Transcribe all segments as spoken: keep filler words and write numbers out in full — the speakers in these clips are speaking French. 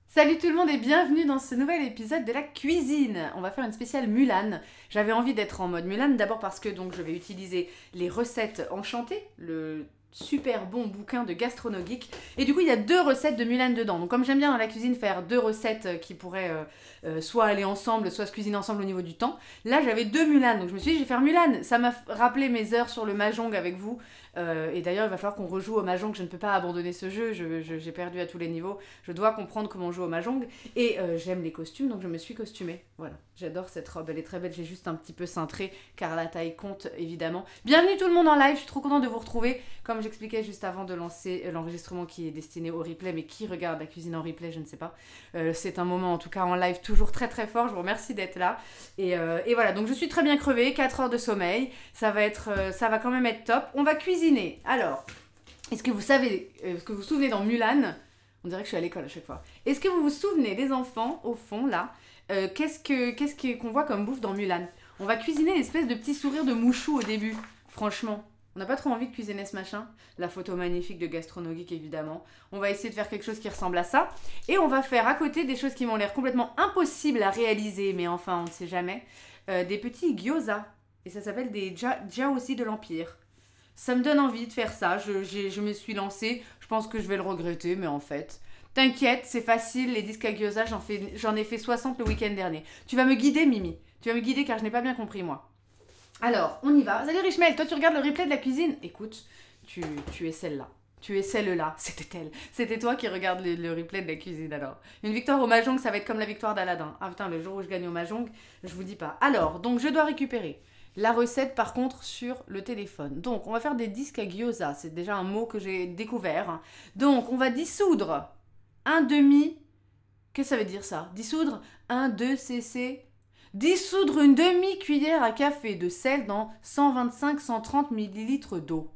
Salut tout le monde et bienvenue dans ce nouvel épisode de la cuisine. On va faire une spéciale Mulan. J'avais envie d'être en mode Mulan d'abord parce que donc je vais utiliser les recettes enchantées, le super bon bouquin de Gastronogeek. Et du coup il y a deux recettes de Mulan dedans. Donc comme j'aime bien dans la cuisine faire deux recettes qui pourraient euh, euh, soit aller ensemble, soit se cuisiner ensemble au niveau du temps, là j'avais deux Mulan. Donc je me suis dit je vais faire Mulan. Ça m'a rappelé mes heures sur le Mahjong avec vous. Euh, et d'ailleurs il va falloir qu'on rejoue au Mahjong. Je ne peux pas abandonner ce jeu. Je- je- J'ai perdu à tous les niveaux. Je dois comprendre comment on joue au Mahjong. Et euh, j'aime les costumes, donc je me suis costumée. Voilà, j'adore cette robe, elle est très belle. J'ai juste un petit peu cintré, car la taille compte évidemment. Bienvenue tout le monde en live, je suis trop contente de vous retrouver. Comme j'expliquais juste avant de lancer euh, l'enregistrement qui est destiné au replay, mais qui regarde la cuisine en replay, je ne sais pas. Euh, c'est un moment en tout cas en live toujours très très fort. Je vous remercie d'être là. Et, euh, et voilà, donc je suis très bien crevée, quatre heures de sommeil. Ça va être, euh, ça va quand même être top. On va cuisiner. Alors, est-ce que vous savez, euh, est-ce que vous vous souvenez dans Mulan? On dirait que je suis à l'école à chaque fois. Est-ce que vous vous souvenez, les enfants, au fond, là, euh, qu'est-ce que qu'est-ce que- qu'on voit comme bouffe dans Mulan? On va cuisiner l'espèce de petit sourire de mouchou au début, franchement. On n'a pas trop envie de cuisiner ce machin. La photo magnifique de Gastronogeek, évidemment. On va essayer de faire quelque chose qui ressemble à ça. Et on va faire à côté des choses qui m'ont l'air complètement impossibles à réaliser, mais enfin, on ne sait jamais. Euh, des petits gyoza. Et ça s'appelle des ja- jiaozi de l'Empire. Ça me donne envie de faire ça. Je, j'ai- je me suis lancée. Je pense que je vais le regretter, mais en fait. T'inquiète, c'est facile. Les disques à gyoza, j'en, fais, j'en ai fait soixante le week-end dernier. Tu vas me guider, Mimi. Tu vas me guider car je n'ai pas bien compris, moi. Alors, on y va. Salut Richmel, toi tu regardes le replay de la cuisine. Écoute, tu, tu es celle-là. Tu es celle-là. C'était elle. C'était toi qui regarde le, le replay de la cuisine alors. Une victoire au Mahjong, ça va être comme la victoire d'Aladin. Ah putain, le jour où je gagne au Mahjong, je vous dis pas. Alors, donc je dois récupérer la recette par contre sur le téléphone. Donc, on va faire des disques à gyoza. C'est déjà un mot que j'ai découvert. Donc, on va dissoudre un demi. Qu'est-ce que ça veut dire ça? Dissoudre un deux cc. Dissoudre une demi-cuillère à café de sel dans cent vingt-cinq à cent trente millilitres d'eau.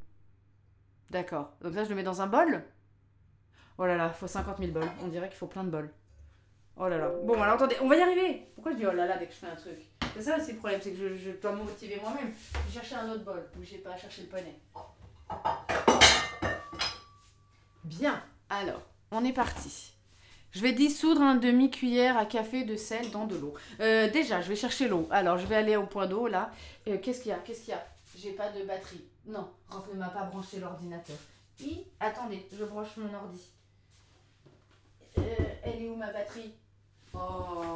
D'accord. Donc là, je le mets dans un bol. Oh là là, il faut cinquante mille bols. On dirait qu'il faut plein de bols. Oh là là. Bon, alors attendez, on va y arriver. Pourquoi je dis oh là là dès que je fais un truc? C'est ça aussi le problème, c'est que je, je dois me motiver moi-même. Je vais chercher un autre bol. Bougez pas, chercher le poney. Bien. Alors, on est parti. Je vais dissoudre un demi-cuillère à café de sel dans de l'eau. Euh, déjà, je vais chercher l'eau. Alors, je vais aller au point d'eau, là. Euh, qu'est-ce qu'il y a? Qu'est-ce qu'il y a? J'ai pas de batterie. Non, Raph ne m'a pas branché l'ordinateur. Hi, attendez, je branche mon ordi. Euh, elle est où ma batterie? Oh.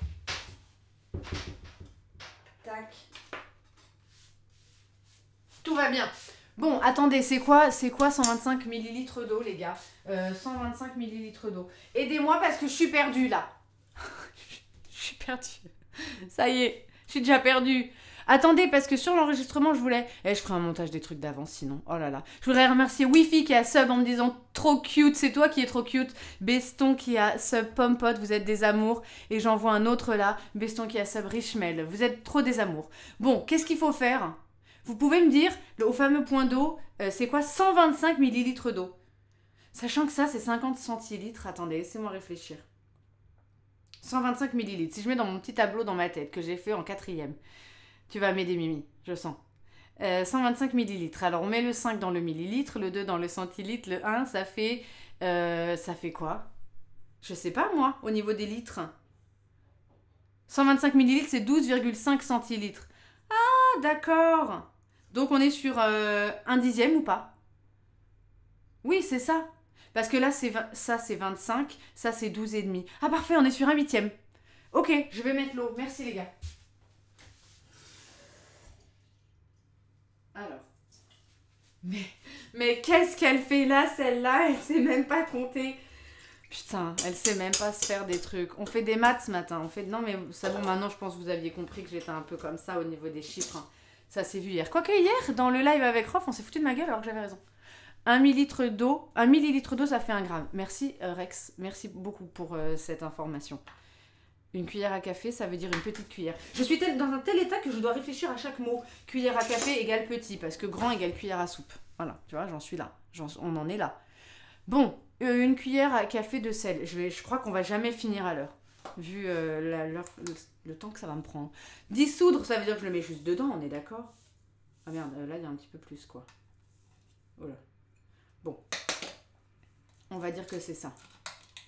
Tac. Tout va bien. Bon, attendez, c'est quoi, c'est quoi cent vingt-cinq millilitres d'eau, les gars? euh, cent vingt-cinq millilitres d'eau. Aidez-moi parce que je suis perdue, là. Je suis perdue. Ça y est, je suis déjà perdue. Attendez, parce que sur l'enregistrement, je voulais... Eh, je ferai un montage des trucs d'avance, sinon. Oh là là. Je voudrais remercier Wifi qui a sub en me disant trop cute. C'est toi qui es trop cute. Beston qui a sub Pompot, vous êtes des amours. Et j'en vois un autre là. Beston qui a sub Richmel. Vous êtes trop des amours. Bon, qu'est-ce qu'il faut faire? Vous pouvez me dire, le, au fameux point d'eau, euh, c'est quoi cent vingt-cinq millilitres d'eau? Sachant que ça, c'est cinquante centilitres. Attendez, laissez-moi réfléchir. cent vingt-cinq millilitres. Si je mets dans mon petit tableau dans ma tête que j'ai fait en quatrième, tu vas m'aider, Mimi, je sens. Euh, cent vingt-cinq millilitres. Alors, on met le cinq dans le millilitre, le deux dans le centilitre, le un, ça fait... euh, ça fait quoi? Je sais pas, moi, au niveau des litres. cent vingt-cinq millilitres, c'est douze virgule cinq centilitres. Ah, d'accord. Donc, on est sur euh, un dixième ou pas? Oui, c'est ça. Parce que là, c'est vingt ça, c'est vingt-cinq, ça, c'est douze et demi. Ah, parfait, on est sur un huitième. Ok, je vais mettre l'eau. Merci, les gars. Alors. Mais, mais qu'est-ce qu'elle fait là, celle-là? Elle sait même pas compter. Putain, elle sait même pas se faire des trucs. On fait des maths ce matin. On fait... Non, mais ça bon, maintenant, je pense que vous aviez compris que j'étais un peu comme ça au niveau des chiffres. Hein. Ça s'est vu hier. Quoique hier, dans le live avec Rof, on s'est foutu de ma gueule alors que j'avais raison. Un millilitre d'eau. Un millilitre d'eau, ça fait un gramme. Merci, euh, Rex. Merci beaucoup pour euh, cette information. Une cuillère à café, ça veut dire une petite cuillère. Je suis tel, dans un tel état que je dois réfléchir à chaque mot. Cuillère à café égale petit, parce que grand égale cuillère à soupe. Voilà, tu vois, j'en suis là. J'en- on en est là. Bon, euh, une cuillère à café de sel. Je, vais, je crois qu'on va jamais finir à l'heure, vu euh, la- l'heure- le, le temps que ça va me prendre. Dissoudre, ça veut dire que je le mets juste dedans, on est d'accord? Ah merde, là il y a un petit peu plus, quoi. Voilà. Bon, on va dire que c'est ça.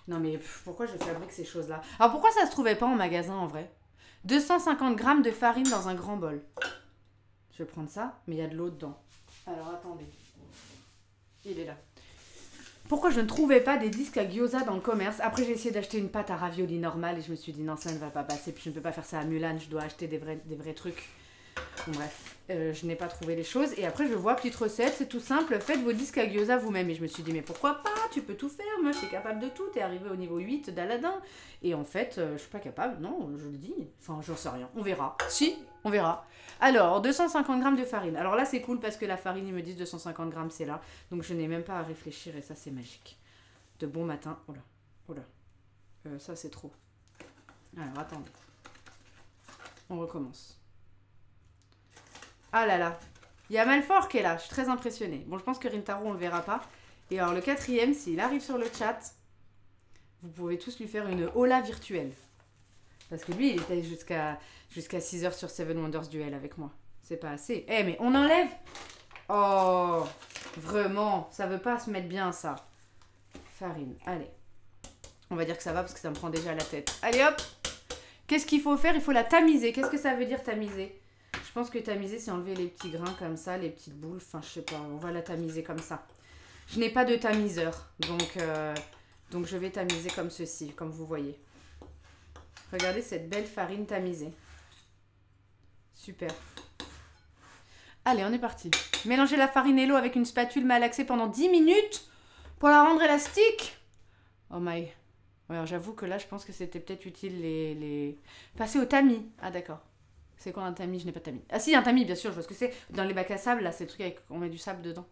Non mais pff, pourquoi je fabrique ces choses-là? Alors pourquoi ça se trouvait pas en magasin en vrai? deux cent cinquante grammes de farine dans un grand bol. Je vais prendre ça, mais il y a de l'eau dedans. Alors attendez. Il est là. Pourquoi je ne trouvais pas des disques à gyoza dans le commerce? Après j'ai essayé d'acheter une pâte à ravioli normale et je me suis dit non ça ne va pas passer. Puis je ne peux pas faire ça à Mulan, je dois acheter des vrais, des vrais trucs. Bon bref, euh, je n'ai pas trouvé les choses. Et après je vois petite recette, c'est tout simple. Faites vos disques à gyoza vous-même. Et je me suis dit mais pourquoi pas? Tu peux tout faire, moi t'es capable de tout. T'es arrivé au niveau huit d'Aladin. Et en fait euh, je suis pas capable, non je le dis. Enfin j'en sais rien, on verra. Si, on verra. Alors deux cent cinquante grammes de farine. Alors là c'est cool parce que la farine ils me disent deux cent cinquante grammes c'est là. Donc je n'ai même pas à réfléchir et ça c'est magique. De bon matin. Oh là, oh là. Euh, ça c'est trop. Alors attendez. On recommence. Ah là là. Il y a Malfort qui est là. Je suis très impressionnée. Bon, je pense que Rintaro, on le verra pas. Et alors, le quatrième, s'il arrive sur le chat, vous pouvez tous lui faire une hola virtuelle. Parce que lui, il était jusqu'à jusqu'à six heures sur Seven Wonders Duel avec moi. C'est pas assez. Eh, mais on enlève. Oh, vraiment. Ça veut pas se mettre bien, ça. Farine. Allez. On va dire que ça va parce que ça me prend déjà la tête. Allez, hop. Qu'est-ce qu'il faut faire? Il faut la tamiser. Qu'est-ce que ça veut dire tamiser? Je pense que tamiser, c'est enlever les petits grains comme ça, les petites boules. Enfin, je sais pas, on va la tamiser comme ça. Je n'ai pas de tamiseur, donc, euh, donc je vais tamiser comme ceci, comme vous voyez. Regardez cette belle farine tamisée. Super. Allez, on est parti. Mélangez la farine et l'eau avec une spatule malaxée pendant dix minutes pour la rendre élastique. Oh my. Alors j'avoue que là, je pense que c'était peut-être utile les, les... passer au tamis. Ah d'accord. C'est quoi un tamis? Je n'ai pas de tamis. Ah si, un tamis, bien sûr, je vois ce que c'est. Dans les bacs à sable, là, c'est le truc avec... on met du sable dedans.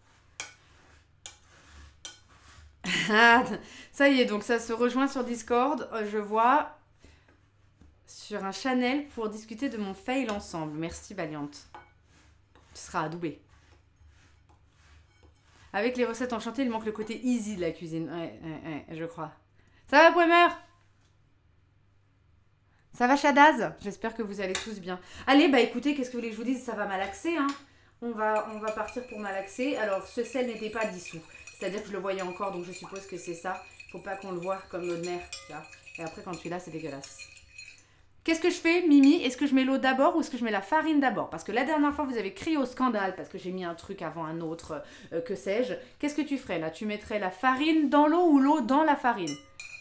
Ça y est, donc ça se rejoint sur Discord. Je vois sur un channel pour discuter de mon fail ensemble. Merci, Valiant. Tu seras adoubé. Avec les recettes enchantées, il manque le côté easy de la cuisine. Ouais, ouais, ouais, je crois. Ça va, Poemer? Ça va, Shadaz? J'espère que vous allez tous bien. Allez, bah écoutez, qu'est-ce que vous voulez que je vous dise? Ça va malaxer, hein. On va, on va partir pour malaxer. Alors, ce sel n'était pas dissous. C'est-à-dire que je le voyais encore, donc je suppose que c'est ça. Faut pas qu'on le voit comme l'eau de mer, tu vois. Et après, quand tu l'as, c'est dégueulasse. Qu'est-ce que je fais, Mimi? Est-ce que je mets l'eau d'abord ou est-ce que je mets la farine d'abord? Parce que la dernière fois, vous avez crié au scandale parce que j'ai mis un truc avant un autre, euh, que sais-je. Qu'est-ce que tu ferais là? Tu mettrais la farine dans l'eau ou l'eau dans la farine?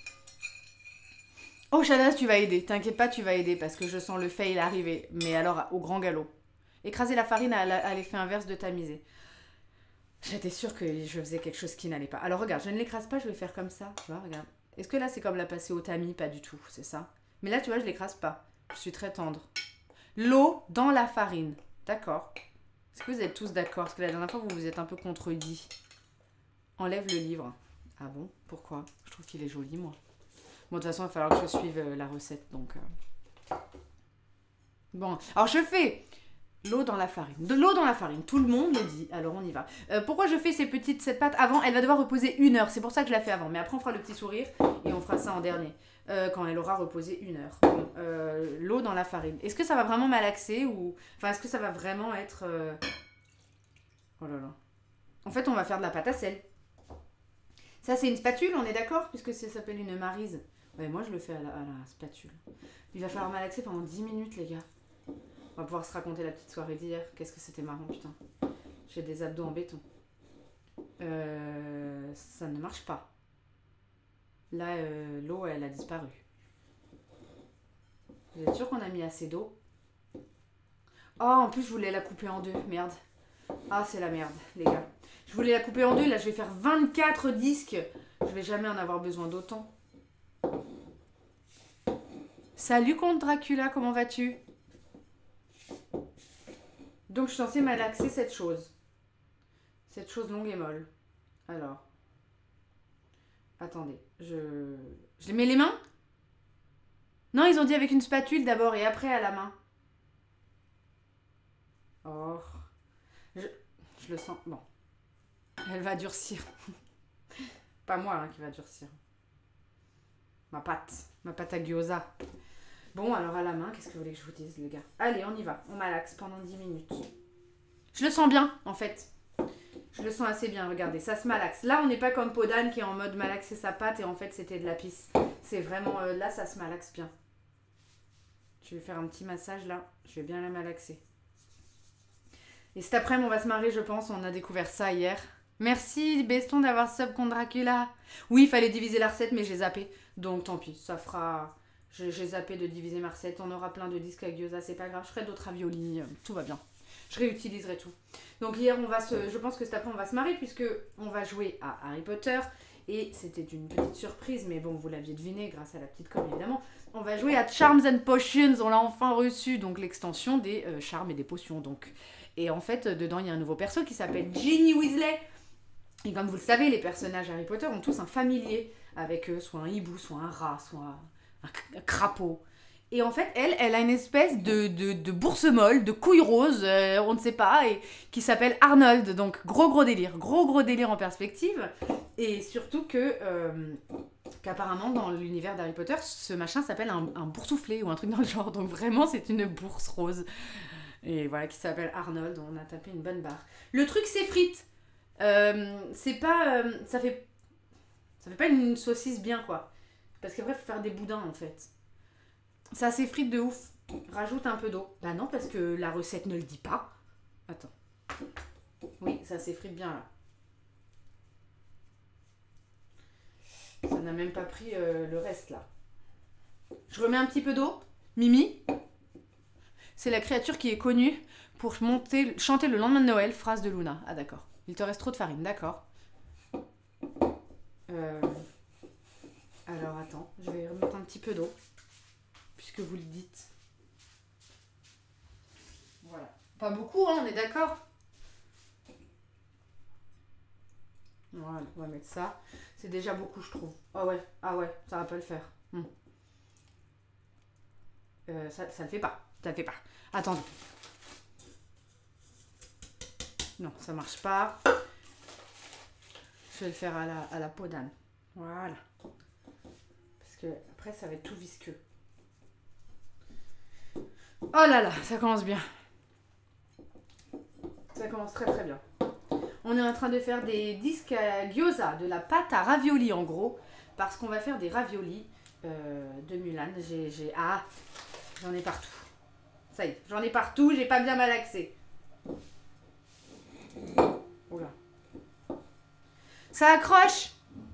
Oh, Shadaz, tu vas aider. T'inquiète pas, tu vas aider parce que je sens le fail arriver. Mais alors, au grand galop. Écraser la farine à, à l'effet inverse de tamiser. J'étais sûre que je faisais quelque chose qui n'allait pas. Alors, regarde, je ne l'écrase pas, je vais faire comme ça. Tu vois, regarde. Est-ce que là, c'est comme la passer au tamis? Pas du tout, c'est ça. Mais là, tu vois, je l'écrase pas. Je suis très tendre. L'eau dans la farine. D'accord. Est-ce que vous êtes tous d'accord? Parce que la dernière fois, vous vous êtes un peu contredit. Enlève le livre. Ah bon? Pourquoi? Je trouve qu'il est joli, moi. Bon, de toute façon, il va falloir que je suive euh, la recette, donc... Euh... Bon, alors je fais l'eau dans la farine. De l'eau dans la farine, tout le monde le dit, alors on y va. Euh, pourquoi je fais ces petites, cette pâte avant? Elle va devoir reposer une heure, c'est pour ça que je la fais avant. Mais après, on fera le petit sourire et on fera ça en dernier, euh, quand elle aura reposé une heure. Bon, euh, l'eau dans la farine. Est-ce que ça va vraiment malaxer ou... Enfin, est-ce que ça va vraiment être... Euh... Oh là là. En fait, on va faire de la pâte à sel. Ça, c'est une spatule, on est d'accord? Puisque ça s'appelle une maryse. Ouais, moi, je le fais à la, à la spatule. Il va falloir malaxer pendant dix minutes, les gars. On va pouvoir se raconter la petite soirée d'hier. Qu'est-ce que c'était marrant, putain. J'ai des abdos en béton. Euh, ça ne marche pas. Là, euh, l'eau, elle a disparu. Vous êtes sûr qu'on a mis assez d'eau? Oh, en plus, je voulais la couper en deux. Merde. Ah, c'est la merde, les gars. Je voulais la couper en deux. Là, je vais faire vingt-quatre disques. Je vais jamais en avoir besoin d'autant. Salut, comte Dracula, comment vas-tu? Donc, je suis censée malaxer cette chose. Cette chose longue et molle. Alors. Attendez. Je... Je les mets les mains? Non, ils ont dit avec une spatule d'abord et après à la main. Oh. Je, je le sens. Bon. Elle va durcir. Pas moi hein, qui va durcir. Ma pâte. Ma pâte à gyoza. Bon, alors à la main, qu'est-ce que vous voulez que je vous dise, les gars? Allez, on y va. On malaxe pendant dix minutes. Je le sens bien, en fait. Je le sens assez bien, regardez, ça se malaxe. Là, on n'est pas comme Podane qui est en mode malaxer sa pâte et en fait, c'était de la pisse. C'est vraiment, euh, là, ça se malaxe bien. Je vais faire un petit massage là, je vais bien la malaxer. Et cet après-midi, on va se marrer, je pense, on a découvert ça hier. Merci Beston d'avoir sub contre Dracula. Oui, il fallait diviser la recette, mais j'ai zappé. Donc tant pis, ça fera... J'ai zappé de diviser ma recette, on aura plein de disques à gyoza, c'est pas grave, je ferai d'autres raviolis, tout va bien. Je réutiliserai tout. Donc hier, on va se... je pense que cet après-midi, on va se marrer, puisque on va jouer à Harry Potter. Et c'était une petite surprise, mais bon, vous l'aviez deviné grâce à la petite com, évidemment. On va jouer à Charms and Potions, on l'a enfin reçu, donc l'extension des euh, charmes et des potions. Donc. Et en fait, dedans, il y a un nouveau perso qui s'appelle Ginny Weasley. Et comme vous le savez, les personnages Harry Potter ont tous un familier avec eux, soit un hibou, soit un rat, soit un, un crapaud. Et en fait, elle, elle a une espèce de, de, de bourse molle, de couille rose, euh, on ne sait pas, et qui s'appelle Arnold. Donc gros gros délire, gros gros délire en perspective. Et surtout que euh, qu'apparemment dans l'univers d'Harry Potter, ce machin s'appelle un, un boursouflé ou un truc dans le genre. Donc vraiment, c'est une bourse rose. Et voilà, qui s'appelle Arnold. On a tapé une bonne barre. Le truc s'effrite. Euh, c'est pas... Euh, ça fait... Ça fait pas une saucisse bien, quoi. Parce qu'après, il faut faire des boudins, en fait. Ça s'effrite de ouf. Rajoute un peu d'eau. Bah non, parce que la recette ne le dit pas. Attends. Oui, ça s'effrite bien, là. Ça n'a même pas pris euh, le reste, là. Je remets un petit peu d'eau. Mimi, c'est la créature qui est connue pour monter, chanter le lendemain de Noël, phrase de Luna. Ah d'accord. Il te reste trop de farine, d'accord. Euh... Alors attends, je vais remettre un petit peu d'eau, puisque vous le dites. Voilà. Pas beaucoup, hein, on est d'accord. Voilà, on va mettre ça. C'est déjà beaucoup, je trouve. Ah ouais, ah ouais, ça va pas le faire. Hum. Euh, ça, ça le fait pas. Ça le fait pas. Attendez. Non, ça marche pas. Je vais le faire à la, à la peau d'âne. Voilà. Parce que après, ça va être tout visqueux. Oh là là, ça commence bien. Ça commence très très bien. On est en train de faire des disques à gyoza, de la pâte à ravioli en gros, parce qu'on va faire des raviolis euh, de Mulan. J'ai, j'ai... Ah, j'en ai partout. Ça y est, j'en ai partout, j'ai pas bien malaxé. Oula. Ça accroche.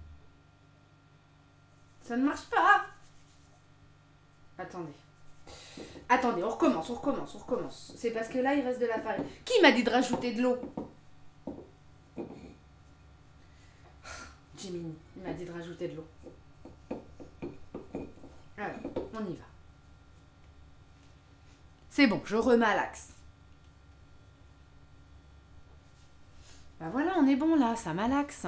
Ça ne marche pas. Attendez. Attendez, on recommence, on recommence, on recommence. C'est parce que là, il reste de la farine. Qui m'a dit de rajouter de l'eau? Jimmy, il m'a dit de rajouter de l'eau. Alors, on y va. C'est bon, je remalaxe. Ben voilà, on est bon là, ça malaxe.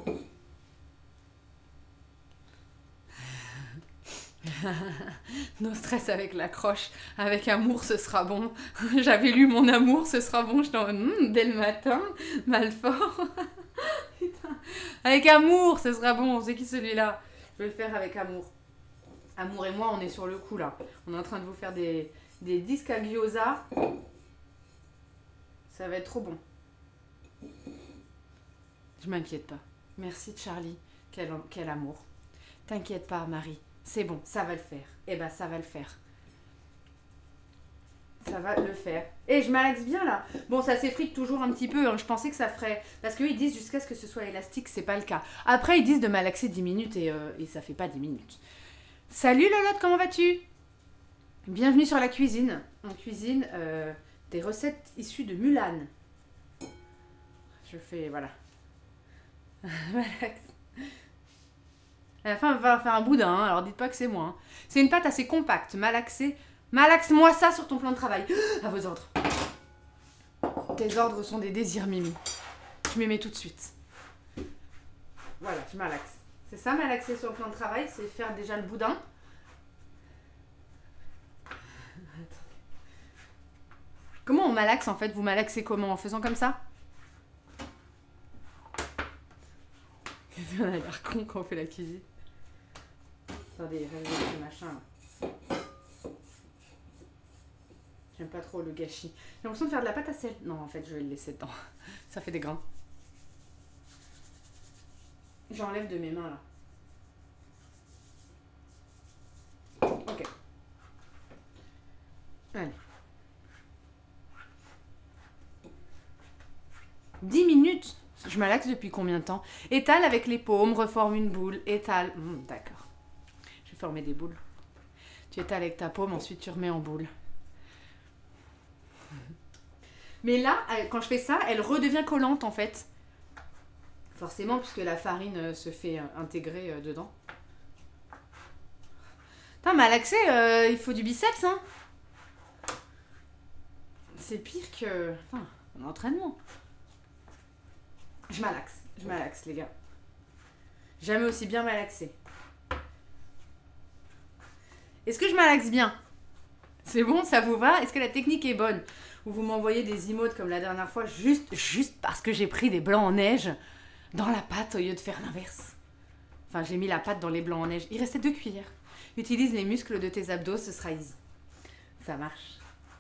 No stress avec la croche. Avec amour, ce sera bon. J'avais lu mon amour, ce sera bon. J'étais en mode, dès le matin, Malfort. Putain. Avec amour, ce sera bon. C'est qui celui-là? Je vais le faire avec amour. Amour et moi, on est sur le coup là. On est en train de vous faire des, des disques à gyoza. Ça va être trop bon. Je m'inquiète pas. Merci Charlie. Quel, quel amour. T'inquiète pas, Marie. C'est bon, ça va le faire. Eh ben, ça va le faire. Ça va le faire. Et je malaxe bien là. Bon, ça s'effrite toujours un petit peu. Hein. Je pensais que ça ferait... Parce qu'eux, ils disent jusqu'à ce que ce soit élastique, c'est pas le cas. Après, ils disent de malaxer dix minutes et, euh, et ça fait pas dix minutes. Salut Lolotte, comment vas-tu? Bienvenue sur la cuisine. On cuisine euh, des recettes issues de Mulan. Je fais... Voilà. Malaxe. À la fin, on va faire un boudin, hein, alors dites pas que c'est moi. Hein. C'est une pâte assez compacte, malaxée. Malaxe-moi ça sur ton plan de travail. À vos ordres. Tes ordres sont des désirs, Mimi. Je m'y mets tout de suite. Voilà, je malaxe. C'est ça, malaxer sur le plan de travail, c'est faire déjà le boudin. Comment on malaxe en fait? Vous malaxez comment? En faisant comme ça? On a l'air con quand on fait la cuisine. Attendez, je vais mettre le machin là. J'aime pas trop le gâchis. J'ai l'impression de faire de la pâte à sel. Non, en fait, je vais le laisser dedans. Ça fait des grains. J'enlève de mes mains là. Ok. Allez. dix minutes. Je malaxe depuis combien de temps? Étale avec les paumes, reforme une boule, étale. Mmh, d'accord. Je vais former des boules. Tu étales avec ta paume, ensuite tu remets en boule. Mais là, quand je fais ça, elle redevient collante en fait. Forcément, puisque la farine se fait intégrer dedans. Putain, malaxer, euh, il faut du biceps, hein. C'est pire que... Enfin, un entraînement. Je malaxe, je malaxe les gars. Jamais aussi bien malaxé. Est-ce que je malaxe bien? C'est bon, ça vous va? Est-ce que la technique est bonne? Ou vous m'envoyez des emotes comme la dernière fois, juste, juste parce que j'ai pris des blancs en neige dans la pâte au lieu de faire l'inverse. Enfin, j'ai mis la pâte dans les blancs en neige. Il restait deux cuillères. Utilise les muscles de tes abdos, ce sera easy. Ça marche.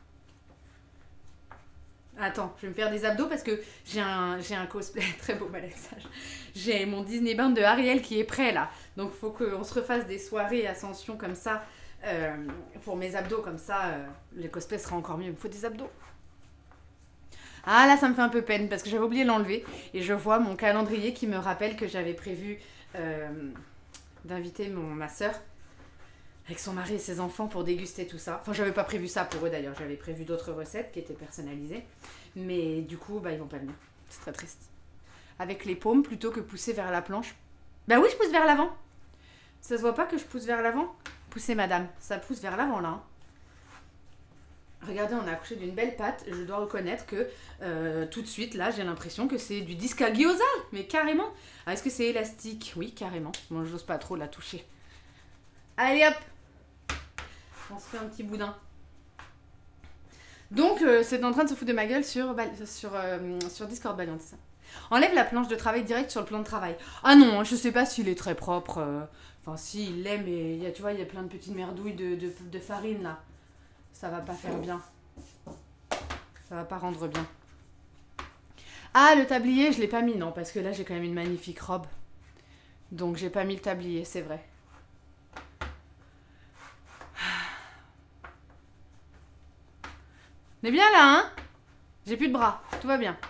Attends, je vais me faire des abdos parce que j'ai un, j'ai un cosplay, très beau malaxage. J'ai mon Disney Band de Ariel qui est prêt là. Donc il faut qu'on se refasse des soirées ascension comme ça. Euh, pour mes abdos comme ça, euh, le cosplay sera encore mieux. Il me faut des abdos. Ah là, ça me fait un peu peine parce que j'avais oublié de l'enlever. Et je vois mon calendrier qui me rappelle que j'avais prévu euh, d'inviter mon, ma soeur avec son mari et ses enfants pour déguster tout ça. Enfin, j'avais pas prévu ça pour eux d'ailleurs. J'avais prévu d'autres recettes qui étaient personnalisées. Mais du coup, bah, ils vont pas venir. C'est très triste. Avec les paumes plutôt que pousser vers la planche. Bah oui, je pousse vers l'avant. Ça se voit pas que je pousse vers l'avant? Poussez madame, ça pousse vers l'avant là. Hein. Regardez, on a accouché d'une belle pâte. Je dois reconnaître que euh, tout de suite là, j'ai l'impression que c'est du disque à gyoza. Mais carrément. Ah, est-ce que c'est élastique? Oui, carrément. Moi, j'ose pas trop la toucher. Allez hop. On se fait un petit boudin. Donc, euh, c'est en train de se foutre de ma gueule sur, sur, euh, sur Discord Valiant, c'est ça. Enlève la planche de travail direct sur le plan de travail. Ah non, je sais pas s'il est très propre. Euh... Enfin, si, il l'est, mais y a, tu vois, il y a plein de petites merdouilles de, de, de farine, là. Ça va pas faire bien. Ça va pas rendre bien. Ah, le tablier, je l'ai pas mis, non, parce que là, j'ai quand même une magnifique robe. Donc, j'ai pas mis le tablier, c'est vrai. On est bien là, hein? J'ai plus de bras, tout va bien.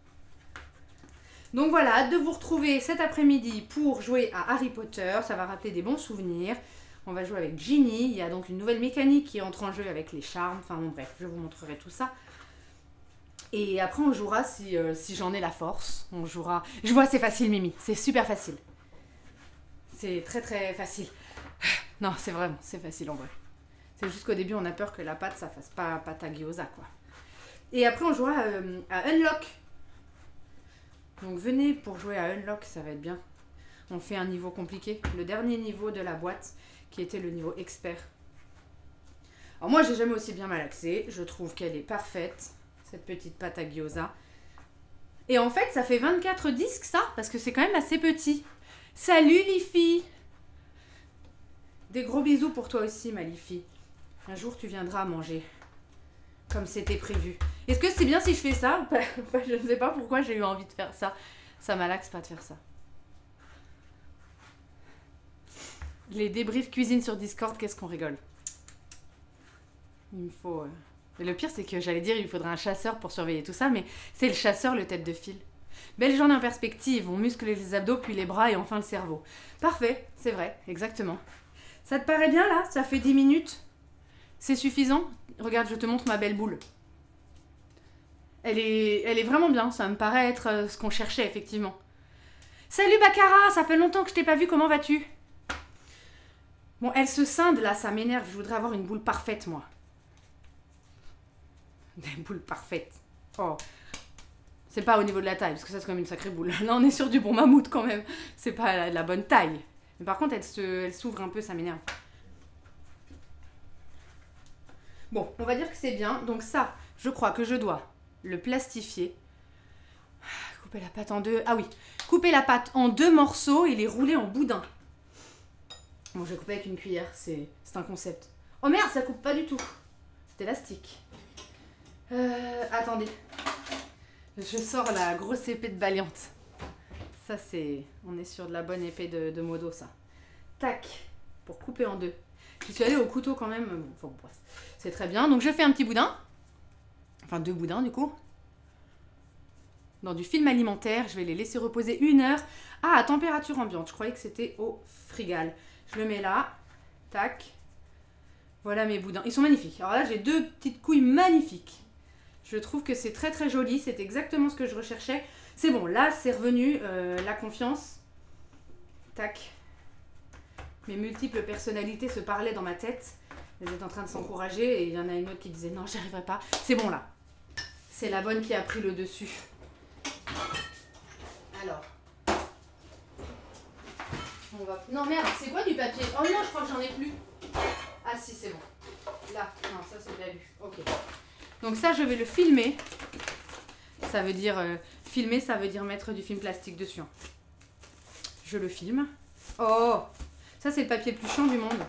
Donc voilà, hâte de vous retrouver cet après-midi pour jouer à Harry Potter. Ça va rappeler des bons souvenirs. On va jouer avec Ginny. Il y a donc une nouvelle mécanique qui entre en jeu avec les charmes. Enfin bon, bref, je vous montrerai tout ça. Et après, on jouera si, euh, si j'en ai la force. On jouera... Je vois, c'est facile, Mimi. C'est super facile. C'est très très facile. Non, c'est vraiment, c'est facile en vrai. C'est juste qu'au début, on a peur que la pâte, ça fasse pas pâte à gyoza, quoi. Et après, on jouera euh, à Unlock. Donc venez pour jouer à Unlock, ça va être bien. On fait un niveau compliqué. Le dernier niveau de la boîte, qui était le niveau expert. Alors moi, j'ai jamais aussi bien malaxé. Je trouve qu'elle est parfaite, cette petite pâte à gyoza. Et en fait, ça fait vingt-quatre disques, ça, parce que c'est quand même assez petit. Salut, Lifi! Des gros bisous pour toi aussi, ma Lifi. Un jour, tu viendras manger. Comme c'était prévu. Est-ce que c'est bien si je fais ça ou pas? Je ne sais pas pourquoi j'ai eu envie de faire ça. Ça malaxe pas de faire ça. Les débriefs cuisine sur Discord, qu'est-ce qu'on rigole. Il me faut... Euh... Mais le pire, c'est que j'allais dire il faudrait un chasseur pour surveiller tout ça, mais c'est le chasseur, le tête de file. Belle journée en perspective, on muscle les abdos, puis les bras et enfin le cerveau. Parfait, c'est vrai, exactement. Ça te paraît bien là? Ça fait dix minutes? C'est suffisant? Regarde, je te montre ma belle boule. Elle est, elle est vraiment bien, ça me paraît être euh, ce qu'on cherchait, effectivement. Salut Baccara, ça fait longtemps que je t'ai pas vu, comment vas-tu? Bon, elle se scinde là, ça m'énerve, je voudrais avoir une boule parfaite, moi. Des boules parfaites. Oh. C'est pas au niveau de la taille, parce que ça c'est comme une sacrée boule. Là, on est sur du bon mammouth quand même. C'est pas la, la bonne taille. Mais par contre, elle se, elle s'ouvre un peu, ça m'énerve. Bon, on va dire que c'est bien. Donc ça, je crois que je dois le plastifier. Couper la pâte en deux. Ah oui, couper la pâte en deux morceaux et les rouler en boudin. Bon, je vais couper avec une cuillère, c'est un concept. Oh merde, ça coupe pas du tout. C'est élastique. Euh, attendez. Je sors la grosse épée de Valiant. Ça, c'est... On est sur de la bonne épée de, de modo, ça. Tac. Pour couper en deux. Je suis allée au couteau quand même. Bon, enfin, bref. C'est très bien. Donc, je fais un petit boudin. Enfin, deux boudins, du coup. Dans du film alimentaire. Je vais les laisser reposer une heure. Ah, à température ambiante. Je croyais que c'était au frigal. Je le mets là. Tac. Voilà mes boudins. Ils sont magnifiques. Alors là, j'ai deux petites couilles magnifiques. Je trouve que c'est très très joli. C'est exactement ce que je recherchais. C'est bon, là, c'est revenu. Euh, la confiance. Tac. Mes multiples personnalités se parlaient dans ma tête. Elles étaient en train de s'encourager. Et il y en a une autre qui disait non, j'y arriverai pas. C'est bon là. C'est la bonne qui a pris le dessus. Alors. On va... Non merde, c'est quoi du papier? Oh non, je crois que j'en ai plus. Ah si, c'est bon. Là, non, ça c'est bien lu. Ok. Donc ça, je vais le filmer. Ça veut dire... Euh, filmer, ça veut dire mettre du film plastique dessus. Hein. Je le filme. Oh! Ça, c'est le papier le plus chiant du monde.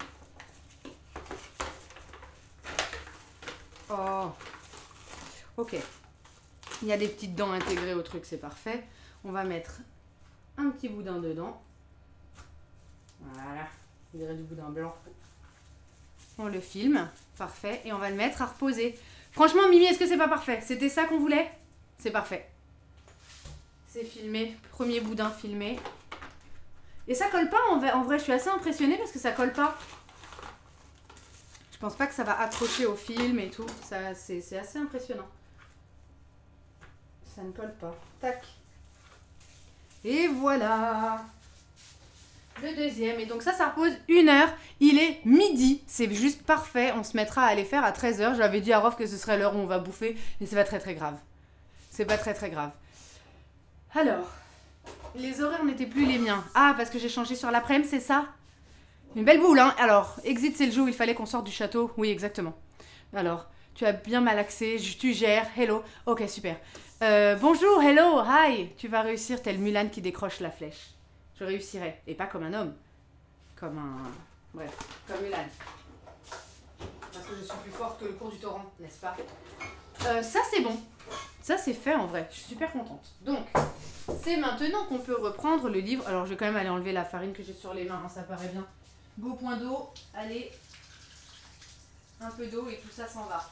Oh! Ok. Il y a des petites dents intégrées au truc, c'est parfait. On va mettre un petit boudin dedans. Voilà. On dirait du boudin blanc. On le filme. Parfait. Et on va le mettre à reposer. Franchement, Mimi, est-ce que c'est pas parfait? C'était ça qu'on voulait? C'est parfait. C'est filmé. Premier boudin filmé. Et ça colle pas en vrai. En vrai, je suis assez impressionnée parce que ça colle pas. Je pense pas que ça va accrocher au film et tout. Ça, c'est assez impressionnant. Ça ne colle pas. Tac. Et voilà. Le deuxième. Et donc ça, ça repose une heure. Il est midi. C'est juste parfait. On se mettra à les faire à treize heures. J'avais dit à Rof que ce serait l'heure où on va bouffer. Mais c'est pas très très grave. C'est pas très très grave. Alors. Les horaires n'étaient plus les miens. Ah, parce que j'ai changé sur l'après-midi, c'est ça? Une belle boule, hein. Alors, exit, c'est le jour où il fallait qu'on sorte du château. Oui, exactement. Alors, tu as bien malaxé. Tu gères. Hello. Ok, super. Euh, bonjour, hello, hi. Tu vas réussir tel Mulan qui décroche la flèche. Je réussirai. Et pas comme un homme. Comme un... Bref, comme Mulan. Parce que je suis plus forte que le cours du torrent, n'est-ce pas? euh, Ça, c'est bon. Ça, c'est fait en vrai. Je suis super contente. Donc, c'est maintenant qu'on peut reprendre le livre. Alors, je vais quand même aller enlever la farine que j'ai sur les mains. Hein, ça paraît bien. Beau point d'eau. Allez. Un peu d'eau et tout ça s'en va.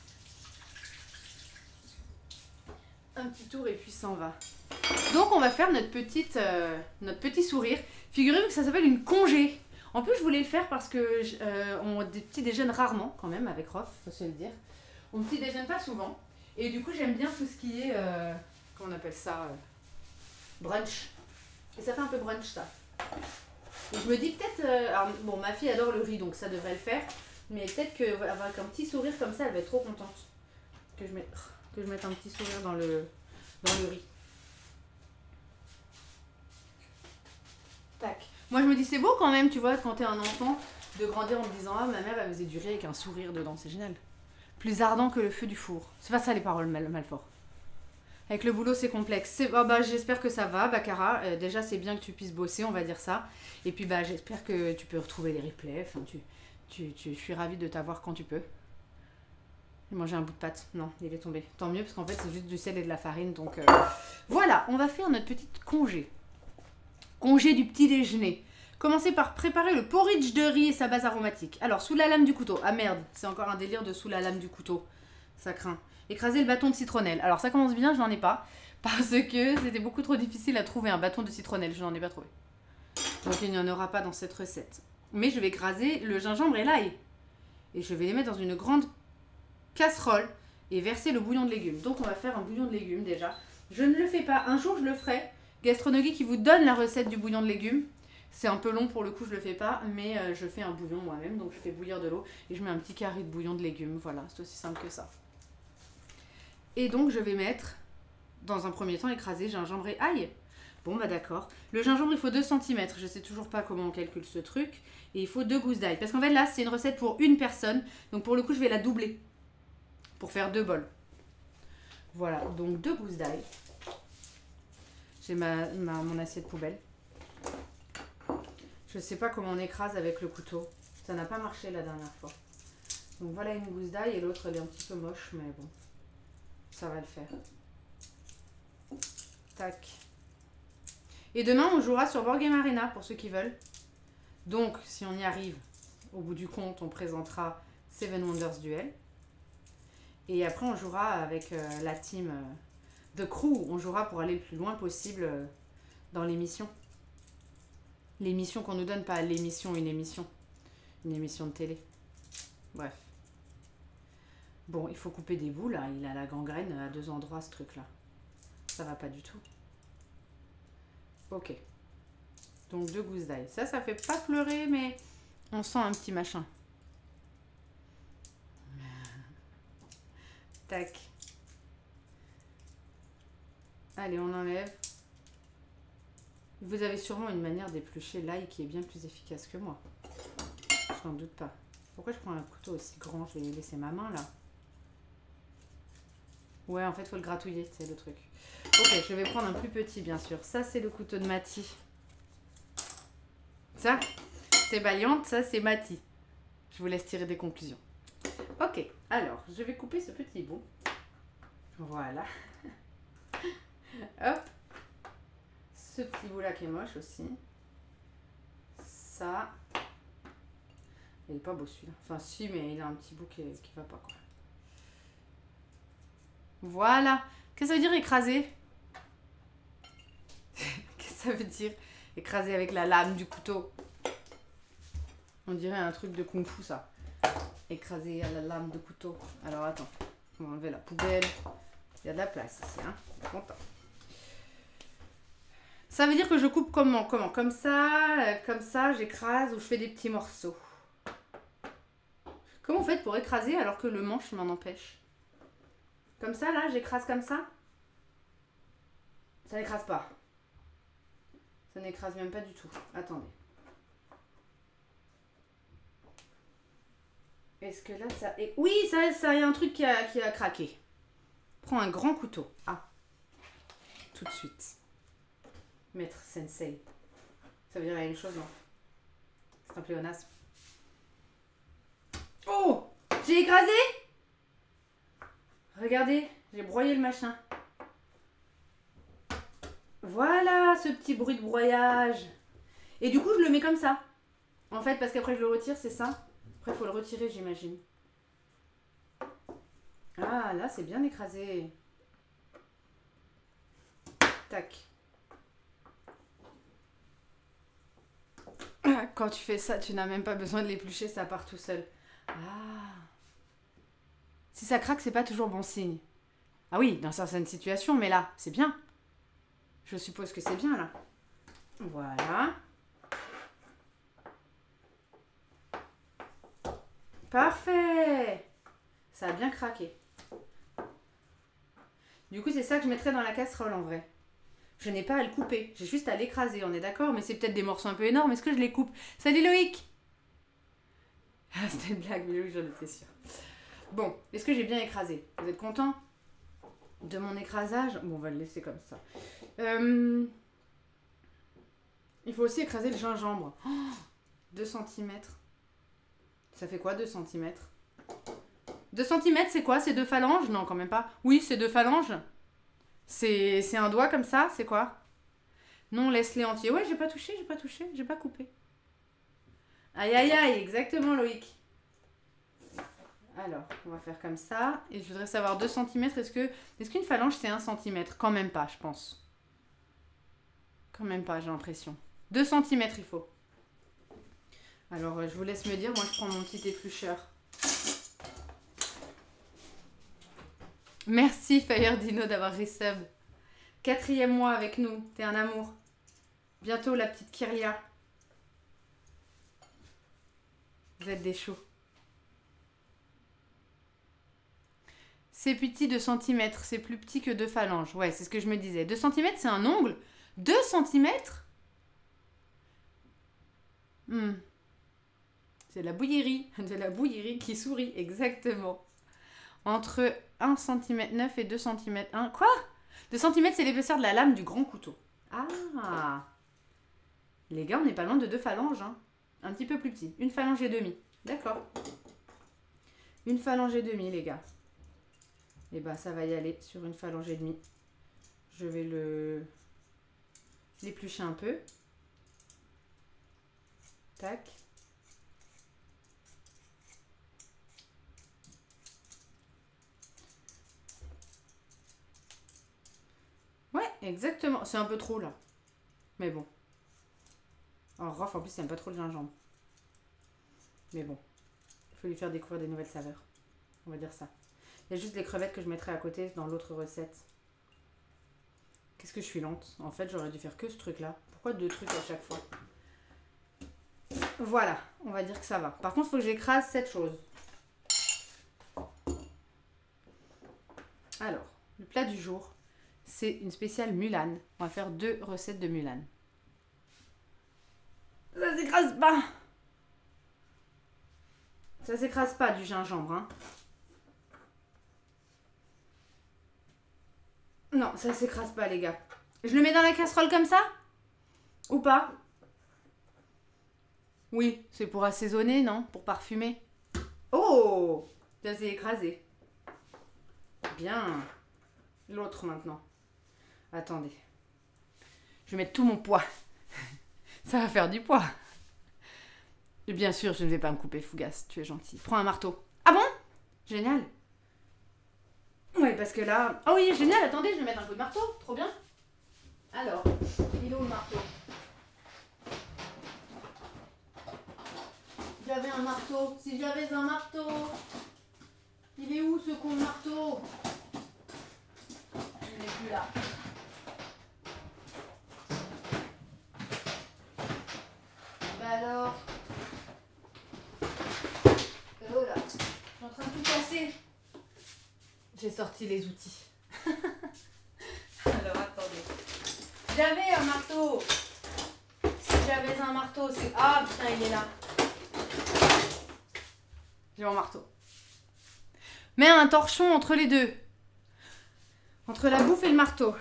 Un petit tour et puis s'en va. Donc on va faire notre petite euh, notre petit sourire. Figurez-vous que ça s'appelle une congé. En plus je voulais le faire parce que euh, on petit déjeune rarement quand même avec Rof, faut se le dire. On petit déjeune pas souvent et du coup j'aime bien tout ce qui est euh, comment on appelle ça euh, brunch. Et ça fait un peu brunch ça. Et je me dis peut-être euh, alors bon ma fille adore le riz donc ça devrait le faire, mais peut-être que voilà, avec un petit sourire comme ça elle va être trop contente que je mette que je mette un petit sourire dans le dans le riz. Tac. Moi je me dis c'est beau quand même, tu vois, quand t'es un enfant, de grandir en me disant ah ma mère elle me faisait du riz avec un sourire dedans, c'est génial. Plus ardent que le feu du four. C'est pas ça les paroles mal, mal fort. Avec le boulot c'est complexe. Oh, bah j'espère que ça va, Baccara. Euh, déjà c'est bien que tu puisses bosser, on va dire ça. Et puis bah j'espère que tu peux retrouver les replays. Enfin tu, tu, tu, je suis ravie de t'avoir quand tu peux. J'ai mangé un bout de pâte. Non, il est tombé. Tant mieux parce qu'en fait c'est juste du sel et de la farine. Donc euh, voilà, on va faire notre petite congé. Congé du petit déjeuner. Commencez par préparer le porridge de riz et sa base aromatique. Alors, sous la lame du couteau. Ah merde, c'est encore un délire de sous la lame du couteau. Ça craint. Écraser le bâton de citronnelle. Alors, ça commence bien, je n'en ai pas. Parce que c'était beaucoup trop difficile à trouver un bâton de citronnelle. Je n'en ai pas trouvé. Donc, il n'y en aura pas dans cette recette. Mais je vais écraser le gingembre et l'ail. Et je vais les mettre dans une grande casserole et verser le bouillon de légumes. Donc, on va faire un bouillon de légumes déjà. Je ne le fais pas. Un jour, je le ferai. Gastronomie qui vous donne la recette du bouillon de légumes. C'est un peu long pour le coup, je le fais pas, mais euh, je fais un bouillon moi-même, donc je fais bouillir de l'eau et je mets un petit carré de bouillon de légumes. Voilà, c'est aussi simple que ça. Et donc je vais mettre, dans un premier temps, écraser gingembre et ail. Bon bah d'accord. Le gingembre il faut deux centimètres, je sais toujours pas comment on calcule ce truc. Et il faut deux gousses d'ail. Parce qu'en fait là c'est une recette pour une personne, donc pour le coup je vais la doubler. Pour faire deux bols. Voilà, donc deux gousses d'ail. J'ai ma, ma, mon assiette poubelle. Je sais pas comment on écrase avec le couteau. Ça n'a pas marché la dernière fois. Donc voilà une gousse d'ail et l'autre elle est un petit peu moche, mais bon. Ça va le faire. Tac. Et demain, on jouera sur Board Game Arena, pour ceux qui veulent. Donc, si on y arrive, au bout du compte, on présentera Seven Wonders Duel. Et après, on jouera avec euh, la team euh, The Crew. On jouera pour aller le plus loin possible euh, dans l'émission. L'émission qu'on nous donne, pas l'émission, une émission. Une émission de télé. Bref. Bon, il faut couper des bouts, là. Il a la gangrène à deux endroits, ce truc-là. Ça va pas du tout. Ok. Donc, deux gousses d'ail. Ça, ça fait pas pleurer, mais on sent un petit machin. Tac. Allez, on enlève. Vous avez sûrement une manière d'éplucher l'ail qui est bien plus efficace que moi. Je n'en doute pas. Pourquoi je prends un couteau aussi grand? Je vais laisser ma main, là. Ouais, en fait, il faut le gratouiller, c'est le truc. Ok, je vais prendre un plus petit, bien sûr. Ça, c'est le couteau de Mati. Ça, c'est Valiant. Ça, c'est Mati. Je vous laisse tirer des conclusions. Ok, alors, je vais couper ce petit bout. Voilà. Hop. Ce petit bout-là qui est moche aussi. Ça. Il est pas beau celui-là. Enfin, si, mais il a un petit bout qui, qui va pas, quoi. Voilà. Qu'est-ce que ça veut dire écraser? Qu'est-ce que ça veut dire écraser avec la lame du couteau? On dirait un truc de kung-fu, ça. Écraser à la lame de couteau. Alors, attends. On va enlever la poubelle. Il y a de la place ici, hein. Content. Ça veut dire que je coupe comment? Comment? Comme ça, euh, comme ça, j'écrase ou je fais des petits morceaux. Comment vous faites pour écraser alors que le manche m'en empêche? Comme ça, là, j'écrase comme ça? Ça n'écrase pas. Ça n'écrase même pas du tout. Attendez. Est-ce que là, ça... est... Oui, ça, ça y a un truc qui a, qui a craqué. Prends un grand couteau. Ah. Tout de suite. Maître Sensei. Ça veut dire la même chose, non? C'est un pléonasme. Oh! J'ai écrasé? Regardez, j'ai broyé le machin. Voilà ce petit bruit de broyage. Et du coup, je le mets comme ça. En fait, parce qu'après, je le retire, c'est ça. Après, il faut le retirer, j'imagine. Ah, là, c'est bien écrasé. Tac. Quand tu fais ça, tu n'as même pas besoin de l'éplucher, ça part tout seul. Ah. Si ça craque, c'est pas toujours bon signe. Ah oui, dans certaines situations, mais là, c'est bien. Je suppose que c'est bien, là. Voilà. Parfait. Ça a bien craqué. Du coup, c'est ça que je mettrais dans la casserole, en vrai. Je n'ai pas à le couper. J'ai juste à l'écraser, on est d'accord? Mais c'est peut-être des morceaux un peu énormes. Est-ce que je les coupe? Salut Loïc! Ah, c'était une blague, mais Loïc, j'en étais sûre. Bon, est-ce que j'ai bien écrasé? Vous êtes content de mon écrasage? Bon, on va le laisser comme ça. Euh... Il faut aussi écraser le gingembre. Oh, deux centimètres. Ça fait quoi, deux centimètres? deux centimètres, c'est quoi? C'est deux phalanges? Non, quand même pas. Oui, c'est deux phalanges. C'est un doigt comme ça? C'est quoi? Non, laisse-les entiers. Ouais, j'ai pas touché, j'ai pas touché, j'ai pas coupé. Aïe, aïe, aïe, exactement, Loïc. Alors, on va faire comme ça. Et je voudrais savoir deux centimètres. Est-ce que est-ce qu'une phalange, c'est un centimètre? Quand même pas, je pense. Quand même pas, j'ai l'impression. deux centimètres, il faut. Alors, je vous laisse me dire. Moi, je prends mon petit éplucheur. Merci, Fire Dino, d'avoir resub. Quatrième mois avec nous. T'es un amour. Bientôt, la petite Kyria. Vous êtes des choux. C'est petit deux centimètres. C'est plus petit que deux phalanges. Ouais, c'est ce que je me disais. deux centimètres, c'est un ongle. deux centimètres? hmm. C'est de la bouillerie. De la bouillerie qui sourit, exactement. Entre un centimètre neuf et deux centimètres un. Quoi? deux centimètres, c'est l'épaisseur de la lame du grand couteau. Ah! Les gars, on n'est pas loin de deux phalanges. Hein. Un petit peu plus petit. Une phalange et demie. D'accord. Une phalange et demie, les gars. Et bah, ça va y aller sur une phalange et demie. Je vais le... l'éplucher un peu. Tac. Ouais, exactement. C'est un peu trop là. Mais bon. Oh, Rof, en plus, il n'aime pas trop le gingembre. Mais bon. Il faut lui faire découvrir des nouvelles saveurs. On va dire ça. Il y a juste les crevettes que je mettrai à côté dans l'autre recette. Qu'est-ce que je suis lente. En fait, j'aurais dû faire que ce truc-là. Pourquoi deux trucs à chaque fois? Voilà, on va dire que ça va. Par contre, il faut que j'écrase cette chose. Alors, le plat du jour, c'est une spéciale Mulan. On va faire deux recettes de Mulan. Ça s'écrase pas. Ça s'écrase pas du gingembre, hein. Non, ça s'écrase pas, les gars. Je le mets dans la casserole comme ça? Ou pas? Oui, c'est pour assaisonner, non? Pour parfumer. Oh! Ça s'est écrasé. Bien. L'autre maintenant. Attendez. Je vais mettre tout mon poids. Ça va faire du poids. Et bien sûr, je ne vais pas me couper, Fougas. Tu es gentil. Prends un marteau. Ah bon? Génial. Oui, parce que là... Oh oui, génial, attendez, je vais mettre un coup de marteau. Trop bien. Alors, il est où le marteau? J'avais un marteau. Si j'avais un marteau. Il est où ce con de marteau? Il n'est plus là. Bah alors. Oh là. Je suis en train de tout casser. J'ai sorti les outils. Alors attendez. J'avais un marteau. Si j'avais un marteau, c'est... Ah putain, il est là. J'ai mon marteau. Mets un torchon entre les deux. Entre la bouffe et le marteau.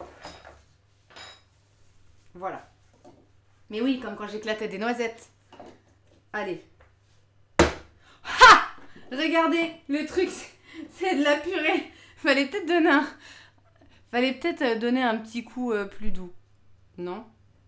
Voilà. Mais oui, comme quand j'éclatais des noisettes. Allez. Ha! Regardez, le truc, c'est de la purée. Fallait peut-être donner un... Fallait peut-être donner un petit coup euh, plus doux. Non?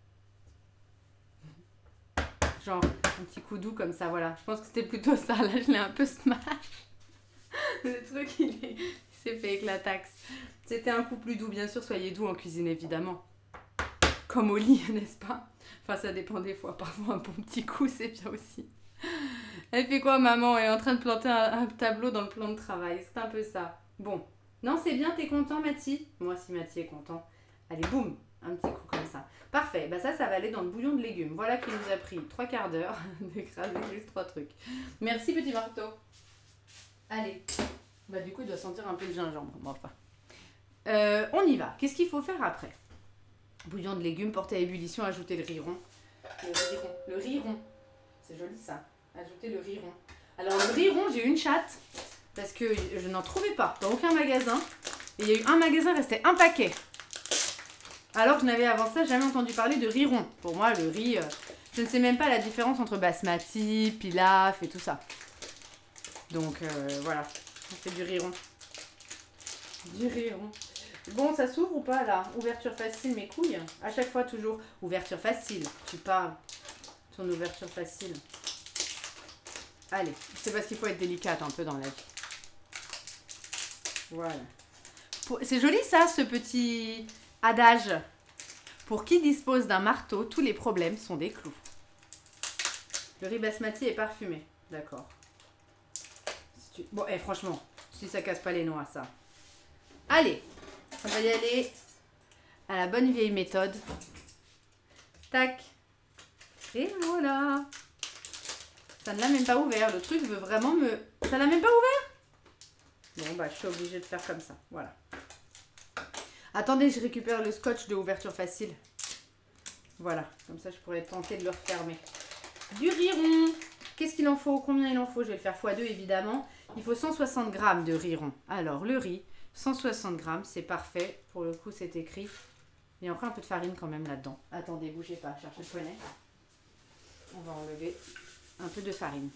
Genre, un petit coup doux comme ça, voilà. Je pense que c'était plutôt ça. Là, je l'ai un peu smash. Le truc, il, est... il s'est fait éclataxe. C'était un coup plus doux, bien sûr. Soyez doux en cuisine, évidemment. Comme au lit, n'est-ce pas? Enfin, ça dépend des fois. Parfois, un bon petit coup, c'est bien aussi. Elle fait quoi, maman? Elle est en train de planter un, un tableau dans le plan de travail. C'est un peu ça. Bon. Non, c'est bien, t'es content, Mathie? Moi, si Mathie est content. Allez, boum, un petit coup comme ça. Parfait. Bah ça, ça va aller dans le bouillon de légumes. Voilà qui nous a pris trois quarts d'heure d'écraser juste trois trucs. Merci, petit marteau. Allez. Bah du coup, il doit sentir un peu le gingembre. Bon, enfin. Euh, on y va. Qu'est-ce qu'il faut faire après? Bouillon de légumes, porter à ébullition, ajouter le riz rond. Le riz rond. Le riz rond. C'est joli ça. Ajouter le riz rond. Alors le riz rond, j'ai eu une chatte parce que je n'en trouvais pas dans aucun magasin. Et il y a eu un magasin, restait un paquet. Alors que je n'avais avant ça jamais entendu parler de riz rond. Pour moi, le riz, euh, je ne sais même pas la différence entre basmati, pilaf et tout ça. Donc euh, voilà, on fait du riz rond. Du riz rond. Bon, ça s'ouvre ou pas là? Ouverture facile, mes couilles. À chaque fois, toujours. Ouverture facile. Tu parles. Ton ouverture facile. Allez, c'est parce qu'il faut être délicate un peu dans la vie. Voilà. C'est joli ça, ce petit adage. Pour qui dispose d'un marteau, tous les problèmes sont des clous. Le riz basmati est parfumé. D'accord. Si tu... Bon, eh, franchement, si ça casse pas les noix, ça. Allez, on va y aller à la bonne vieille méthode. Tac. Et voilà. Ça ne l'a même pas ouvert. Le truc veut vraiment me... Ça l'a même pas ouvert? Bon, bah, je suis obligée de faire comme ça. Voilà. Attendez, je récupère le scotch de ouverture facile. Voilà. Comme ça, je pourrais tenter de le refermer. Du riz rond. Qu'est-ce qu'il en faut? Combien il en faut? Je vais le faire fois deux, évidemment. Il faut cent soixante grammes de riz rond. Alors, le riz, cent soixante grammes, c'est parfait. Pour le coup, c'est écrit. Il y a encore un peu de farine quand même là-dedans. Attendez, bougez pas. Cherchez le poignet. On va enlever un peu de farine.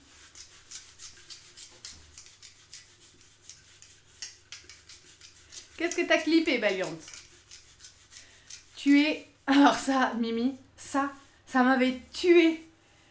Qu'est-ce que t'as clippé, Baillante? Tu es Alors ça, Mimi, ça, ça m'avait tué.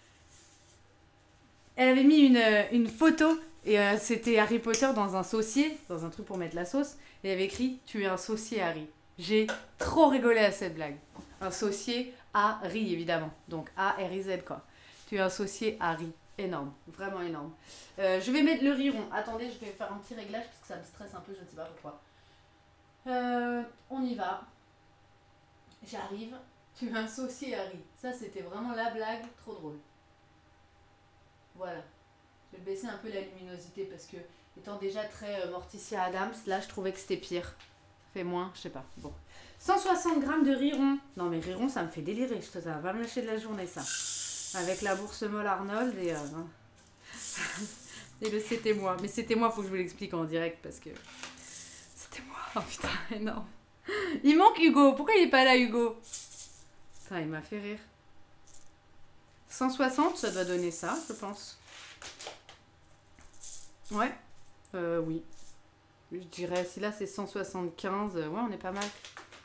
Elle avait mis une, une photo et euh, c'était Harry Potter dans un saucier, dans un truc pour mettre la sauce. Et elle avait écrit « Tu es un saucier, Harry ». J'ai trop rigolé à cette blague. Un saucier Harry, évidemment. Donc A R I Z, quoi. Tu es un saucier Harry. Énorme, vraiment énorme. Euh, je vais mettre le riz rond. Attendez, je vais faire un petit réglage parce que ça me stresse un peu, je ne sais pas pourquoi. Euh, on y va. J'arrive. Tu es un saucier Harry. Ça, c'était vraiment la blague, trop drôle. Voilà. Je vais baisser un peu la luminosité parce que, étant déjà très euh, Morticia Adams, là, je trouvais que c'était pire. Ça fait moins, je sais pas. Bon. cent soixante grammes de riz rond. Non, mais riz rond, ça me fait délirer. Ça va me lâcher de la journée, ça. Avec la bourse molle Arnold et... Euh, et le c'était moi. Mais c'était moi, faut que je vous l'explique en direct parce que... C'était moi. Oh putain, énorme. Il manque Hugo. Pourquoi il est pas là, Hugo? Putain, il m'a fait rire. cent soixante, ça doit donner ça, je pense. Ouais. Euh, oui. Je dirais, si là c'est cent soixante-quinze, ouais, on est pas mal.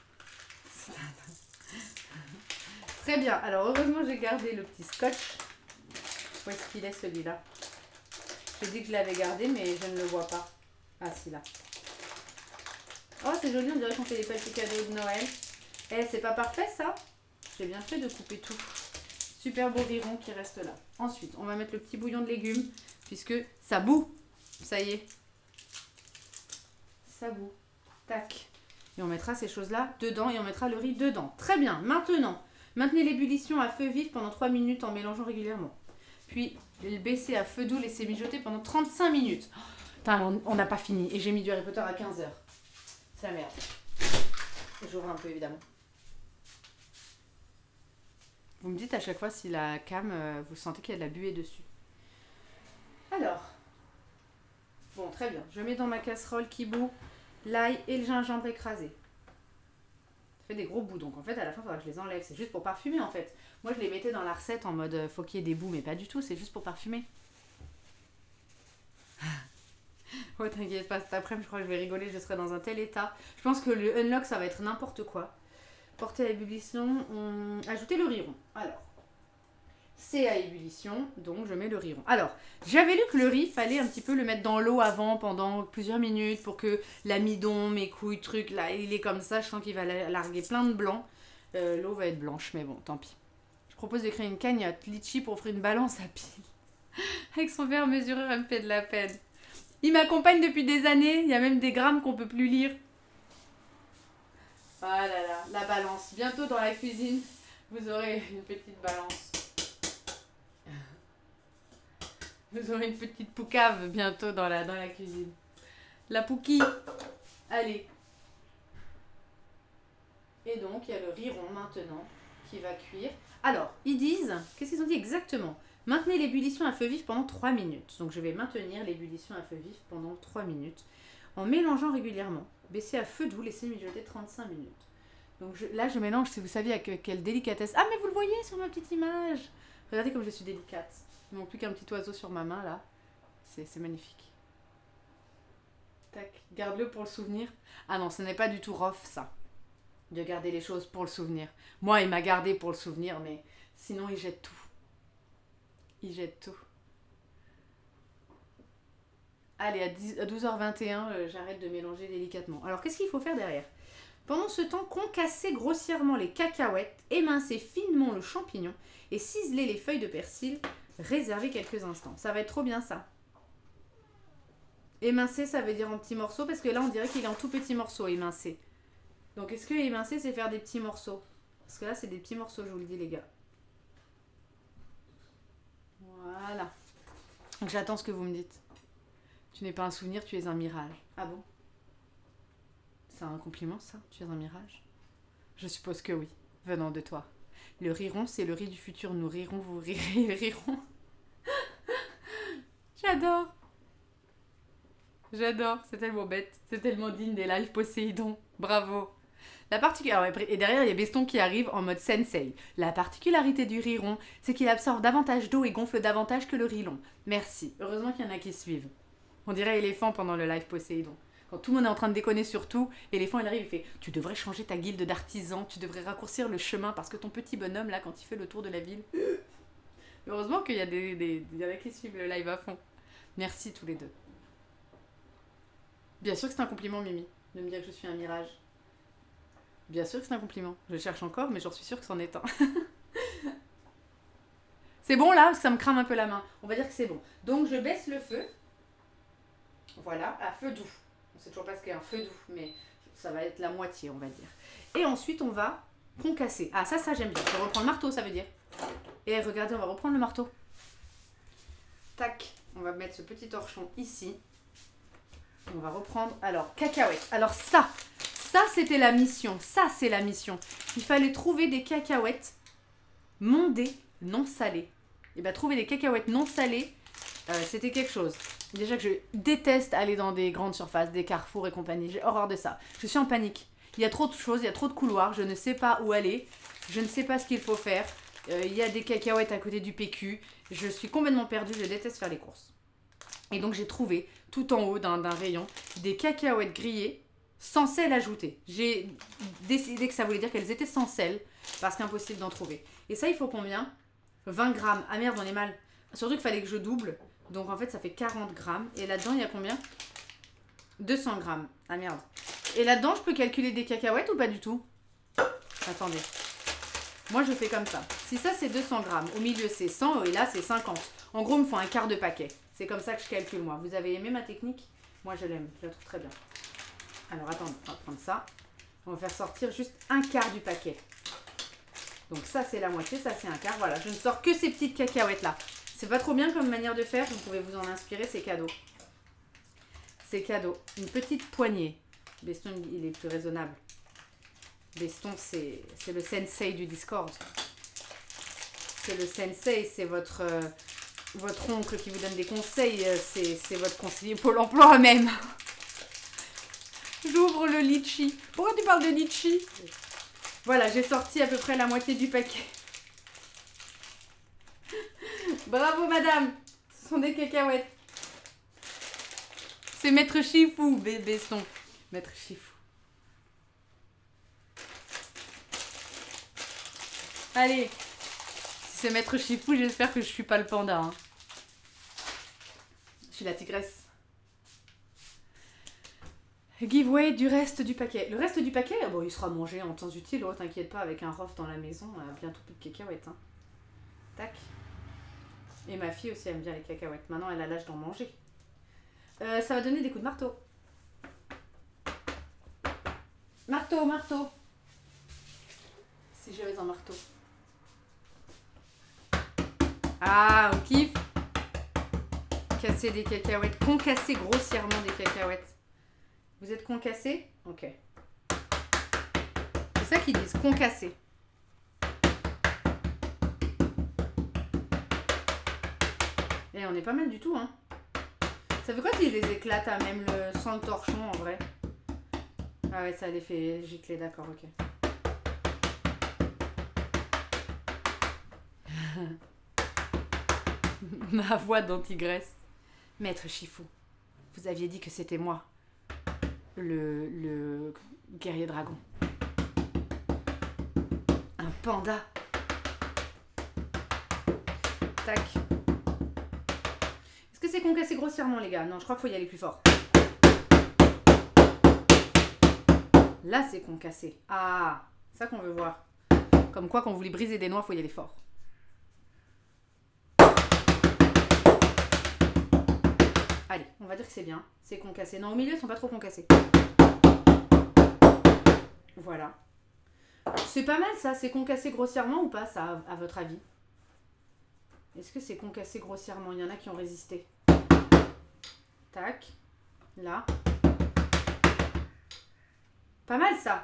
Très bien. Alors, heureusement, j'ai gardé le petit scotch. Où est-ce qu'il est, celui-là? J'ai dit que je l'avais gardé, mais je ne le vois pas. Ah, si, là. Oh, c'est joli, on dirait qu'on fait des petits cadeaux de Noël. Eh, c'est pas parfait, ça? J'ai bien fait de couper tout. Super beau riz rond qui reste là. Ensuite, on va mettre le petit bouillon de légumes, puisque ça bout. Ça y est. Ça bout. Tac. Et on mettra ces choses-là dedans et on mettra le riz dedans. Très bien. Maintenant, maintenez l'ébullition à feu vif pendant trois minutes en mélangeant régulièrement. Puis, le baisser à feu doux, laisser mijoter pendant trente-cinq minutes. Putain, on n'a pas fini. Et j'ai mis du Harry Potter à quinze heures. C'est la merde. J'ouvre un peu, évidemment. Vous me dites à chaque fois si la cam, euh, vous sentez qu'il y a de la buée dessus. Alors. Bon, très bien. Je mets dans ma casserole qui bout l'ail et le gingembre écrasé. Ça fait des gros bouts, donc en fait, à la fin, il faudra que je les enlève. C'est juste pour parfumer, en fait. Moi, je les mettais dans la recette en mode euh, faut qu'il y ait des bouts, mais pas du tout. C'est juste pour parfumer. Oh, t'inquiète pas, cet après-midi, je crois que je vais rigoler. Je serai dans un tel état. Je pense que le unlock, ça va être n'importe quoi. Porter à ébullition. On... Ajouter le riz rond. Alors. C'est à ébullition, donc je mets le riz rond. Alors, j'avais lu que le riz, fallait un petit peu le mettre dans l'eau avant, pendant plusieurs minutes, pour que l'amidon, mes couilles, trucs, là, il est comme ça, je sens qu'il va larguer plein de blanc. Euh, l'eau va être blanche, mais bon, tant pis. Je propose de créer une cagnotte litchi pour offrir une balance à pile. Avec son verre mesureur, elle me fait de la peine. Il m'accompagne depuis des années, il y a même des grammes qu'on peut plus lire. Ah là là, la balance. Bientôt dans la cuisine, vous aurez une petite balance. Vous aurez une petite poucave bientôt dans la, dans la cuisine. La pouquille. Allez. Et donc, il y a le riz rond maintenant qui va cuire. Alors, ils disent, qu'est-ce qu'ils ont dit exactement? Maintenez l'ébullition à feu vif pendant trois minutes. Donc, je vais maintenir l'ébullition à feu vif pendant trois minutes en mélangeant régulièrement. Baisser à feu doux, laisser mijoter trente-cinq minutes. Donc, je, là, je mélange, si vous saviez avec quelle délicatesse. Ah, mais vous le voyez sur ma petite image. Regardez comme je suis délicate. Il ne manque plus qu'un petit oiseau sur ma main, là. C'est magnifique. Tac. Garde-le pour le souvenir. Ah non, ce n'est pas du tout rough, ça. De garder les choses pour le souvenir. Moi, il m'a gardé pour le souvenir, mais sinon, il jette tout. Il jette tout. Allez, à douze heures vingt et un, euh, j'arrête de mélanger délicatement. Alors, qu'est-ce qu'il faut faire derrière? Pendant ce temps, concasser grossièrement les cacahuètes, émincer finement le champignon et ciseler les feuilles de persil. Réserver quelques instants. Ça va être trop bien, ça. Émincer, ça veut dire en petits morceaux, parce que là, on dirait qu'il est en tout petits morceaux, émincer. Donc, est-ce que émincer, c'est faire des petits morceaux? Parce que là, c'est des petits morceaux, je vous le dis, les gars. Voilà. Donc, j'attends ce que vous me dites. Tu n'es pas un souvenir, tu es un mirage. Ah bon? C'est un compliment, ça? Tu es un mirage? Je suppose que oui, venant de toi. Le riz rond, c'est le riz du futur. Nous rirons, vous rirez, rirons. J'adore. J'adore. C'est tellement bête. C'est tellement digne des lives Poséidon. Bravo. La particularité... Et derrière, il y a Beston qui arrive en mode sensei. La particularité du riz rond, c'est qu'il absorbe davantage d'eau et gonfle davantage que le riz long. Merci. Heureusement qu'il y en a qui suivent. On dirait éléphant pendant le live Poséidon. Quand tout le monde est en train de déconner sur tout, l'éléphant il arrive, il fait « Tu devrais changer ta guilde d'artisans, tu devrais raccourcir le chemin parce que ton petit bonhomme là, quand il fait le tour de la ville... » Heureusement qu'il y a des, des, des mecs qui suivent le live à fond. Merci tous les deux. Bien sûr que c'est un compliment, Mimi, de me dire que je suis un mirage. Bien sûr que c'est un compliment. Je cherche encore, mais j'en suis sûre que c'en est un. C'est bon là, parce que ça me crame un peu la main. On va dire que c'est bon. Donc je baisse le feu. Voilà, à feu doux. On sait toujours pas ce qu'est un feu doux, mais ça va être la moitié, on va dire. Et ensuite, on va concasser. Ah, ça, ça, j'aime bien. Je reprends le marteau, ça veut dire. Et regardez, on va reprendre le marteau. Tac. On va mettre ce petit torchon ici. On va reprendre. Alors, cacahuètes. Alors ça, ça, c'était la mission. Ça, c'est la mission. Il fallait trouver des cacahuètes mondées, non salées. Et bien, trouver des cacahuètes non salées, euh, c'était quelque chose. Déjà que je déteste aller dans des grandes surfaces, des carrefours et compagnie. J'ai horreur de ça. Je suis en panique. Il y a trop de choses, il y a trop de couloirs. Je ne sais pas où aller. Je ne sais pas ce qu'il faut faire. Euh, il y a des cacahuètes à côté du P Q. Je suis complètement perdue. Je déteste faire les courses. Et donc, j'ai trouvé tout en haut d'un rayon des cacahuètes grillées sans sel ajouté. J'ai décidé que ça voulait dire qu'elles étaient sans sel parce qu'impossible d'en trouver. Et ça, il faut combien? vingt grammes. Ah merde, on est mal. Surtout qu'il fallait que je double. Donc en fait, ça fait quarante grammes. Et là-dedans, il y a combien? deux cents grammes. Ah merde. Et là-dedans, je peux calculer des cacahuètes ou pas du tout? Attendez. Moi, je fais comme ça. Si ça, c'est deux cents grammes. Au milieu, c'est cent. Et là, c'est cinquante. En gros, il me faut un quart de paquet. C'est comme ça que je calcule, moi. Vous avez aimé ma technique? Moi, je l'aime. Je la trouve très bien. Alors, attendez. On va prendre ça. On va faire sortir juste un quart du paquet. Donc ça, c'est la moitié. Ça, c'est un quart. Voilà. Je ne sors que ces petites cacahuètes-là. C'est pas trop bien comme manière de faire. Vous pouvez vous en inspirer. C'est cadeau. C'est cadeau. Une petite poignée. Beston, il est plus raisonnable. Beston, c'est le sensei du Discord. C'est le sensei. C'est votre, euh, votre oncle qui vous donne des conseils. C'est votre conseiller Pôle emploi même. J'ouvre le litchi. Pourquoi tu parles de litchi? Voilà, j'ai sorti à peu près la moitié du paquet. Bravo, madame. Ce sont des cacahuètes. C'est Maître Chifou, Beston. Maître Chifou. Allez. Si c'est Maître Chifou, j'espère que je suis pas le panda. Hein. Je suis la tigresse. Giveaway du reste du paquet. Le reste du paquet, bon, il sera mangé en temps utile. Oh, t'inquiète pas, avec un rof dans la maison, euh, bientôt plus de cacahuètes. Hein. Tac. Et ma fille aussi aime bien les cacahuètes. Maintenant, elle a l'âge d'en manger. Euh, ça va donner des coups de marteau. Marteau, marteau. Si j'avais un marteau. Ah, on kiffe. Casser des cacahuètes. Concasser grossièrement des cacahuètes. Vous êtes concassé? Ok. C'est ça qu'ils disent, concasser. Et on est pas mal du tout, hein. Ça fait quoi s'ils les éclatent à même le, sans le torchon, en vrai? Ah ouais, ça les fait gicler, d'accord, ok. Ma voix d'antigresse. Maître Chifou, vous aviez dit que c'était moi. Le, le guerrier dragon. Un panda. Tac. Est-ce que c'est concassé grossièrement, les gars? Non, je crois qu'il faut y aller plus fort. Là, c'est concassé. Ah, ça qu'on veut voir. Comme quoi, quand vous voulez briser des noix, il faut y aller fort. Allez, on va dire que c'est bien. C'est concassé. Non, au milieu, ils sont pas trop concassés. Voilà. C'est pas mal, ça. C'est concassé grossièrement ou pas, ça, à, à votre avis? Est-ce que c'est concassé grossièrement? Il y en a qui ont résisté. Tac. Là. Pas mal, ça.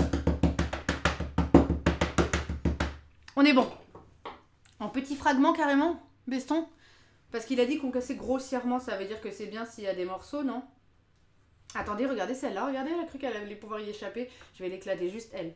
On est bon. En petits fragments, carrément, Beston? Parce qu'il a dit qu'on cassait grossièrement, ça veut dire que c'est bien s'il y a des morceaux, non? Attendez, regardez celle-là, regardez, elle a cru qu'elle allait pouvoir y échapper. Je vais l'éclater, juste elle.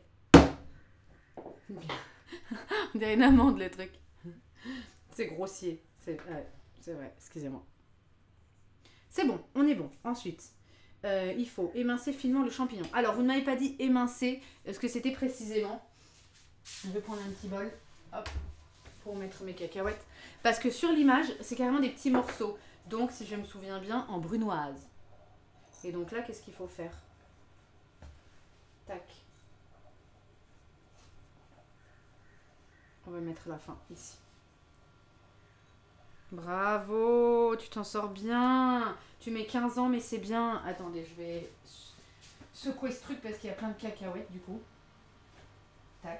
On dirait une amande, le truc. C'est grossier. C'est ouais, c'est vrai, excusez-moi. C'est bon, on est bon. Ensuite, Euh, il faut émincer finement le champignon. Alors, vous ne m'avez pas dit émincer, ce que c'était précisément. Je vais prendre un petit bol, hop, pour mettre mes cacahuètes. Parce que sur l'image, c'est carrément des petits morceaux. Donc, si je me souviens bien, en brunoise. Et donc là, qu'est-ce qu'il faut faire? Tac. On va mettre la fin ici. Bravo, tu t'en sors bien. Tu mets quinze ans, mais c'est bien. Attendez, je vais secouer ce truc parce qu'il y a plein de cacahuètes du coup. Tac.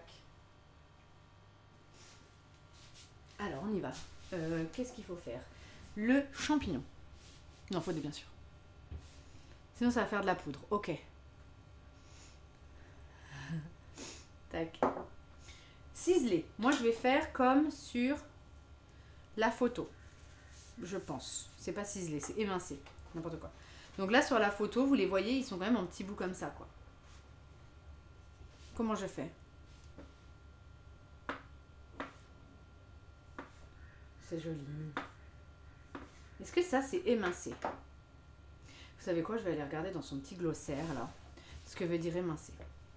Alors, on y va. Euh, Qu'est-ce qu'il faut faire? Le champignon. Il en faut des, bien sûr. Sinon, ça va faire de la poudre. Ok. Tac. Ciseler. Moi, je vais faire comme sur la photo. Je pense. C'est pas ciselé, c'est émincé. N'importe quoi. Donc là, sur la photo, vous les voyez, ils sont quand même en petits bouts comme ça, quoi. Comment je fais? C'est joli. Est-ce que ça, c'est émincé? Vous savez quoi? Je vais aller regarder dans son petit glossaire, là. Ce que veut dire émincé.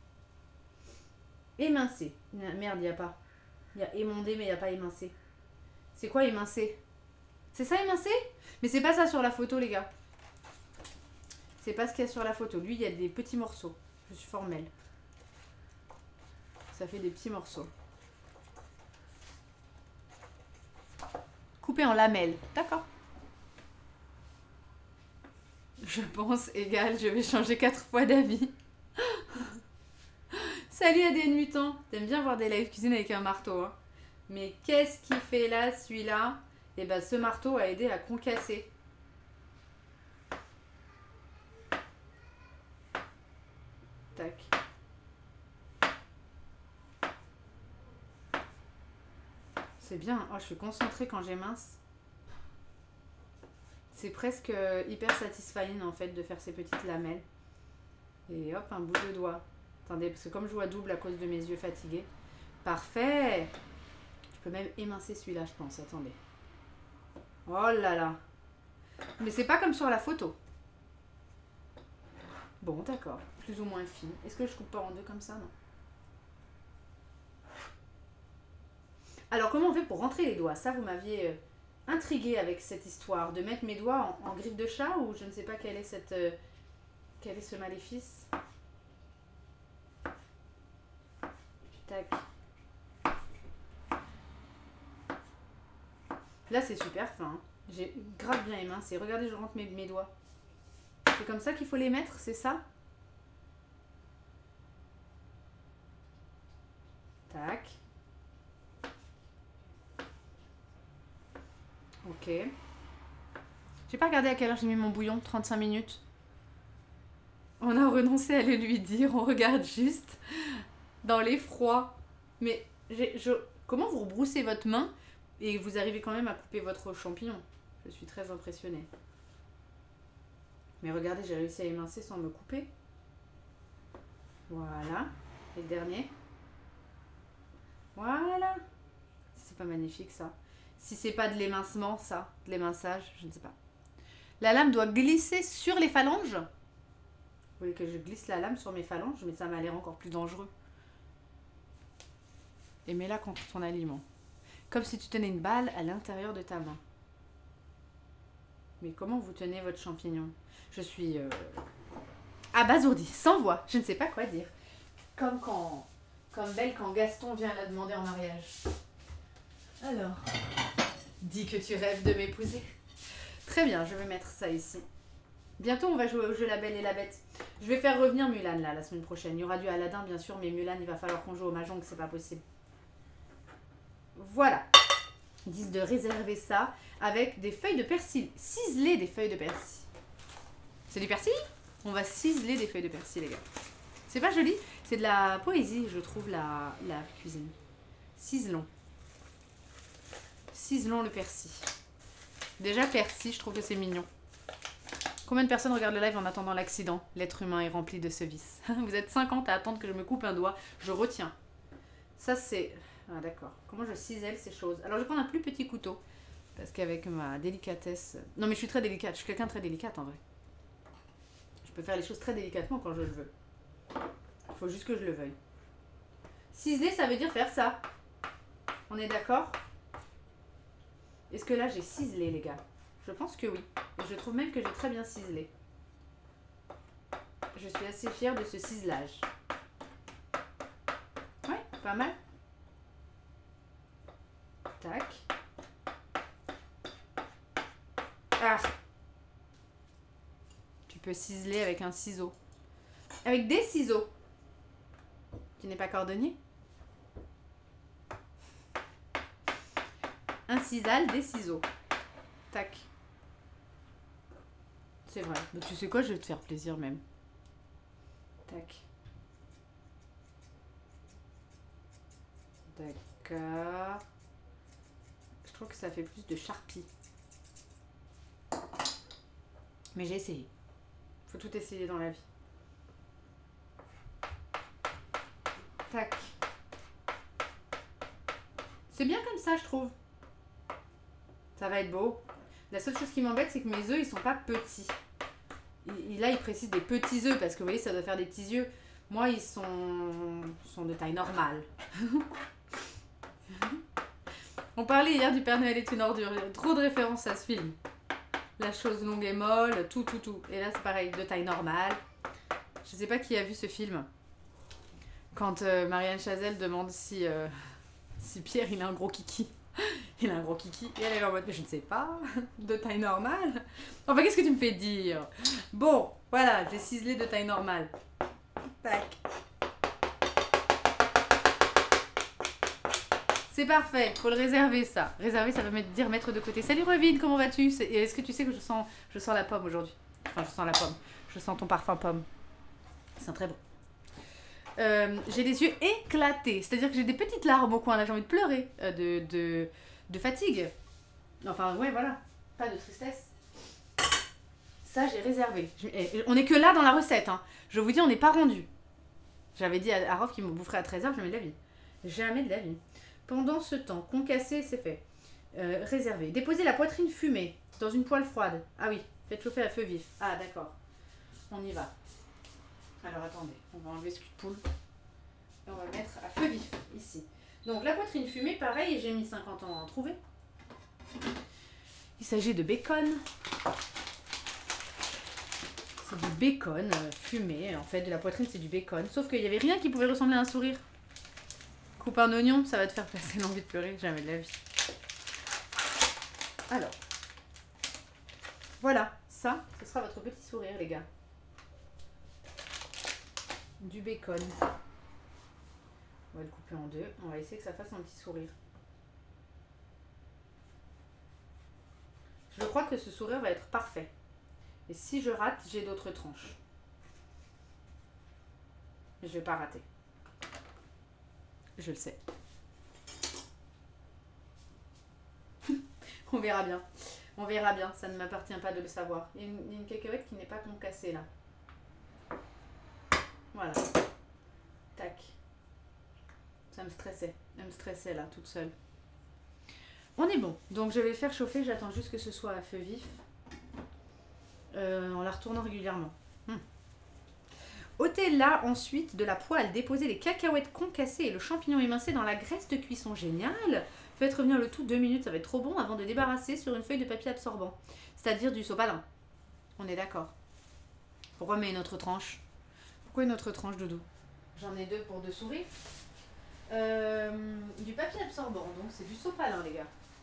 Émincé. Merde, il n'y a pas. Il y a émondé, mais il n'y a pas émincé. C'est quoi émincé? C'est ça émincé? Mais c'est pas ça sur la photo, les gars. C'est pas ce qu'il y a sur la photo. Lui, il y a des petits morceaux. Je suis formelle. Ça fait des petits morceaux. Coupé en lamelles. D'accord. Je pense égal, je vais changer quatre fois d'avis. Salut A D N Mutant. T'aimes bien voir des live cuisine avec un marteau, hein? Mais qu'est-ce qu'il fait là, celui-là? Et ben, ce marteau a aidé à concasser. Tac. C'est bien. Oh, je suis concentrée quand j'émince. C'est presque hyper satisfying en fait de faire ces petites lamelles. Et hop, un bout de doigt. Attendez, parce que comme je vois double à cause de mes yeux fatigués. Parfait! Je peux même émincer celui-là, je pense. Attendez. Oh là là! Mais c'est pas comme sur la photo. Bon, d'accord. Plus ou moins fine. Est-ce que je coupe pas en deux comme ça? Non. Alors, comment on fait pour rentrer les doigts? Ça, vous m'aviez euh, intriguée avec cette histoire. De mettre mes doigts en, en griffe de chat ou je ne sais pas quel est, cette, euh, quel est ce maléfice. Tac. Là, c'est super fin. Hein. J'ai grave bien émincé. Regardez, je rentre mes, mes doigts. C'est comme ça qu'il faut les mettre, c'est ça? Tac. Ok. J'ai pas regardé à quelle heure j'ai mis mon bouillon. trente-cinq minutes. On a renoncé à le lui dire. On regarde juste dans l'effroi. Mais je, comment vous rebroussez votre main et vous arrivez quand même à couper votre champignon? Je suis très impressionnée. Mais regardez, j'ai réussi à émincer sans me couper. Voilà. Et le dernier. Voilà. C'est pas magnifique ça. Si c'est pas de l'émincement, ça, de l'éminçage, je ne sais pas. La lame doit glisser sur les phalanges. Vous voulez que je glisse la lame sur mes phalanges? Mais ça m'a l'air encore plus dangereux. Et mets-la contre ton aliment. Comme si tu tenais une balle à l'intérieur de ta main. Mais comment vous tenez votre champignon? Je suis euh, abasourdie, sans voix. Je ne sais pas quoi dire. Comme quand, comme Belle quand Gaston vient la demander en mariage. Alors, dis que tu rêves de m'épouser. Très bien, je vais mettre ça ici. Bientôt, on va jouer au jeu La Belle et la Bête. Je vais faire revenir Mulan là la semaine prochaine. Il y aura du Aladdin bien sûr, mais Mulan, il va falloir qu'on joue au Mahjong, c'est pas possible. Voilà. Ils disent de réserver ça avec des feuilles de persil. Ciseler des feuilles de persil. C'est du persil? On va ciseler des feuilles de persil, les gars. C'est pas joli? C'est de la poésie, je trouve, la, la cuisine. Ciselons. Ciselons le persil. Déjà, persil, je trouve que c'est mignon. Combien de personnes regardent le live en attendant l'accident? L'être humain est rempli de ce vice. Vous êtes cinquante à attendre que je me coupe un doigt. Je retiens. Ça, c'est... Ah, d'accord. Comment je cisèle ces choses? Alors, je vais prendre un plus petit couteau. Parce qu'avec ma délicatesse... Non, mais je suis très délicate. Je suis quelqu'un de très délicate, en vrai. Je peux faire les choses très délicatement quand je le veux. Il faut juste que je le veuille. Ciseler, ça veut dire faire ça. On est d'accord? Est-ce que là, j'ai ciselé, les gars? Je pense que oui. Et je trouve même que j'ai très bien ciselé. Je suis assez fière de ce ciselage. Ouais, pas mal. Tac. Ah! Tu peux ciseler avec un ciseau. Avec des ciseaux. Tu n'es pas cordonnier? Un cisal, des ciseaux. Tac. C'est vrai. Mais tu sais quoi, je vais te faire plaisir même. Tac. D'accord. Je trouve que ça fait plus de charpie. Mais j'ai essayé. Faut tout essayer dans la vie. Tac. C'est bien comme ça, je trouve. Ça va être beau. La seule chose qui m'embête, c'est que mes œufs, ils sont pas petits. Et là, il précise des petits œufs, parce que vous voyez, ça doit faire des petits yeux. Moi, ils sont, sont de taille normale. On parlait hier du Père Noël est une ordure. Il y a trop de références à ce film. La chose longue et molle, tout, tout, tout. Et là, c'est pareil, de taille normale. Je sais pas qui a vu ce film. Quand euh, Marianne Chazelle demande si, euh, si Pierre, il a un gros kiki. Il a un gros kiki. Et elle est en mode, mais je ne sais pas, de taille normale. Enfin, qu'est-ce que tu me fais dire? Bon, voilà, j'ai ciselé de taille normale. Tac. C'est parfait, faut le réserver ça. Réserver, ça veut dire mettre de côté. Salut Revine, comment vas-tu? Est-ce que tu sais que je sens, je sens la pomme aujourd'hui? Enfin, je sens la pomme. Je sens ton parfum pomme. C'est très bon. Euh, j'ai les yeux éclatés. C'est-à-dire que j'ai des petites larmes au coin. Là, j'ai envie de pleurer. Euh, de, de, de fatigue. Enfin, ouais, voilà. Pas de tristesse. Ça, j'ai réservé. Je, et, on est que là dans la recette. Hein. Je vous dis, on n'est pas rendu. J'avais dit à, à Rof qu'il me boufferait à treize heures. Jamais de la vie. Jamais de la vie. Pendant ce temps, concassé, c'est fait. Euh, réservé. Déposez la poitrine fumée dans une poêle froide. Ah oui, faites chauffer à feu vif. Ah, d'accord. On y va. Alors attendez, on va enlever ce cul de poule. Et on va le mettre à feu vif, ici. Donc la poitrine fumée, pareil, j'ai mis cinquante ans à en trouver. Il s'agit de bacon. C'est du bacon euh, fumé. En fait, de la poitrine, c'est du bacon. Sauf qu'il n'y avait rien qui pouvait ressembler à un sourire. Coupe un oignon, ça va te faire passer l'envie de pleurer. Jamais de la vie. Alors. Voilà, ça, ce sera votre petit sourire, les gars. Du bacon. On va le couper en deux. On va essayer que ça fasse un petit sourire. Je crois que ce sourire va être parfait. Et si je rate, j'ai d'autres tranches. Mais je vais pas rater. Je le sais. On verra bien. On verra bien. Ça ne m'appartient pas de le savoir. Il y a une, il y a une cacahuète qui n'est pas concassée là. Voilà. Tac. Ça me stressait. Elle me stressait là, toute seule. On est bon. Donc je vais le faire chauffer. J'attends juste que ce soit à feu vif. Euh, en la retournant régulièrement. Hum. Ôtez là ensuite de la poêle. Déposez les cacahuètes concassées et le champignon émincé dans la graisse de cuisson. Génial. Faites revenir le tout deux minutes. Ça va être trop bon avant de débarrasser sur une feuille de papier absorbant. C'est-à-dire du sopalin. On est d'accord. Pourquoi met une autre tranche? Pourquoi une autre tranche, Doudou? J'en ai deux pour deux souris. Euh, du papier absorbant, donc c'est du sopalin, les gars.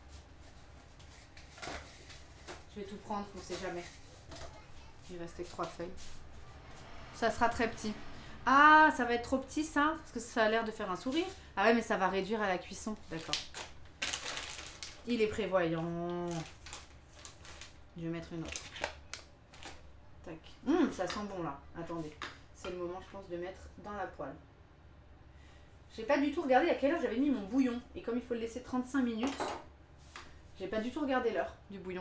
Je vais tout prendre, on ne sait jamais. Il restait que trois feuilles. Ça sera très petit. Ah, ça va être trop petit, ça? Parce que ça a l'air de faire un sourire. Ah ouais, mais ça va réduire à la cuisson. D'accord. Il est prévoyant. Je vais mettre une autre. Tac. Hum, ça sent bon, là. Attendez. C'est le moment, je pense, de mettre dans la poêle. J'ai pas du tout regardé à quelle heure j'avais mis mon bouillon. Et comme il faut le laisser trente-cinq minutes, j'ai pas du tout regardé l'heure du bouillon.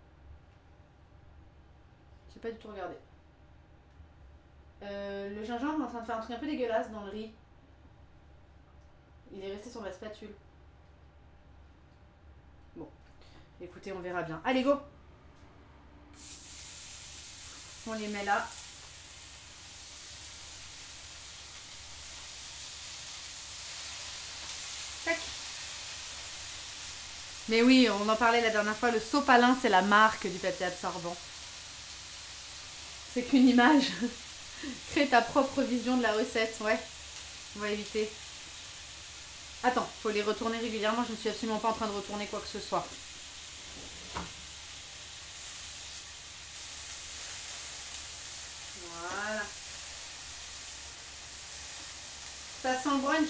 J'ai pas du tout regardé. Euh, le gingembre est en train de faire un truc un peu dégueulasse dans le riz. Il est resté sur ma spatule. Bon. Écoutez, on verra bien. Allez, go! On les met là. Mais oui, on en parlait la dernière fois, le sopalin, c'est la marque du papier absorbant. C'est qu'une image. Crée ta propre vision de la recette, ouais. On va éviter. Attends, faut les retourner régulièrement, je ne suis absolument pas en train de retourner quoi que ce soit. Voilà. Ça sent le brunch.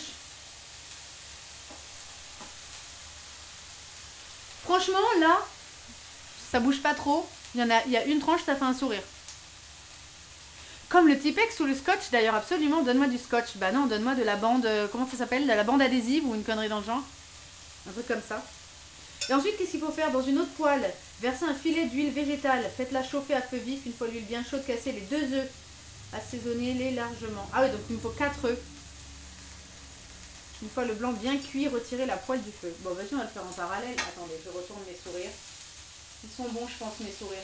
Franchement, là, ça bouge pas trop. Il y en a, il y a une tranche, ça fait un sourire. Comme le Tipex ou le scotch, d'ailleurs, absolument, donne-moi du scotch. Bah non, donne-moi de la bande, euh, comment ça s'appelle? De la bande adhésive ou une connerie dans le genre. Un truc comme ça. Et ensuite, qu'est-ce qu'il faut faire? Dans une autre poêle, verser un filet d'huile végétale. Faites-la chauffer à feu vif. Une fois l'huile bien chaude, cassez les deux œufs. Assaisonnez-les largement. Ah oui, donc il me faut quatre œufs. Une fois le blanc bien cuit, retirez la poêle du feu. Bon, vas-y, on va le faire en parallèle. Attendez, je retourne mes sourires. Ils sont bons, je pense, mes sourires.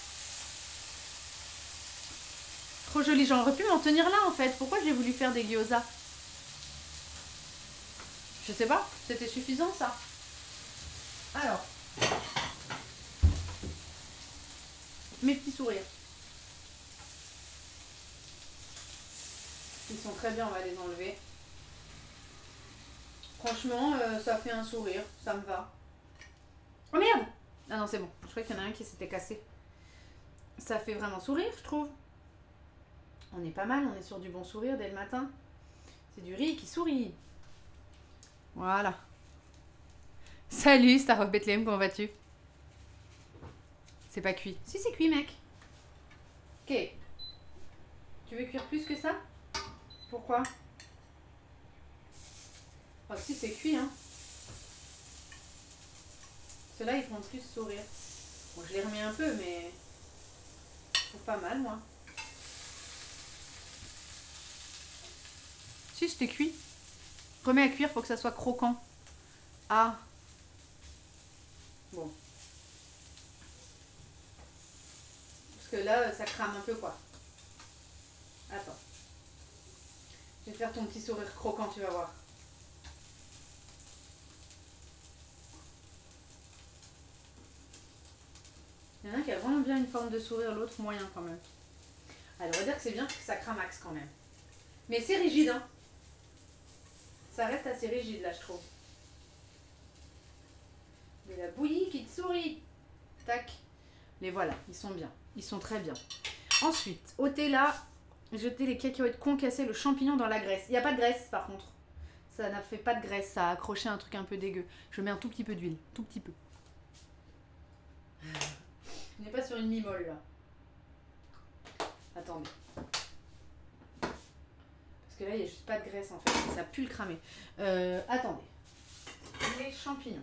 Trop joli. J'aurais pu m'en tenir là, en fait. Pourquoi j'ai voulu faire des gyoza? Je sais pas. C'était suffisant, ça. Alors. Mes petits sourires. Ils sont très bien, on va les enlever. Franchement, euh, ça fait un sourire. Ça me va. Oh merde! Ah non, c'est bon. Je crois qu'il y en a un qui s'était cassé. Ça fait vraiment sourire, je trouve. On est pas mal, on est sur du bon sourire dès le matin. C'est du riz qui sourit. Voilà. Salut, Star of Bethlehem, comment vas-tu? C'est pas cuit. Si, c'est cuit, mec. Ok. Tu veux cuire plus que ça? Pourquoi? Oh, si, c'est cuit, hein. Ceux-là, ils font plus sourire. Bon, je les remets un peu, mais... Je trouve pas mal, moi. Si, c'était cuit. Remets à cuire pour que ça soit croquant. Ah. Bon. Parce que là, ça crame un peu, quoi. Attends. Je vais faire ton petit sourire croquant, tu vas voir. Il y en a un qui a vraiment bien une forme de sourire, l'autre moyen quand même. Alors, on va dire que c'est bien parce que ça cramaxe quand même. Mais c'est rigide, hein. Ça reste assez rigide, là, je trouve. De la bouillie qui te sourit. Tac. Les voilà, ils sont bien. Ils sont très bien. Ensuite, ôtez là, jetez les cacahuètes concassées, le champignon dans la graisse. Il n'y a pas de graisse, par contre. Ça n'a fait pas de graisse, ça a accroché un truc un peu dégueu. Je mets un tout petit peu d'huile, tout petit peu. On n'est pas sur une mimole, là. Attendez. Parce que là, il n'y a juste pas de graisse, en fait. Ça pue le cramer. Euh, attendez. Les champignons.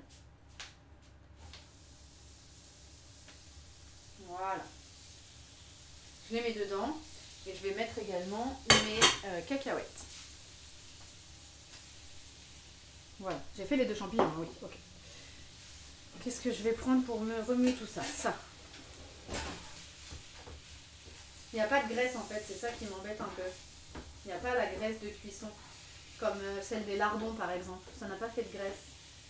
Voilà. Je les mets dedans. Et je vais mettre également mes euh, cacahuètes. Voilà. J'ai fait les deux champignons, hein, oui. Ok. Qu'est-ce que je vais prendre pour me remuer tout ça? Ça. Il n'y a pas de graisse, en fait. C'est ça qui m'embête un peu. Il n'y a pas la graisse de cuisson. Comme euh, celle des lardons, par exemple. Ça n'a pas fait de graisse.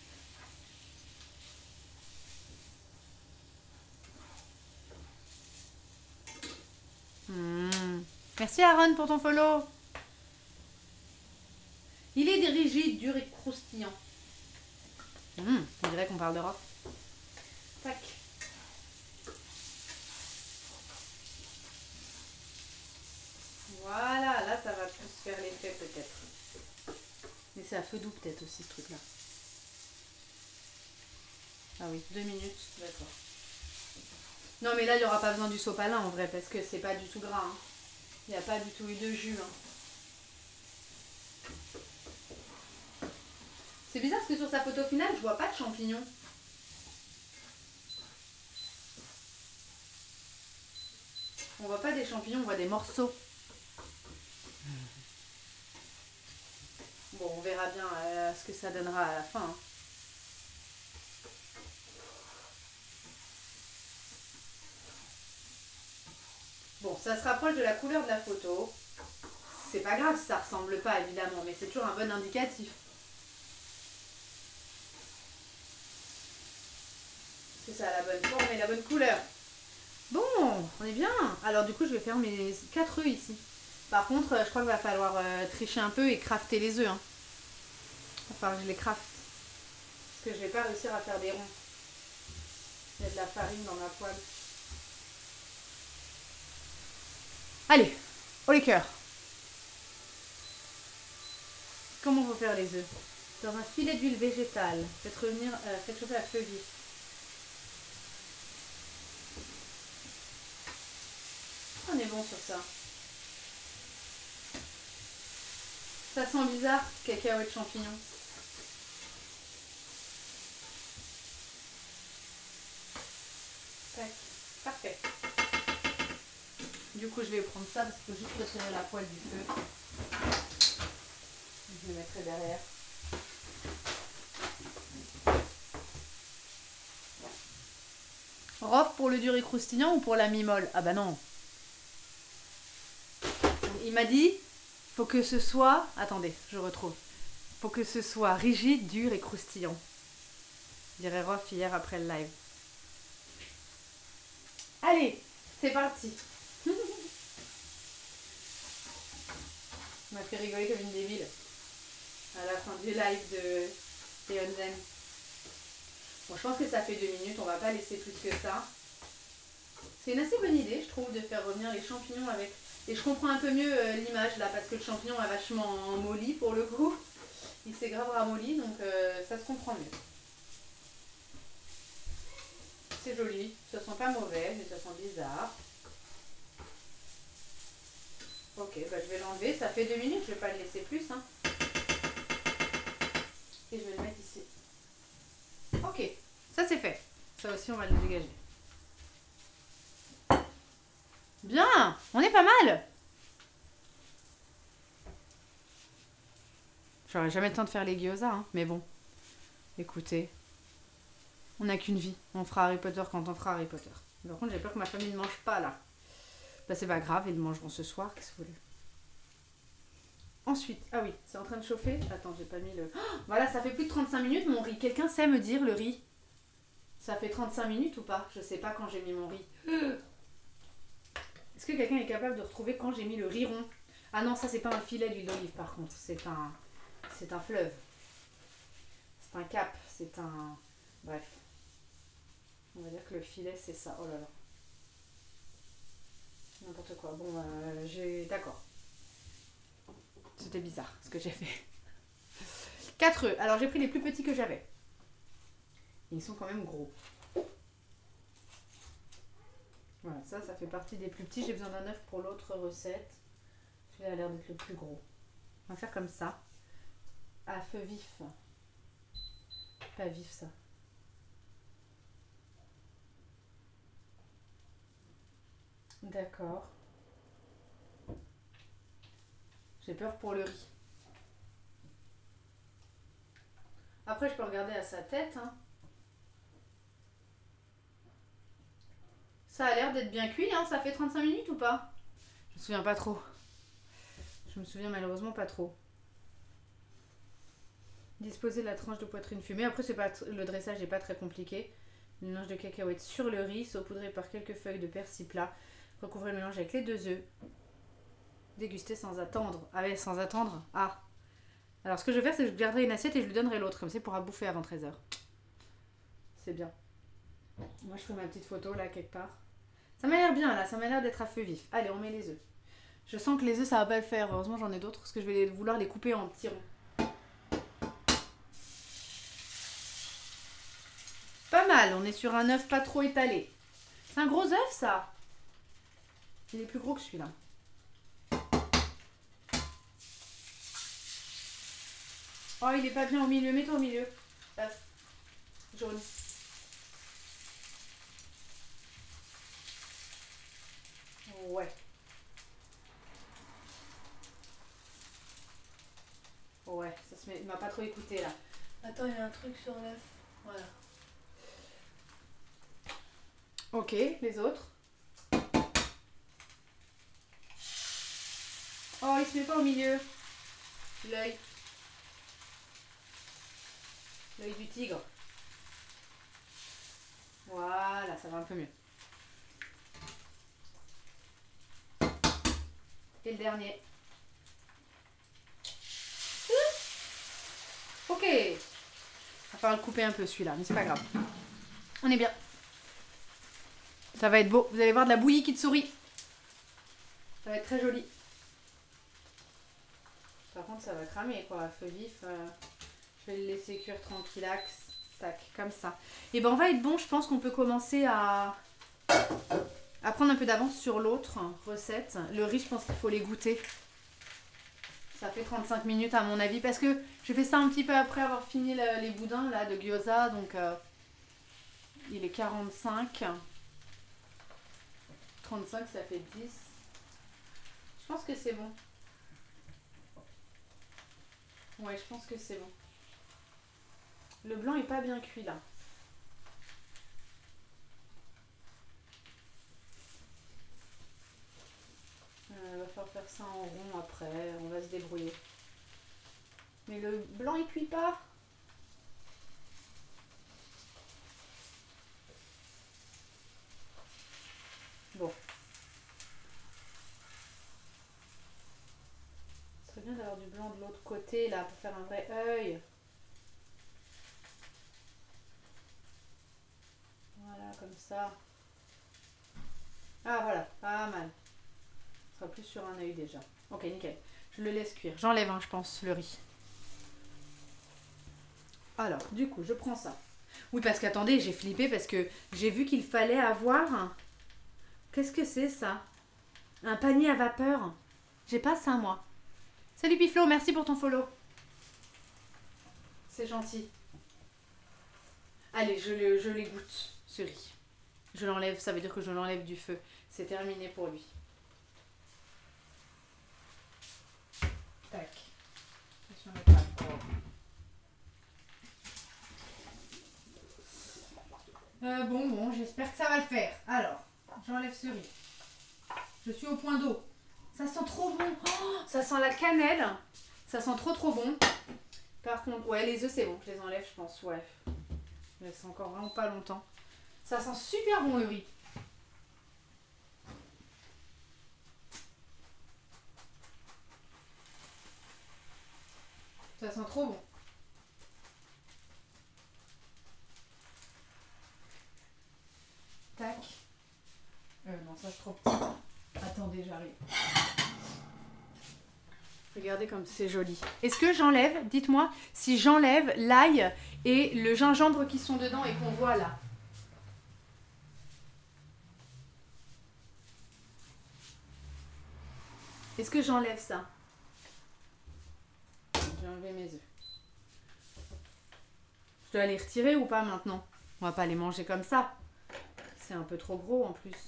Mmh. Merci Aaron pour ton follow. Il est rigide, dur et croustillant. Mmh. On dirait qu'on parle d'Europe. Tac. Voilà, là ça va plus faire l'effet peut-être. Mais c'est à feu doux peut-être aussi ce truc-là. Ah oui, deux minutes, d'accord. Non mais là il n'y aura pas besoin du sopalin en vrai parce que c'est pas du tout gras. Hein. Il n'y a pas du tout eu de jus. Hein. C'est bizarre parce que sur sa photo finale je vois pas de champignons. On voit pas des champignons, on voit des morceaux. Bon, on verra bien euh, ce que ça donnera à la fin. Hein. Bon, ça se rapproche de la couleur de la photo. C'est pas grave si ça ressemble pas évidemment, mais c'est toujours un bon indicatif. Que ça a la bonne forme et la bonne couleur. Bon, on est bien. Alors du coup, je vais faire mes quatre œufs ici. Par contre, je crois qu'il va falloir euh, tricher un peu et crafter les œufs. Hein. Il va falloir que je les crafte. Parce que je vais pas réussir à faire des ronds. Il y a de la farine dans ma poêle. Allez, au liqueur. Comment faut faire les œufs? Dans un filet d'huile végétale. Faites revenir, euh, faites chauffer à feu vif. On est bon sur ça. Ça sent bizarre, cacahuètes champignons. Tac, parfait. Du coup, je vais prendre ça parce qu'il faut juste retirer la poêle du feu. Je le mettrai derrière. Rof pour le dur et croustillant ou pour la mi-molle? Ah bah non. Il m'a dit, faut que ce soit... Attendez, je retrouve. Faut que ce soit rigide, dur et croustillant. Dirait Rof hier après le live. Allez, c'est parti. On m'a fait rigoler comme une débile à la fin du live de Leonzen. Bon, je pense que ça fait deux minutes, on va pas laisser plus que ça. C'est une assez bonne idée, je trouve, de faire revenir les champignons avec... Et je comprends un peu mieux euh, l'image là, parce que le champignon est vachement molli pour le coup. Il s'est grave ramolli, donc euh, ça se comprend mieux. C'est joli, ça sent pas mauvais, mais ça sent bizarre. Ok, bah je vais l'enlever, ça fait deux minutes, je vais pas le laisser plus. Hein. Et je vais le mettre ici. Ok, ça c'est fait. Ça aussi on va le dégager. Bien, on est pas mal. J'aurais jamais le temps de faire les gyoza, hein, mais bon. Écoutez, on n'a qu'une vie. On fera Harry Potter quand on fera Harry Potter. Par contre, j'ai peur que ma famille ne mange pas là. Bah c'est pas grave, ils le mangeront ce soir, qu'est-ce que vous voulez. Ensuite, ah oui, c'est en train de chauffer. Attends, j'ai pas mis le... Oh, voilà, ça fait plus de trente-cinq minutes mon riz. Quelqu'un sait me dire le riz? Ça fait trente-cinq minutes ou pas? Je sais pas quand j'ai mis mon riz. Est-ce que quelqu'un est capable de retrouver quand j'ai mis le riz rond? Ah non, ça c'est pas un filet d'huile d'olive par contre. C'est un... C'est un fleuve. C'est un cap. C'est un... Bref. On va dire que le filet c'est ça. Oh là là. N'importe quoi. Bon, euh, j'ai... D'accord. C'était bizarre ce que j'ai fait. quatre œufs. Alors j'ai pris les plus petits que j'avais. Ils sont quand même gros. Voilà, ça, ça fait partie des plus petits. J'ai besoin d'un œuf pour l'autre recette. Celui-là a l'air d'être le plus gros. On va faire comme ça. À feu vif. Pas vif ça. D'accord. J'ai peur pour le riz. Après, je peux regarder à sa tête. Hein. Ça a l'air d'être bien cuit. Hein. Ça fait trente-cinq minutes ou pas? Je me souviens pas trop. Je me souviens malheureusement pas trop. Disposer la tranche de poitrine fumée. Après, c'est pas le dressage n'est pas très compliqué. Une mélange de cacahuètes sur le riz, saupoudré par quelques feuilles de persil plat. Recouvrez le mélange avec les deux œufs. Déguster sans attendre. Ah ouais, sans attendre. Ah. Alors, ce que je vais faire, c'est que je garderai une assiette et je lui donnerai l'autre. Comme ça, il pourra bouffer avant treize heures. C'est bien. Moi, je ferai ma petite photo là, quelque part. Ça m'a l'air bien là. Ça m'a l'air d'être à feu vif. Allez, on met les œufs. Je sens que les œufs, ça va pas le faire. Heureusement, j'en ai d'autres parce que je vais vouloir les couper en petits ronds. Pas mal. On est sur un œuf pas trop étalé. C'est un gros œuf, ça. Il est plus gros que celui-là. Oh, il est pas bien au milieu. Mets-toi au milieu. Œuf. Jaune. Ouais. Ouais, ça se met... Il m'a pas trop écouté là. Attends, il y a un truc sur l'œuf. Voilà. Ok, les autres. Oh, il se met pas au milieu. L'œil. L'œil du tigre. Voilà, ça va un peu mieux. Et le dernier. Ok. Il va falloir le couper un peu celui-là, mais c'est pas grave. On est bien. Ça va être beau. Vous allez voir de la bouillie qui te sourit. Ça va être très joli. Par contre, ça va cramer quoi, à feu vif. Euh, je vais le laisser cuire tranquillax. Tac, comme ça. Et ben on va être bon. Je pense qu'on peut commencer à, à prendre un peu d'avance sur l'autre recette. Le riz, je pense qu'il faut les goûter. Ça fait trente-cinq minutes à mon avis. Parce que j'ai fait ça un petit peu après avoir fini le, les boudins là, de gyoza. Donc euh, il est quarante-cinq. trente-cinq, ça fait dix. Je pense que c'est bon. Ouais, je pense que c'est bon. Le blanc est pas bien cuit là. Il euh, va falloir faire ça en rond après. On va se débrouiller. Mais le blanc il cuit pas. Bon. Ce serait bien d'avoir du blanc de l'autre côté là pour faire un vrai œil. Voilà, comme ça. Ah voilà, pas mal. Ce sera plus sur un œil déjà. Ok, nickel. Je le laisse cuire. J'enlève, hein, je pense, le riz. Alors, du coup, je prends ça. Oui, parce qu'attendez, j'ai flippé parce que j'ai vu qu'il fallait avoir... Qu'est-ce que c'est ça? Un panier à vapeur. J'ai pas ça, moi. Salut Piflo, merci pour ton follow. C'est gentil. Allez, je, le, je les goûte, ce riz. Je l'enlève, ça veut dire que je l'enlève du feu. C'est terminé pour lui. Tac. Attention à la table. Euh, bon, bon, j'espère que ça va le faire. Alors, j'enlève ce riz. Je suis au point d'eau. Ça sent trop bon. Oh, ça sent la cannelle. Ça sent trop trop bon. Par contre, ouais, les œufs c'est bon. Je les enlève, je pense. Ouais. Je laisse encore vraiment pas longtemps. Ça sent super bon le riz. Ça sent trop bon. Tac. Euh, non, ça c'est trop petit. Attendez, j'arrive. Regardez comme c'est joli. Est-ce que j'enlève, dites-moi, si j'enlève l'ail et le gingembre qui sont dedans et qu'on voit là. Est-ce que j'enlève ça? J'ai enlevé mes œufs. Je dois les retirer ou pas maintenant? On va pas les manger comme ça. C'est un peu trop gros en plus.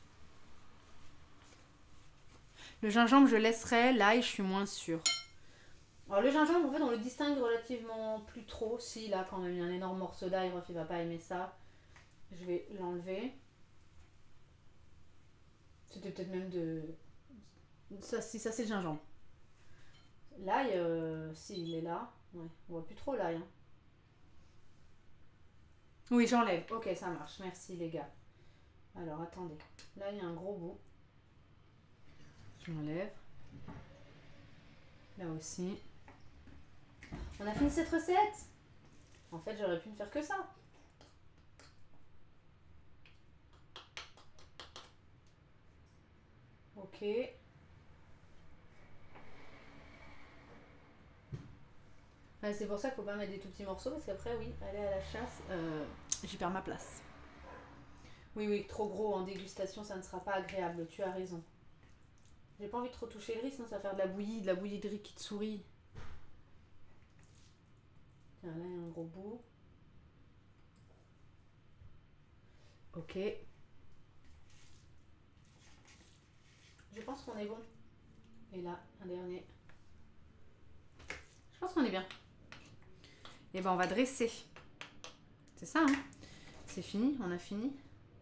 Le gingembre, je laisserai. L'ail, je suis moins sûre. Alors le gingembre, en fait, on le distingue relativement plus trop. Si, là, quand même, il y a un énorme morceau d'ail, il va pas aimer ça. Je vais l'enlever. C'était peut-être même de... Ça, si, ça, c'est le gingembre. L'ail, euh, si, il est là. Ouais, on voit plus trop l'ail. Hein. Oui, j'enlève. Ok, ça marche. Merci, les gars. Alors, attendez. Là, il y a un gros bout. Je l'enlève. Là aussi. On a fini cette recette. En fait, j'aurais pu ne faire que ça. Ok. Ouais, c'est pour ça qu'il faut pas mettre des tout petits morceaux parce qu'après, oui, aller à la chasse, euh, j'y perds ma place. Oui, oui, trop gros en dégustation, ça ne sera pas agréable. Tu as raison. J'ai pas envie de trop toucher le riz, sinon ça va faire de la bouillie, de la bouillie de riz qui te sourit. Tiens, là, il y a un gros bout. Ok. Je pense qu'on est bon. Et là, un dernier. Je pense qu'on est bien. Et ben, on va dresser. C'est ça, hein? C'est fini, on a fini.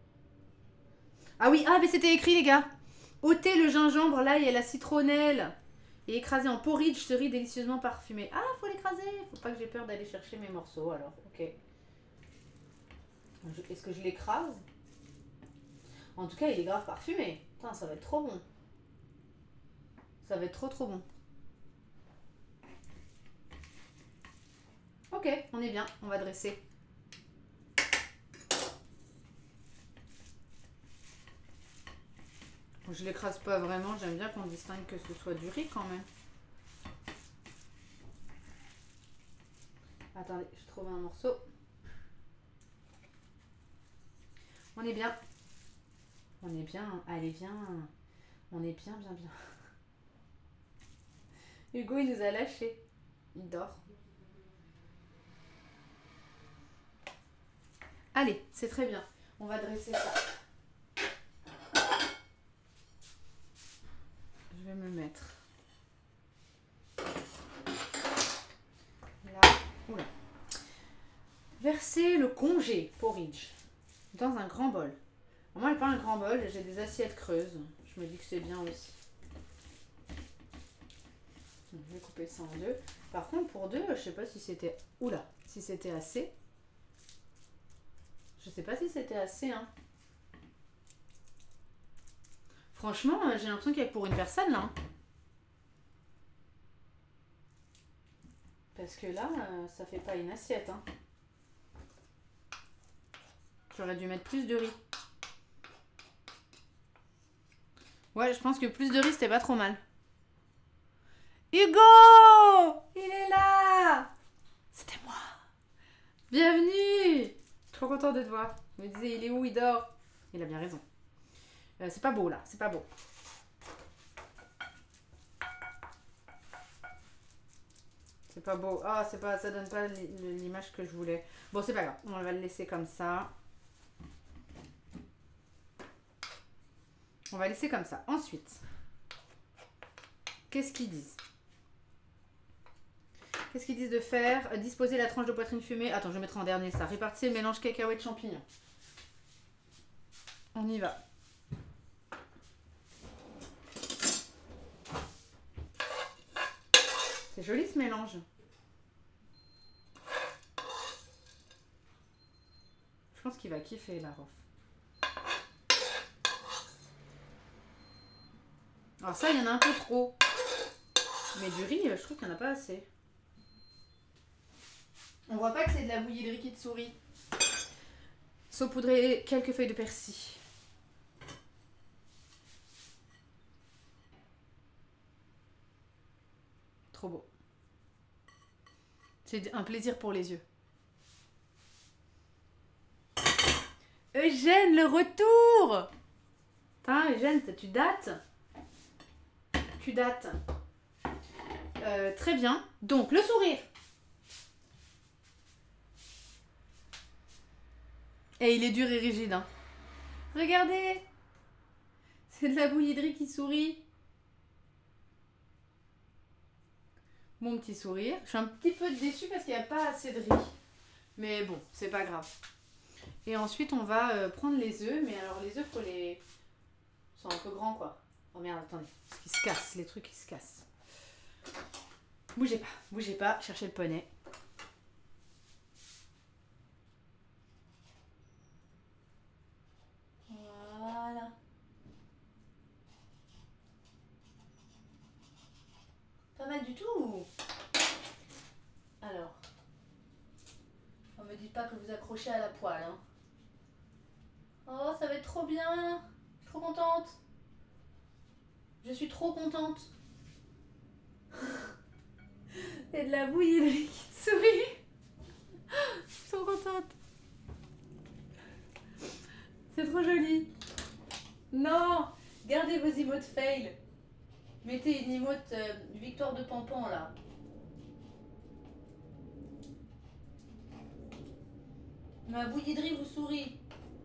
Ah oui, ah, mais c'était écrit, les gars. Ôtez le gingembre, l'ail et la citronnelle. Et écraser en porridge ce riz délicieusement parfumé. Ah, faut l'écraser. Faut pas que j'ai peur d'aller chercher mes morceaux, alors. Ok. Est-ce que je l'écrase? En tout cas, il est grave parfumé. Putain, ça va être trop bon. Ça va être trop trop bon. Ok, on est bien. On va dresser. Je l'écrase pas vraiment. J'aime bien qu'on distingue que ce soit du riz quand même. Attendez, je trouve un morceau. On est bien. On est bien. Allez, viens. On est bien, bien, bien. Hugo, il nous a lâchés. Il dort. Allez, c'est très bien. On va dresser ça. Je vais me mettre là. Oula. Verser le congé porridge dans un grand bol. Alors moi, j'ai pas un grand bol, j'ai des assiettes creuses. Je me dis que c'est bien aussi. Donc, je vais couper ça en deux. Par contre, pour deux, je sais pas si c'était... Oula, si c'était assez. Je sais pas si c'était assez, hein. Franchement, j'ai l'impression qu'il y a que pour une personne, là. Hein. Parce que là, ça fait pas une assiette, hein. J'aurais dû mettre plus de riz. Ouais, je pense que plus de riz, c'était pas trop mal. Hugo! Il est là! C'était moi. Bienvenue! Trop content de te voir. Je me disais, il est où? Il dort. Il a bien raison. Euh, c'est pas beau, là. C'est pas beau. C'est pas beau. Ah, c'est pas, ça donne pas l'image que je voulais. Bon, c'est pas grave. On va le laisser comme ça. On va laisser comme ça. Ensuite, qu'est-ce qu'ils disent? Qu'est-ce qu'ils disent de faire? Disposer la tranche de poitrine fumée. Attends, je vais mettre en dernier ça. Répartir le mélange cacahuètes champignons. On y va. C'est joli ce mélange. Je pense qu'il va kiffer la Rof. Alors ça, il y en a un peu trop. Mais du riz, je trouve qu'il n'y en a pas assez. On voit pas que c'est de la bouillie de riz qui te sourit. Saupoudrer quelques feuilles de persil. Trop beau. C'est un plaisir pour les yeux. Eugène, le retour! Putain, Eugène, tu dates? Tu dates. Euh, très bien. Donc, le sourire. Et il est dur et rigide. Hein. Regardez. C'est de la bouillie de riz qui sourit. Mon petit sourire. Je suis un petit peu déçue parce qu'il n'y a pas assez de riz. Mais bon, c'est pas grave. Et ensuite, on va euh, prendre les œufs. Mais alors, les œufs, faut les... Ils sont un peu grands, quoi. Oh merde, attendez. Parce qu'ils se cassent. Les trucs, ils se cassent. Bougez pas. Bougez pas. Cherchez le poney. Voilà. Pas mal du tout. Alors. On me dit pas que vous accrochez à la poêle. Hein. Oh, ça va être trop bien. Je suis trop contente. Je suis trop contente. C'est de la bouillie de riz qui te sourit. Je suis trop contente. C'est trop joli. Non, gardez vos emotes fail. Mettez une emote euh, victoire de Pampan là. Ma bouillie de riz vous sourit.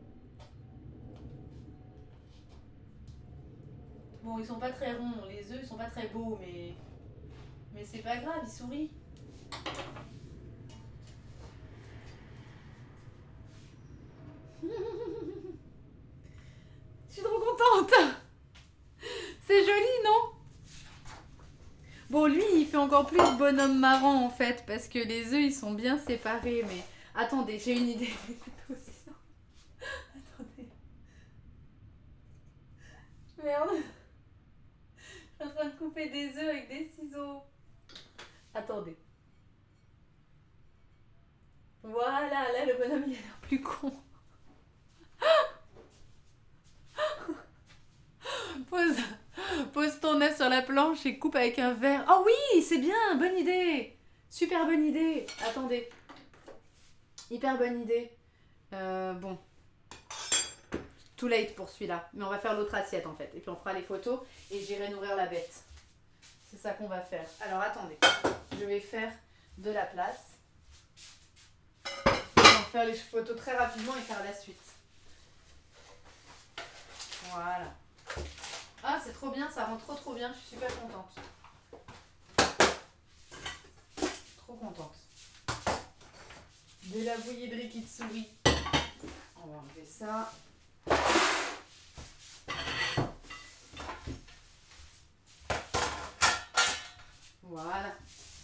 Bon, ils sont pas très ronds, les œufs ils sont pas très beaux, mais mais c'est pas grave, ils sourient. Je suis trop contente. C'est joli, non? Bon, lui, il fait encore plus bonhomme marrant, en fait, parce que les œufs, ils sont bien séparés. Mais attendez, j'ai une idée. Merde. Je suis en train de couper des œufs avec des ciseaux. Attendez. Voilà, là le bonhomme il a l'air plus con. Pose, pose ton œuf sur la planche et coupe avec un verre. Oh oui, c'est bien, bonne idée. Super bonne idée. Attendez. Hyper bonne idée. Euh, bon. Too late pour celui-là. Mais on va faire l'autre assiette en fait. Et puis on fera les photos et j'irai nourrir la bête. C'est ça qu'on va faire. Alors attendez. Je vais faire de la place. On va faire les photos très rapidement et faire la suite. Voilà. Ah, c'est trop bien, ça rend trop trop bien, je suis super contente. Trop contente. De la bouillie de Rikitsuri. On va enlever ça. Voilà.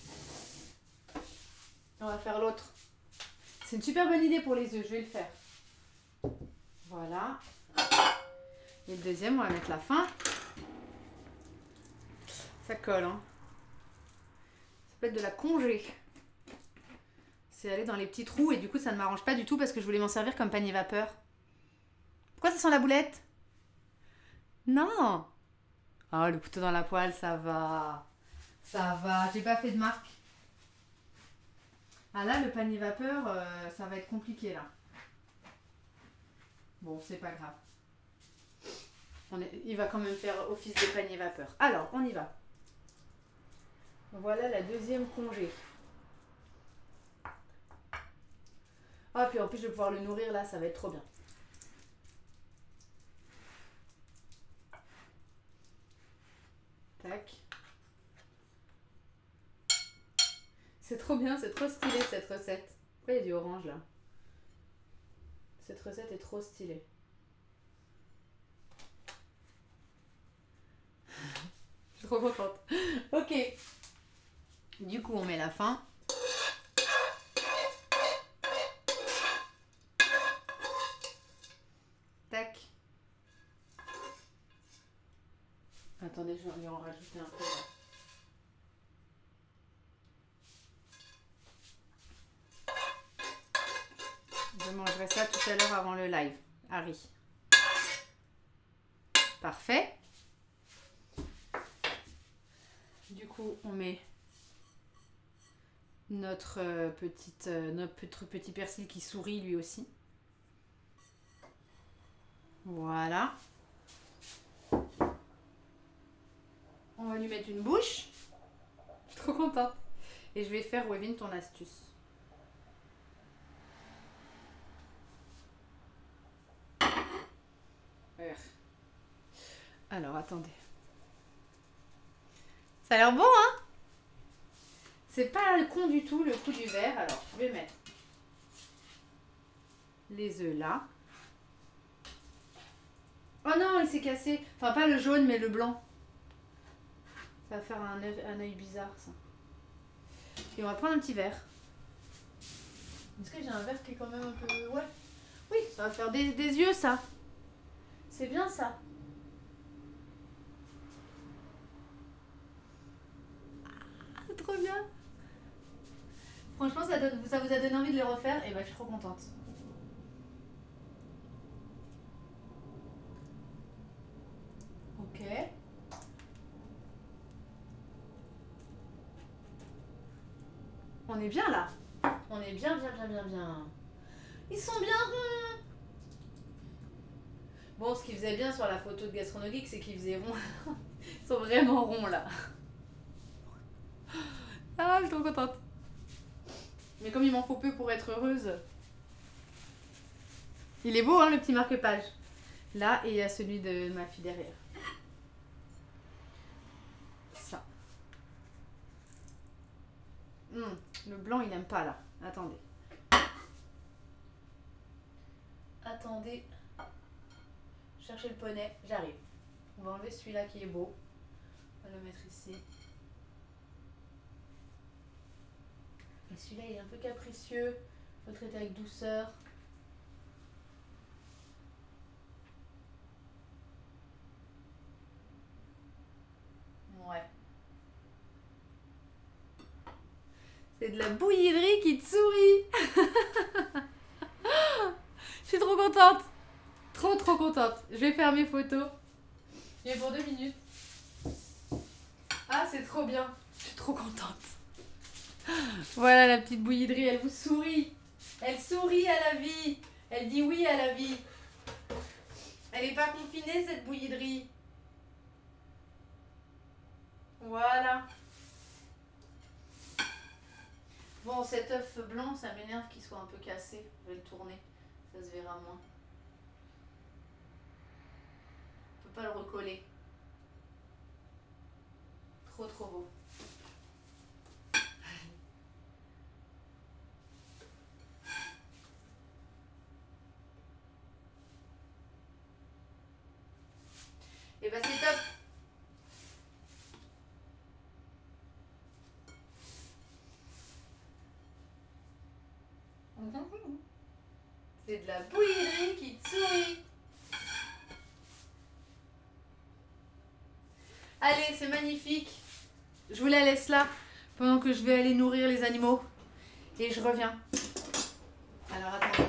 On va faire l'autre. C'est une super bonne idée pour les œufs, je vais le faire. Voilà. Et le deuxième, on va mettre la fin. Ça colle, hein. Ça peut être de la congé. C'est aller dans les petits trous et du coup, ça ne m'arrange pas du tout parce que je voulais m'en servir comme panier vapeur. Pourquoi ça sent la boulette? Non. Oh, le couteau dans la poêle, ça va. Ça va. J'ai pas fait de marque. Ah là, le panier vapeur, euh, ça va être compliqué là. Bon, c'est pas grave. On est, il va quand même faire office de panier vapeur. Alors, on y va. Voilà la deuxième congé. Ah, puis en plus, je vais pouvoir le nourrir là, ça va être trop bien. Tac. C'est trop bien, c'est trop stylé cette recette. Pourquoi il y a du orange là? Cette recette est trop stylée. Je suis trop contente. Ok. Du coup, on met la fin. Tac. Attendez, je vais en rajouter un peu là. Je mangerai ça tout à l'heure avant le live. Harry. Parfait. Du coup, on met notre, euh, petite, euh, notre petit persil qui sourit lui aussi. Voilà. On va lui mettre une bouche. Je suis trop contente. Et je vais faire, Wevin, ton astuce. Alors, attendez. Ça a l'air bon, hein? C'est pas con du tout, le coup du verre. Alors, je vais mettre les œufs là. Oh non, il s'est cassé. Enfin, pas le jaune, mais le blanc. Ça va faire un œil, un œil bizarre, ça. Et on va prendre un petit verre. Est-ce que j'ai un verre qui est quand même un peu... Ouais. Oui, ça va faire des, des yeux, ça. C'est bien, ça. Ah, c'est trop bien. Franchement, ça, donne, ça vous a donné envie de le refaire. Et bah, je suis trop contente. Ok. On est bien, là. On est bien, bien, bien, bien, bien. Ils sont bien ronds. Bon, ce qu'ils faisaient bien sur la photo de Gastronogeek, c'est qu'ils faisaient rond. Ils sont vraiment ronds, là. Ah, je suis trop contente. Mais comme il m'en faut peu pour être heureuse. Il est beau, hein, le petit marque-page. Là, et il y a celui de ma fille derrière. Ça. Hum, le blanc, il n'aime pas, là. Attendez. Attendez. Cherchez le poney, j'arrive. On va enlever celui-là qui est beau. On va le mettre ici. Et celui-là, il est un peu capricieux. Il faut le traiter avec douceur. C'est de la bouillie qui te sourit. Je suis trop contente. Trop trop contente. Je vais faire mes photos. Et pour deux minutes. Ah, c'est trop bien. Je suis trop contente. Voilà la petite bouillie, elle vous sourit. Elle sourit à la vie. Elle dit oui à la vie. Elle n'est pas confinée, cette bouillie. Voilà. Bon, cet œuf blanc, ça m'énerve qu'il soit un peu cassé. Je vais le tourner. Ça se verra moins. Je peux pas le recoller. Trop trop beau. Et bah c'est top. C'est de la bouillie qui te sourit. Allez, c'est magnifique. Je vous la laisse là pendant que je vais aller nourrir les animaux. Et je reviens. Alors attendez.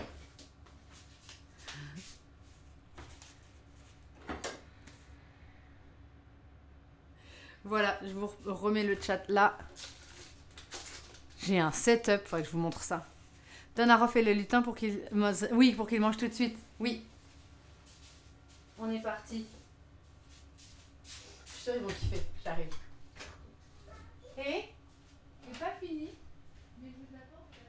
Voilà, je vous remets le chat là. J'ai un setup, faudrait que je vous montre ça. Donne à Raphaël le lutin pour qu'il... Oui, pour qu'il mange tout de suite. Oui. On est parti. Je suis sûre qu'ils vont kiffer. J'arrive. Et c'est pas fini. Mais je vous apporte la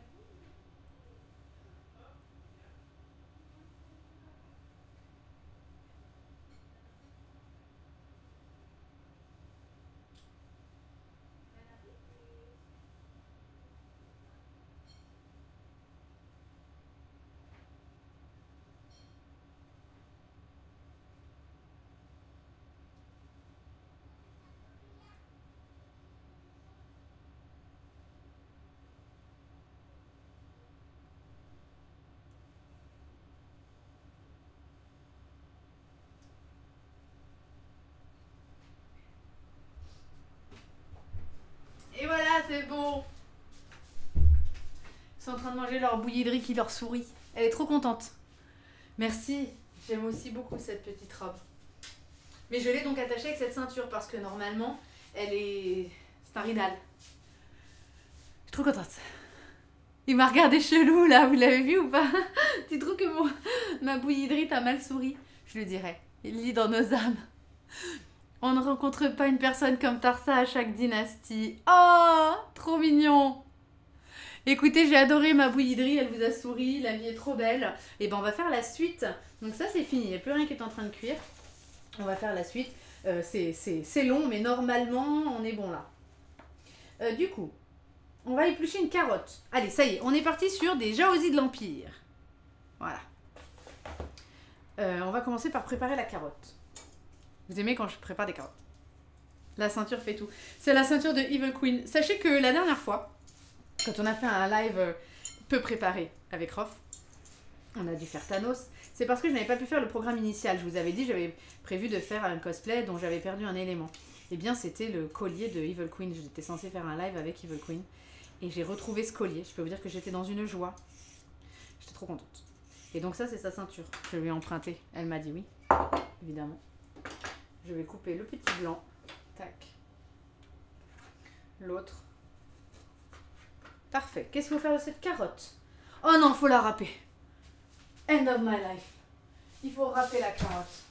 Et voilà, c'est bon. Ils sont en train de manger leur bouillie de riz qui leur sourit. Elle est trop contente. Merci. J'aime aussi beaucoup cette petite robe. Mais je l'ai donc attachée avec cette ceinture parce que normalement, elle est... C'est un ridal. Je suis trop contente. Il m'a regardé chelou là, vous l'avez vu ou pas? Tu trouves que mon... ma bouillie de riz t'a mal souri? Je lui dirais. Il lit dans nos âmes. On ne rencontre pas une personne comme Tarsa à chaque dynastie. Oh, trop mignon. Écoutez, j'ai adoré ma bouillie de riz, elle vous a souri, la vie est trop belle. Et ben on va faire la suite. Donc ça c'est fini, il n'y a plus rien qui est en train de cuire. On va faire la suite. Euh, c'est long, mais normalement on est bon là. Euh, du coup, on va éplucher une carotte. Allez, ça y est, on est parti sur des jalousies de l'Empire. Voilà. Euh, on va commencer par préparer la carotte. Vous aimez quand je prépare des carottes? La ceinture fait tout. C'est la ceinture de Evil Queen. Sachez que la dernière fois, quand on a fait un live peu préparé avec Rof, on a dû faire Thanos. C'est parce que je n'avais pas pu faire le programme initial. Je vous avais dit, j'avais prévu de faire un cosplay dont j'avais perdu un élément. Eh bien, c'était le collier de Evil Queen. J'étais censée faire un live avec Evil Queen. Et j'ai retrouvé ce collier. Je peux vous dire que j'étais dans une joie. J'étais trop contente. Et donc ça, c'est sa ceinture. Je lui ai emprunté. Elle m'a dit oui, évidemment. Je vais couper le petit blanc. Tac. L'autre. Parfait. Qu'est-ce qu'il faut faire de cette carotte? Oh non, faut la râper. End of my life. Il faut râper la carotte.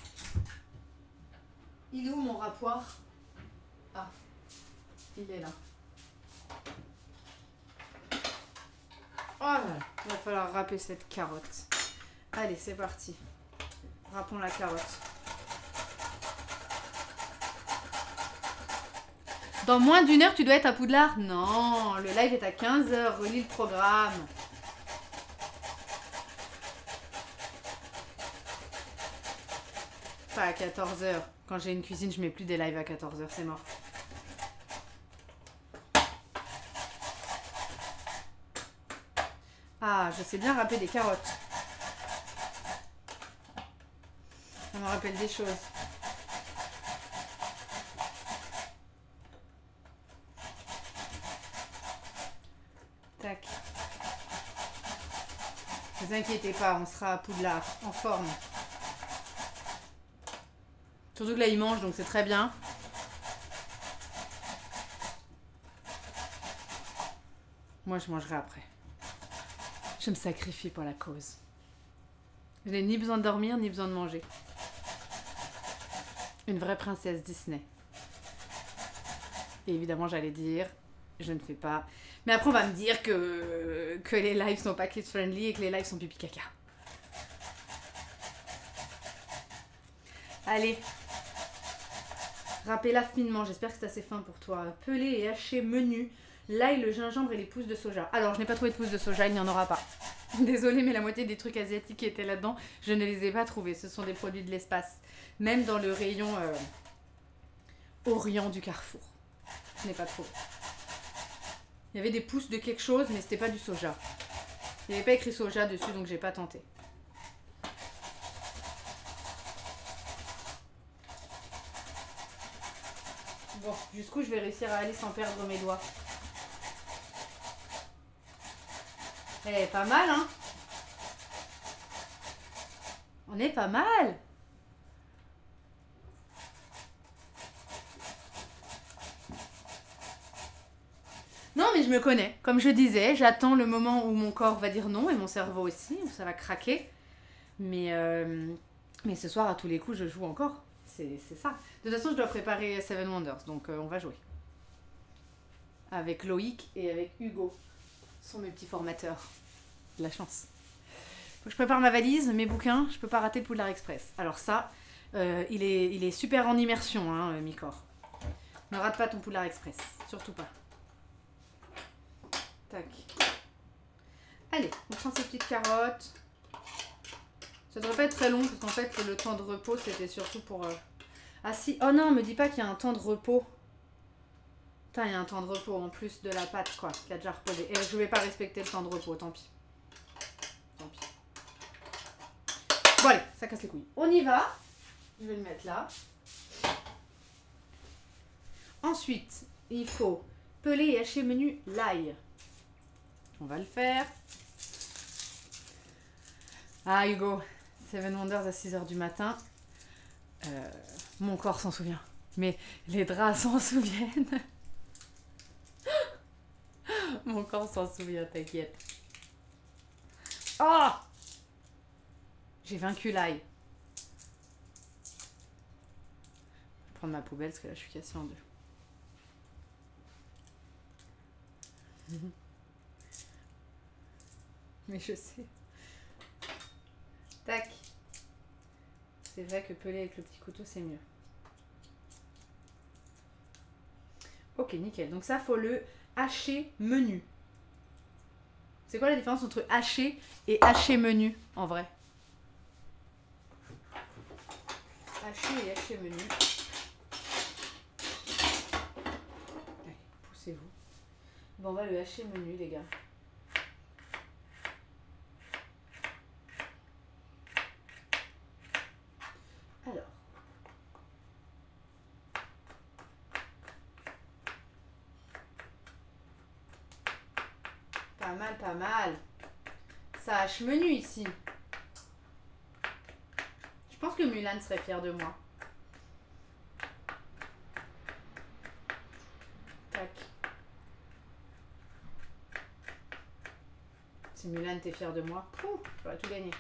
Il est où mon râpoir? Ah, il est là. Oh là là, il va falloir râper cette carotte. Allez, c'est parti. Râpons la carotte. Dans moins d'une heure, tu dois être à Poudlard? Non, le live est à quinze heures. Relis le programme. Pas à quatorze heures. Quand j'ai une cuisine, je mets plus des lives à quatorze heures. C'est mort. Ah, je sais bien râper des carottes. Ça me rappelle des choses. Ne vous inquiétez pas, on sera à Poudlard, en forme. Surtout que là, il mange, donc c'est très bien. Moi, je mangerai après. Je me sacrifie pour la cause. Je n'ai ni besoin de dormir, ni besoin de manger. Une vraie princesse Disney. Et évidemment, j'allais dire, je ne fais pas... Mais après, on va me dire que, que les lives sont pas kids-friendly et que les lives sont pipi caca. Allez. Râpez-la finement, j'espère que c'est assez fin pour toi. Pelé et haché menu. L'ail, le gingembre et les pousses de soja. Alors, je n'ai pas trouvé de pousses de soja, il n'y en aura pas. Désolée, mais la moitié des trucs asiatiques qui étaient là-dedans, je ne les ai pas trouvés. Ce sont des produits de l'espace. Même dans le rayon euh, Orient du Carrefour. Je n'ai pas trouvé. Il y avait des pousses de quelque chose, mais c'était pas du soja. Il n'y avait pas écrit soja dessus, donc j'ai pas tenté. Bon, jusqu'où je vais réussir à aller sans perdre mes doigts. Eh, pas mal, hein? On est pas mal. Non, mais je me connais. Comme je disais, j'attends le moment où mon corps va dire non et mon cerveau aussi, où ça va craquer. Mais, euh, mais ce soir, à tous les coups, je joue encore. C'est ça. De toute façon, je dois préparer Seven Wonders, donc euh, on va jouer. Avec Loïc et avec Hugo. Ce sont mes petits formateurs. De la chance. Faut que je prépare ma valise, mes bouquins, je peux pas rater le Poudlard Express. Alors ça, euh, il, est, il est super en immersion, hein, euh, Micor. Ne rate pas ton Poudlard Express, surtout pas. Tac. Allez, on prend ces petites carottes. Ça devrait pas être très long, parce qu'en fait, le temps de repos, c'était surtout pour... Euh... Ah si, oh non, me dis pas qu'il y a un temps de repos. Putain, il y a un temps de repos en plus de la pâte, quoi, qui a déjà reposé. Et je vais pas respecter le temps de repos, tant pis. Tant pis. Bon allez, ça casse les couilles. On y va. Je vais le mettre là. Ensuite, il faut peler et hacher menu l'ail. On va le faire. Ah Hugo, Seven Wonders à six heures du matin. Euh, mon corps s'en souvient. Mais les draps s'en souviennent. Mon corps s'en souvient, t'inquiète. Oh! J'ai vaincu l'ail. Je vais prendre ma poubelle parce que là je suis cassée en deux. Mais je sais. Tac. C'est vrai que peler avec le petit couteau c'est mieux. Ok, nickel. Donc ça, faut le hacher menu. C'est quoi la différence entre hacher et hacher menu en vrai? Hacher et hacher menu. Allez, poussez-vous. Bon, on va le hacher menu, les gars. Alors. Pas mal, pas mal. Ça hache menu ici. Je pense que Mulan serait fière de moi. Tac. Si Mulan t'es fière de moi, j'aurais tout gagné.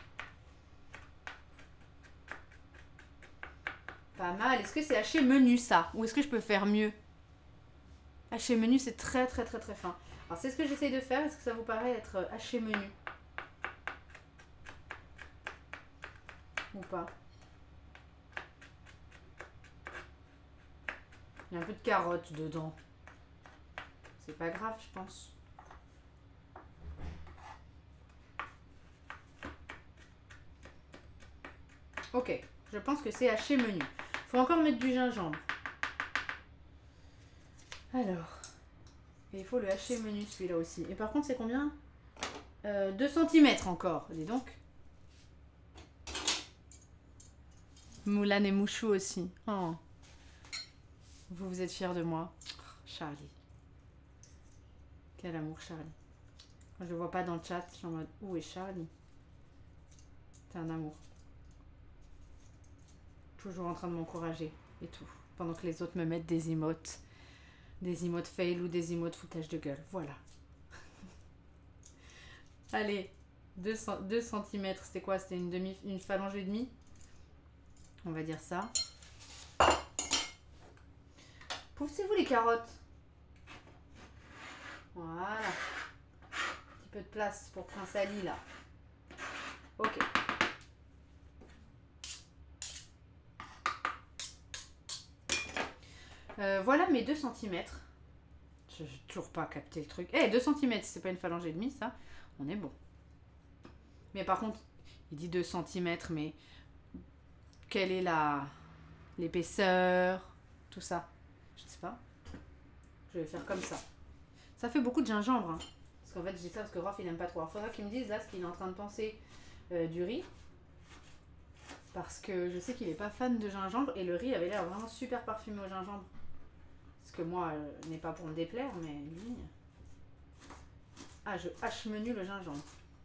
Pas mal. Est-ce que c'est haché menu ça? Ou est-ce que je peux faire mieux? Haché menu, c'est très très très très fin. Alors c'est ce que j'essaye de faire. Est-ce que ça vous paraît être haché menu? Ou pas? Il y a un peu de carotte dedans. C'est pas grave, je pense. Ok, je pense que c'est haché menu. Faut encore mettre du gingembre. Alors, et il faut le hacher menu celui-là aussi. Et par contre, c'est combien? euh, deux centimètres encore, dis donc. Mulan et Mouchou aussi. Oh. Vous, vous êtes fiers de moi. Oh, Charlie. Quel amour, Charlie. Quand je le vois pas dans le chat, je suis en mode, où est Charlie? T'es un amour. Toujours en train de m'encourager et tout. Pendant que les autres me mettent des emotes. Des emotes fail ou des emotes foutage de gueule. Voilà. Allez. deux centimètres. C'était quoi? C'était une demi, une phalange et demie. On va dire ça. Poussez-vous les carottes. Voilà. Un petit peu de place pour Prince Ali là. Ok. Euh, voilà mes deux centimètres. Je n'ai toujours pas capté le truc. Eh, hey, deux centimètres, c'est pas une phalange et demie, ça. On est bon. Mais par contre, il dit deux centimètres, mais quelle est la l'épaisseur, tout ça? Je ne sais pas. Je vais faire comme ça. Ça fait beaucoup de gingembre. Hein. Parce qu'en fait, je dis ça parce que Raph, il n'aime pas trop. Alors, il faudra qu'il me dise là ce qu'il est en train de penser euh, du riz. Parce que je sais qu'il n'est pas fan de gingembre. Et le riz avait l'air vraiment super parfumé au gingembre. Parce que moi, euh, n'est pas pour me déplaire, mais lui... Ah, je hache menu le gingembre.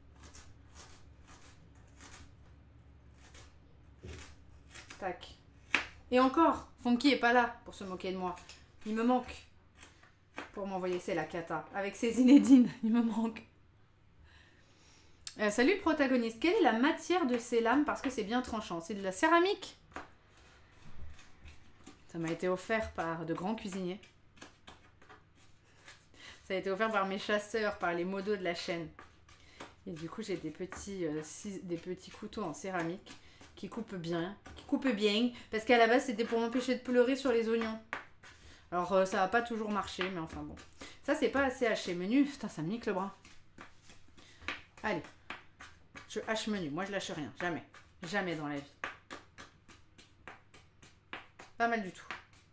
Tac. Et encore, Funky est pas là pour se moquer de moi. Il me manque. Pour m'envoyer, c'est la cata. Avec ses Zinedine, il me manque. Euh, salut le protagoniste. Quelle est la matière de ces lames? Parce que c'est bien tranchant. C'est de la céramique. Ça m'a été offert par de grands cuisiniers. Ça a été offert par mes chasseurs, par les modos de la chaîne. Et du coup, j'ai des petits, euh, six, des petits couteaux en céramique qui coupent bien. Qui coupent bien. Parce qu'à la base, c'était pour m'empêcher de pleurer sur les oignons. Alors, euh, ça va pas toujours marcher, mais enfin bon. Ça, c'est pas assez haché. Menu, putain, ça me nique le bras. Allez. Je hache menu. Moi, je lâche rien. Jamais. Jamais dans la vie. Pas mal du tout.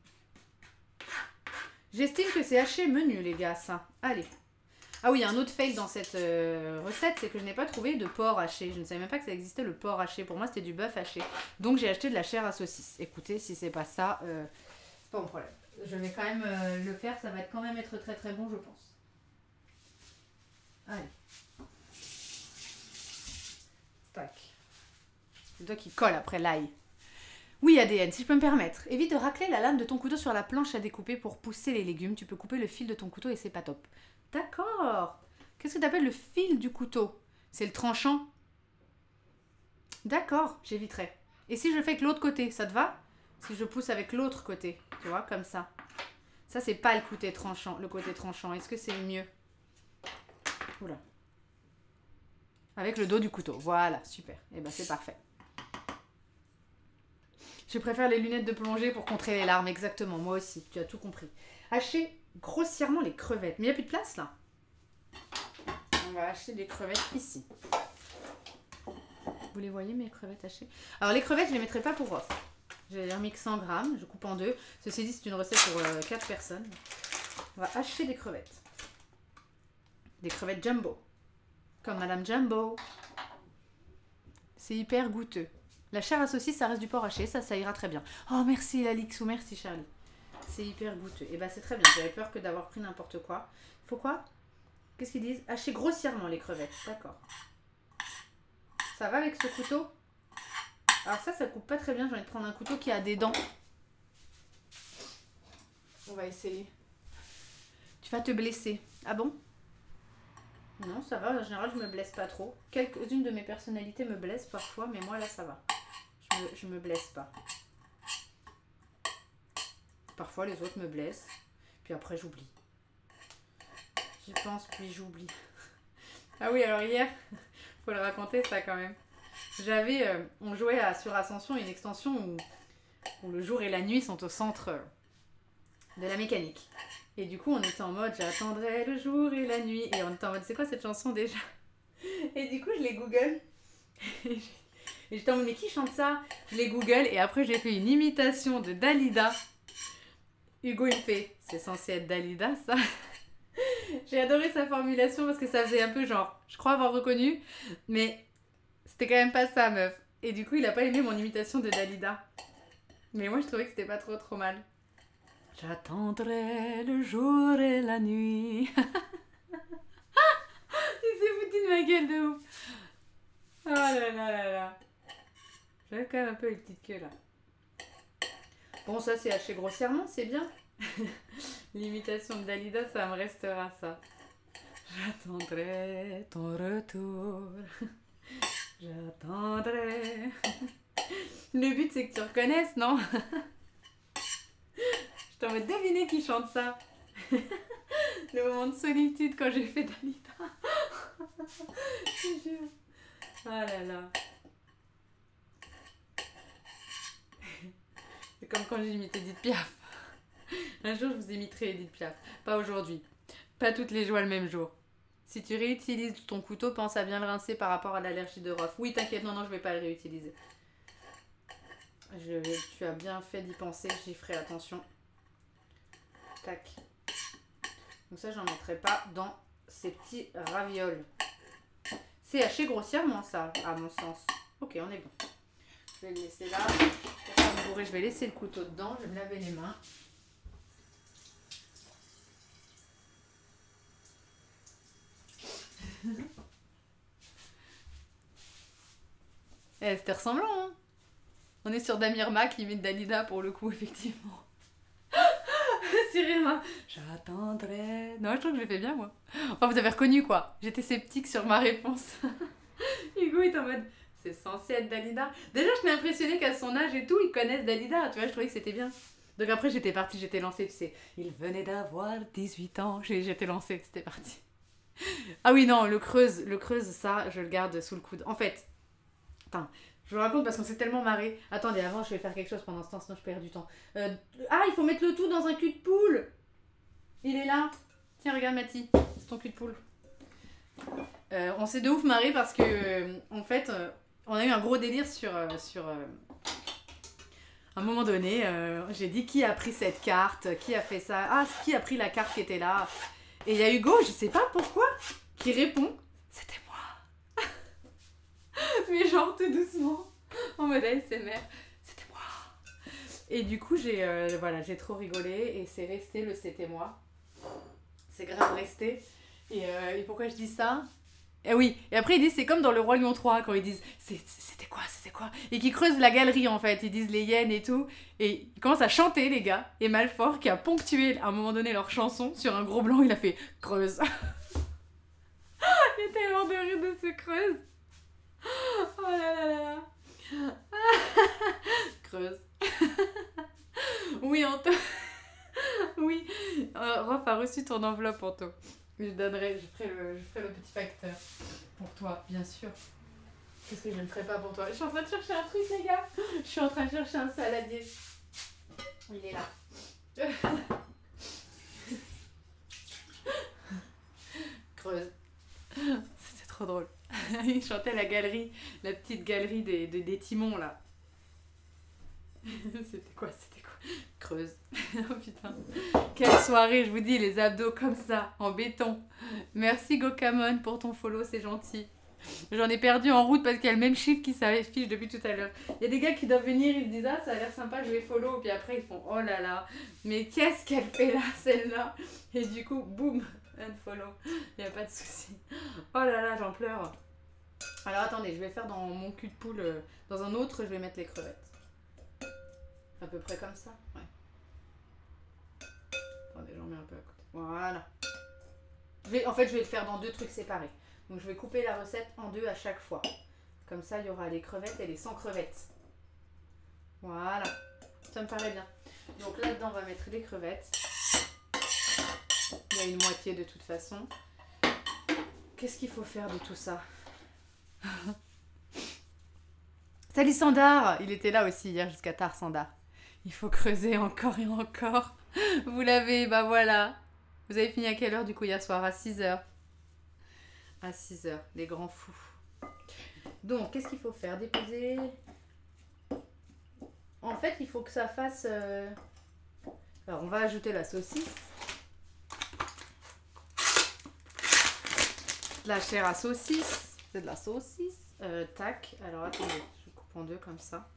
J'estime que c'est haché menu, les gars, ça. Allez. Ah oui, il y a un autre fail dans cette euh, recette, c'est que je n'ai pas trouvé de porc haché. Je ne savais même pas que ça existait, le porc haché. Pour moi, c'était du bœuf haché. Donc, j'ai acheté de la chair à saucisse. Écoutez, si c'est pas ça, euh, pas mon problème. Je vais quand même euh, le faire. Ça va quand même être très très bon, je pense. Allez. Tac. Le doigt qui colle après l'ail. Oui, A D N, si je peux me permettre. Évite de racler la lame de ton couteau sur la planche à découper pour pousser les légumes. Tu peux couper le fil de ton couteau et c'est pas top. D'accord. Qu'est-ce que tu appelles le fil du couteau? C'est le tranchant? D'accord, j'éviterai. Et si je le fais avec l'autre côté, ça te va? Si je pousse avec l'autre côté, tu vois, comme ça. Ça, c'est pas le côté tranchant. Le côté tranchant. Est-ce que c'est mieux? Oula. Avec le dos du couteau. Voilà, super. Et ben, c'est parfait. Je préfère les lunettes de plongée pour contrer les larmes. Exactement, moi aussi. Tu as tout compris. Hacher grossièrement les crevettes. Mais il n'y a plus de place, là. On va hacher les crevettes ici. Vous les voyez, mes crevettes hachées? Alors, les crevettes, je ne les mettrai pas pour off. J'ai remis que cent grammes. Je coupe en deux. Ceci dit, c'est une recette pour euh, quatre personnes. On va hacher des crevettes. Des crevettes jumbo. Comme Madame Jumbo. C'est hyper goûteux. La chair à saucisse, ça reste du porc haché. Ça, ça ira très bien. Oh, merci Lalix ou merci Charlie. C'est hyper goûteux. Et bah, c'est très bien. J'avais peur que d'avoir pris n'importe quoi. Il faut quoi? Qu'est-ce qu'ils disent? Hacher grossièrement les crevettes. D'accord. Ça va avec ce couteau? Alors ça, ça coupe pas très bien. J'ai envie de prendre un couteau qui a des dents. On va essayer. Tu vas te blesser. Ah bon? Non, ça va. En général, je me blesse pas trop. Quelques-unes de mes personnalités me blessent parfois, mais moi, là, ça va. Je me, je me blesse pas. Parfois, les autres me blessent. Puis après, j'oublie. J'y pense, puis j'oublie. Ah oui, alors hier, faut le raconter ça quand même. J'avais, euh, on jouait à, sur Ascension, une extension où, où le jour et la nuit sont au centre euh, de la mécanique. Et du coup, on était en mode, j'attendrai le jour et la nuit. Et on était en mode, c'est quoi cette chanson déjà? Et du coup, je les google. Et j'étais en mode, mais qui chante ça? Je les google et après, j'ai fait une imitation de Dalida. Hugo, il me fait, c'est censé être Dalida, ça? J'ai adoré sa formulation parce que ça faisait un peu genre, je crois avoir reconnu, mais c'était quand même pas ça, meuf. Et du coup, il a pas aimé mon imitation de Dalida. Mais moi, je trouvais que c'était pas trop trop mal. J'attendrai le jour et la nuit. Il s'est foutu de ma gueule de ouf. Oh là là là là. J'avais quand même un peu les petites queues là. Bon, ça c'est haché grossièrement, c'est bien. L'imitation de Dalida, ça me restera ça. J'attendrai ton retour. J'attendrai. Le but c'est que tu reconnaisses, non? Je t'en vais deviner qui chante ça. Le moment de solitude quand j'ai fait Dalida. Je te jure. Oh là là. C'est comme quand j'imite Edith Piaf. Un jour, je vous imiterai Edith Piaf. Pas aujourd'hui. Pas toutes les joies le même jour. Si tu réutilises ton couteau, pense à bien le rincer par rapport à l'allergie de Rof. Oui, t'inquiète, non, non, je vais pas le réutiliser. Je, tu as bien fait d'y penser, j'y ferai attention. Tac. Donc ça, j'en mettrai pas dans ces petits ravioles. C'est haché grossièrement, ça, à mon sens. Ok, on est bon. Je vais le laisser là. Pour pas me bourrer, je vais laisser le couteau dedans. Je vais me laver les mains. Eh, c'était ressemblant, hein. On est sur Damirma qui imite Dalida pour le coup, effectivement. Cyril, j'attendrai. Non, je trouve que je l'ai fait bien, moi. Enfin, vous avez reconnu, quoi. J'étais sceptique sur ma réponse. Hugo est en mode, c'est censé être Dalida. Déjà, je t'ai impressionné qu'à son âge et tout, ils connaissent Dalida. Tu vois, je trouvais que c'était bien. Donc après, j'étais partie, j'étais lancée, tu sais. Il venait d'avoir dix-huit ans. J'étais lancée, c'était parti. Ah oui, non, le creuse, le creuse, ça, je le garde sous le coude. En fait, attends, je vous raconte parce qu'on s'est tellement marré. Attendez, avant, je vais faire quelque chose pendant ce temps, sinon je perds du temps. Euh, ah, il faut mettre le tout dans un cul de poule. Il est là. Tiens, regarde, Mathie, c'est ton cul de poule. Euh, on s'est de ouf marré parce que, euh, en fait, euh, on a eu un gros délire sur... Euh, sur euh, à un moment donné, euh, j'ai dit qui a pris cette carte, qui a fait ça. Ah, qui a pris la carte qui était là. Et il y a Hugo, je sais pas pourquoi, qui répond, c'était moi. Mais genre tout doucement, en mode A S M R, c'était moi. Et du coup, j'ai euh, voilà, j'ai trop rigolé et c'est resté le c'était moi. C'est grave resté. Et, euh, et pourquoi je dis ça? Et oui, et après ils disent, c'est comme dans Le Roi Lion trois, quand ils disent, c'était quoi, c'était quoi? Et qu'ils creusent la galerie en fait, ils disent les hyènes et tout. Et ils commencent à chanter les gars. Et Malfort, qui a ponctué à un moment donné leur chanson, sur un gros blanc, il a fait creuse. Il était mort de rire de ce creuse. Oh là là là là. Creuse. Oui, Anto. Oui, euh, Rof a reçu ton enveloppe, Anto. Je donnerai, je ferai, le, je ferai le petit facteur pour toi, bien sûr. Qu'est-ce que je ne ferai pas pour toi? Je suis en train de chercher un truc, les gars. Je suis en train de chercher un saladier. Il est là. Creuse. C'était trop drôle. Il chantait la galerie, la petite galerie des, des, des timons, là. C'était quoi? C'était quoi? Creuse. Oh putain. Quelle soirée, je vous dis, les abdos comme ça, en béton. Merci Gokamon pour ton follow, c'est gentil. J'en ai perdu en route parce qu'il y a le même chiffre qui s'affiche depuis tout à l'heure. Il y a des gars qui doivent venir, ils se disent ah ça a l'air sympa, je vais follow. Puis après ils font oh là là, mais qu'est-ce qu'elle fait là, celle-là? Et du coup, boum, unfollow. Il n'y a pas de souci. Oh là là, j'en pleure. Alors attendez, je vais faire dans mon cul de poule, euh, dans un autre, je vais mettre les crevettes. À peu près comme ça, ouais. Attendez, j'en mets un peu à côté. Voilà. Je vais, en fait, je vais le faire dans deux trucs séparés. Donc, je vais couper la recette en deux à chaque fois. Comme ça, il y aura les crevettes et les sans crevettes. Voilà. Ça me paraît bien. Donc, là-dedans, on va mettre les crevettes. Il y a une moitié de toute façon. Qu'est-ce qu'il faut faire de tout ça? Salut Sandar! Il était là aussi hier jusqu'à tard, Sandar. Il faut creuser encore et encore. Vous l'avez, bah voilà. Vous avez fini à quelle heure du coup hier soir? À six heures. À six heures, les grands fous. Donc, qu'est-ce qu'il faut faire? Déposer. En fait, il faut que ça fasse... Euh... Alors, on va ajouter la saucisse. De la chair à saucisse. C'est de la saucisse. Euh, tac. Alors, attendez. Je coupe en deux comme ça.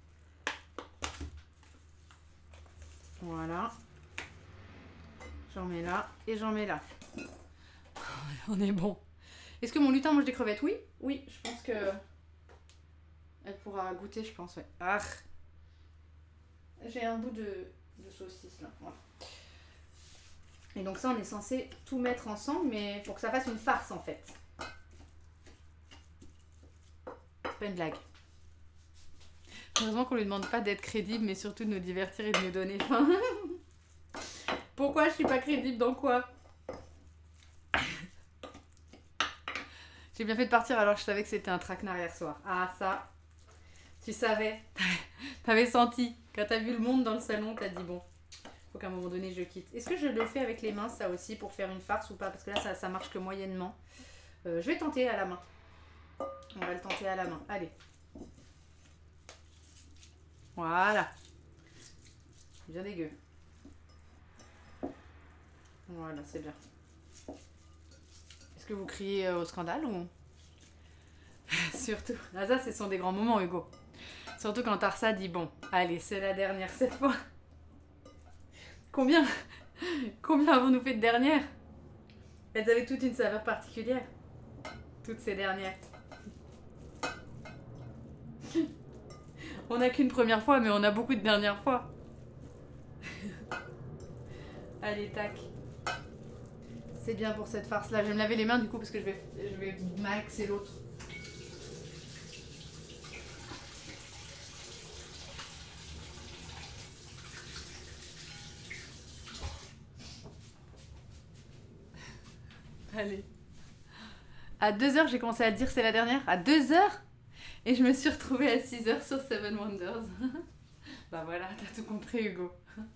Voilà. J'en mets là et j'en mets là. On est bon. Est-ce que mon lutin mange des crevettes? Oui. Oui, je pense que... Elle pourra goûter, je pense, ouais. Ah. J'ai un bout de, de saucisse là. Voilà. Et donc ça, on est censé tout mettre ensemble, mais pour que ça fasse une farce en fait. C'est pas une blague. Heureusement qu'on lui demande pas d'être crédible, mais surtout de nous divertir et de nous donner faim. Pourquoi je suis pas crédible dans quoi? J'ai bien fait de partir alors que je savais que c'était un traquenard hier soir. Ah ça, tu savais, t'avais senti. Quand t'as vu le monde dans le salon, t'as dit bon, faut qu'à un moment donné je quitte. Est-ce que je le fais avec les mains ça aussi pour faire une farce ou pas? Parce que là ça, ça marche que moyennement. Euh, je vais tenter à la main. On va le tenter à la main. Allez. Voilà. Bien dégueu. Voilà, c'est bien. Est-ce que vous criez au scandale ou... Surtout. Ah ça, ce sont des grands moments, Hugo. Surtout quand Tarsa dit bon, allez, c'est la dernière cette fois. Combien Combien avons-nous fait de dernières? Elles avaient toutes une saveur particulière. Toutes ces dernières. On n'a qu'une première fois, mais on a beaucoup de dernières fois. Allez, tac. C'est bien pour cette farce-là. Je vais me laver les mains du coup parce que je vais, je vais maxer l'autre. Allez. À deux heures, j'ai commencé à dire c'est la dernière. À deux heures. Et je me suis retrouvée à six heures sur Seven Wonders. Bah voilà, t'as tout compris, Hugo.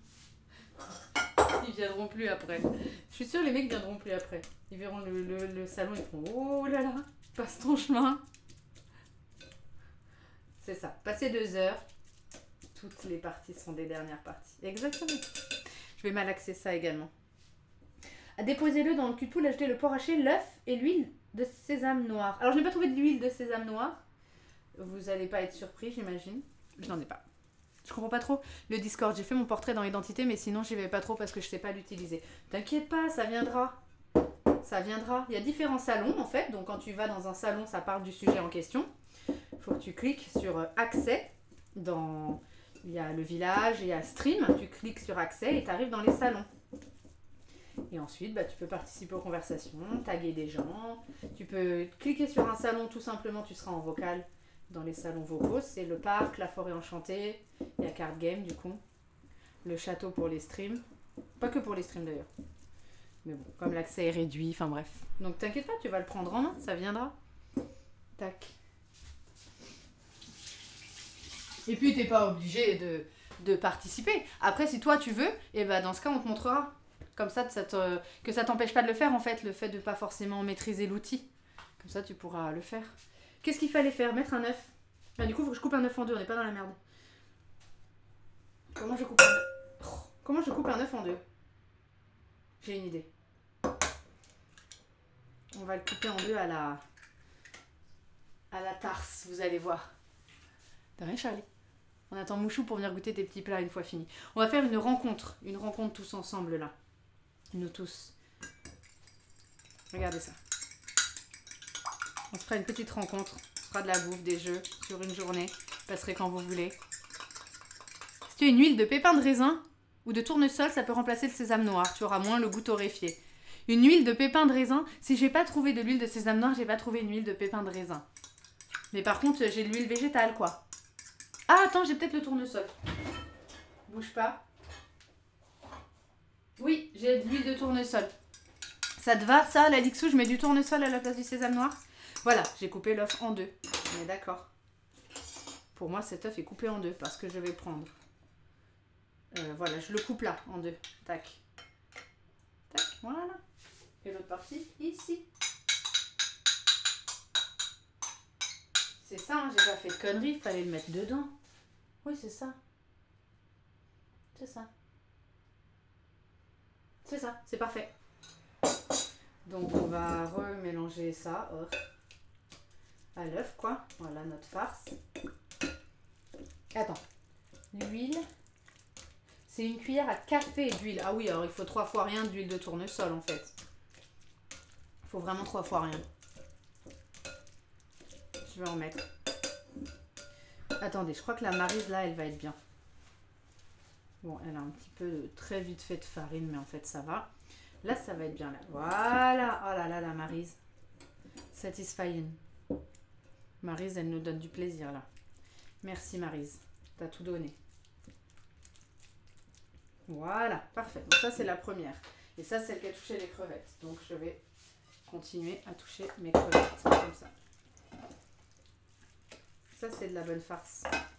Ils viendront plus après. Je suis sûre les mecs viendront plus après. Ils verront le, le, le salon, ils feront oh là là, passe ton chemin. C'est ça. Passer deux heures, toutes les parties sont des dernières parties. Exactement. Je vais malaxer ça également. Déposez-le dans le cul de poule, ajoutez le porc haché, l'œuf et l'huile de sésame noir. Alors je n'ai pas trouvé de l'huile de sésame noir. Vous n'allez pas être surpris, j'imagine. Je n'en ai pas. Je comprends pas trop le Discord. J'ai fait mon portrait dans l'identité, mais sinon j'y vais pas trop parce que je sais pas l'utiliser. T'inquiète pas, ça viendra. Ça viendra. Il y a différents salons en fait. Donc quand tu vas dans un salon, ça parle du sujet en question. Il faut que tu cliques sur accès. Dans... Il y a le village, il y a stream. Tu cliques sur accès et tu arrives dans les salons. Et ensuite, bah, tu peux participer aux conversations, taguer des gens. Tu peux cliquer sur un salon tout simplement, tu seras en vocal. Dans les salons vocaux, c'est le parc, la forêt enchantée, il y a card game du coup, le château pour les streams, pas que pour les streams d'ailleurs, mais bon, comme l'accès est réduit, enfin bref. Donc t'inquiète pas, tu vas le prendre en main, ça viendra. Tac. Et puis t'es pas obligé de, de participer. Après, si toi tu veux, et ben dans ce cas on te montrera. Comme ça, ça te, que ça t'empêche pas de le faire en fait, le fait de pas forcément maîtriser l'outil. Comme ça tu pourras le faire. Qu'est-ce qu'il fallait faire? Mettre un œuf. Ah, du coup, il faut que je coupe un œuf en deux, on n'est pas dans la merde. Comment je coupe un œuf? Oh, comment je coupe un œuf en deux? J'ai une idée. On va le couper en deux à la... à la tarse, vous allez voir. De rien, Charlie. On attend Mouchou pour venir goûter tes petits plats une fois fini. On va faire une rencontre. Une rencontre tous ensemble, là. Nous tous. Regardez ça. On se fera une petite rencontre, on se fera de la bouffe, des jeux sur une journée. Vous passerez quand vous voulez. Si tu as une huile de pépins de raisin ou de tournesol, ça peut remplacer le sésame noir. Tu auras moins le goût torréfié. Une huile de pépins de raisin, si j'ai pas trouvé de l'huile de sésame noir, j'ai pas trouvé une huile de pépins de raisin. Mais par contre, j'ai de l'huile végétale, quoi. Ah, attends, j'ai peut-être le tournesol. Bouge pas. Oui, j'ai de l'huile de tournesol. Ça te va, ça, la Lixou, je mets du tournesol à la place du sésame noir? Voilà, j'ai coupé l'œuf en deux. On est d'accord. Pour moi, cet œuf est coupé en deux parce que je vais prendre. Euh, voilà, je le coupe là, en deux. Tac. Tac, voilà. Et l'autre partie, ici. C'est ça, hein, j'ai pas fait de conneries, il fallait le mettre dedans. Oui, c'est ça. C'est ça. C'est ça, c'est parfait. Donc on va remélanger ça. Oh. À l'œuf quoi, voilà notre farce. Attends, l'huile, c'est une cuillère à café d'huile. Ah oui, alors il faut trois fois rien d'huile de tournesol en fait. Il faut vraiment trois fois rien. Je vais en mettre. Attendez, je crois que la Maryse, là, elle va être bien. Bon, elle a un petit peu de, très vite fait de farine, mais en fait, ça va. Là, ça va être bien, là. Voilà. Oh là là, la Maryse. Satisfying. Maryse, elle nous donne du plaisir, là. Merci, Maryse. T'as tout donné. Voilà, parfait. Donc ça, c'est la première. Et ça, c'est celle qui a touché les crevettes. Donc, je vais continuer à toucher mes crevettes, comme ça. Ça, c'est de la bonne farce.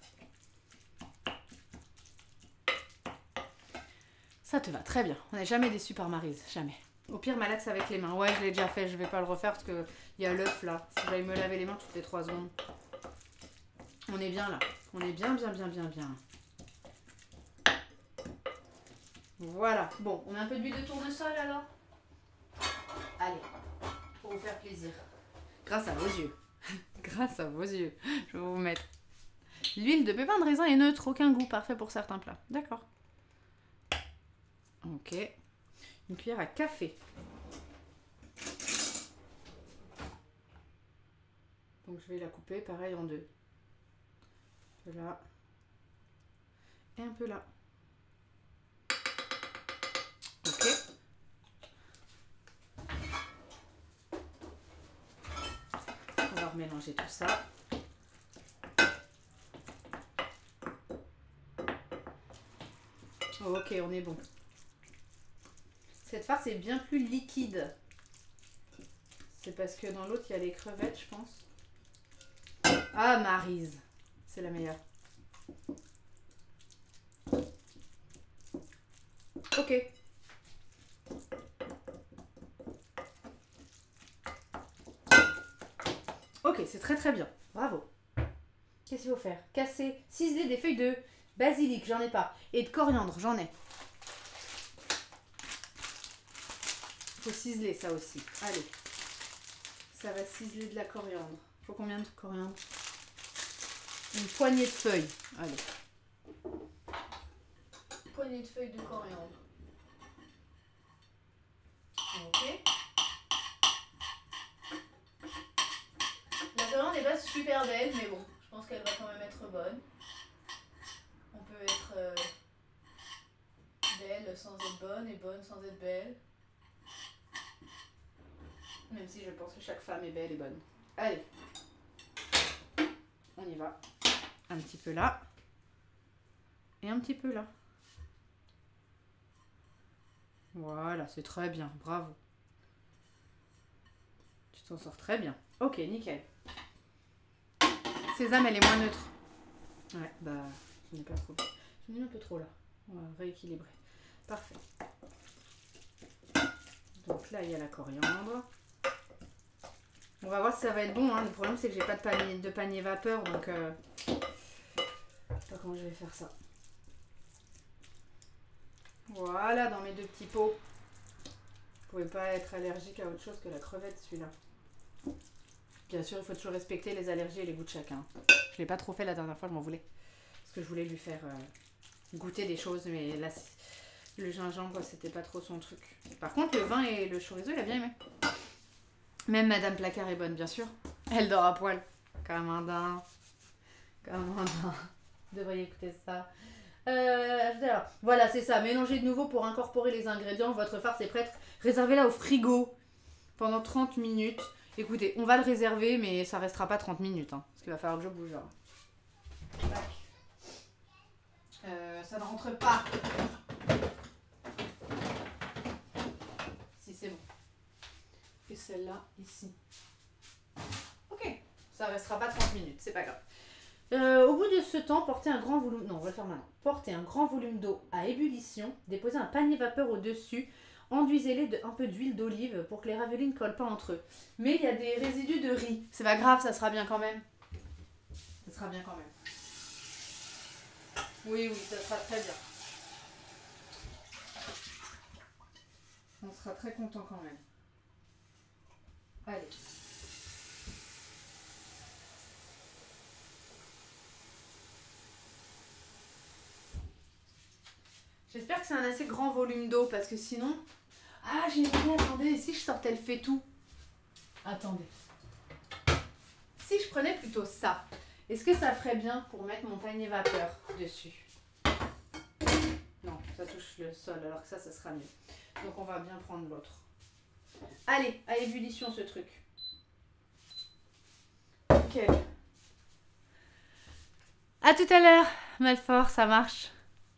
Ça te va très bien. On n'est jamais déçu par Maryse, jamais. Au pire, malaxe avec les mains. Ouais, je l'ai déjà fait, je vais pas le refaire parce qu'il y a l'œuf là. Faut que j'aille me laver les mains toutes les trois secondes. On est bien là. On est bien, bien, bien, bien, bien. Voilà. Bon, on met un peu d'huile de tournesol alors. Allez, pour vous faire plaisir. Grâce à vos yeux. Grâce à vos yeux. Je vais vous mettre. L'huile de pépins de raisin est neutre, aucun goût, parfait pour certains plats. D'accord. Ok. Une cuillère à café. Donc je vais la couper pareil en deux. Un peu là. Et un peu là. Ok. On va remélanger tout ça. Ok, on est bon. Cette farce est bien plus liquide. C'est parce que dans l'autre, il y a les crevettes, je pense. Ah, Maryse. C'est la meilleure. Ok. Ok, c'est très très bien. Bravo. Qu'est-ce qu'il faut faire? Casser, ciseler des feuilles de basilic, j'en ai pas. Et de coriandre, j'en ai. Faut ciseler ça aussi. Allez. Ça va ciseler de la coriandre. Faut combien de coriandre? Une poignée de feuilles. Allez. Une poignée de feuilles de coriandre. Ok. La coriandre n'est pas super belle, mais bon, je pense qu'elle va quand même être bonne. On peut être euh, belle sans être bonne et bonne sans être belle. Même si je pense que chaque femme est belle et bonne. Allez. On y va. Un petit peu là. Et un petit peu là. Voilà, c'est très bien. Bravo. Tu t'en sors très bien. Ok, nickel. Sésame, elle est moins neutre. Ouais, bah, je n'ai pas trop. J'en ai un peu trop là. On va rééquilibrer. Parfait. Donc là, il y a la coriandre. On va voir si ça va être bon. Hein. Le problème, c'est que j'ai pas de panier, de panier vapeur. Donc, euh, je sais pas comment je vais faire ça. Voilà, dans mes deux petits pots. Vous pouvez pas être allergique à autre chose que la crevette, celui-là. Bien sûr, il faut toujours respecter les allergies et les goûts de chacun. Je l'ai pas trop fait la dernière fois, je m'en voulais. Parce que je voulais lui faire euh, goûter des choses, mais là, le gingembre, c'était pas trop son truc. Par contre, le vin et le chorizo, il a bien aimé. Même Madame Placard est bonne, bien sûr. Elle dort à poil. Comme un daim. Comme un daim. Vous devriez écouter ça. Euh, alors, voilà, c'est ça. Mélangez de nouveau pour incorporer les ingrédients. Votre farce est prête. Réservez-la au frigo pendant trente minutes. Écoutez, on va le réserver, mais ça restera pas trente minutes. Hein, parce qu'il va falloir que je bouge. Tac. Euh, ça ne rentre pas. Si, c'est bon. Et celle-là, ici. Ok. Ça restera pas trente minutes, c'est pas grave. Euh, au bout de ce temps, portez un grand volume... Non, on va le faire maintenant. Portez un grand volume d'eau à ébullition. Déposez un panier vapeur au-dessus. Enduisez-les de un peu d'huile d'olive pour que les raviolis ne collent pas entre eux. Mais il y a des résidus de riz. C'est pas grave, ça sera bien quand même. Ça sera bien quand même. Oui, oui, ça sera très bien. On sera très content quand même. Allez. J'espère que c'est un assez grand volume d'eau parce que sinon... Ah, j'ai oublié, attendez, et si je sortais le faitout? Attendez. Si je prenais plutôt ça Est-ce que ça ferait bien pour mettre mon panier vapeur dessus? Non, ça touche le sol, alors que ça, ça sera mieux. Donc on va bien prendre l'autre. Allez, à ébullition ce truc. Ok. À tout à l'heure, Malfort, ça marche.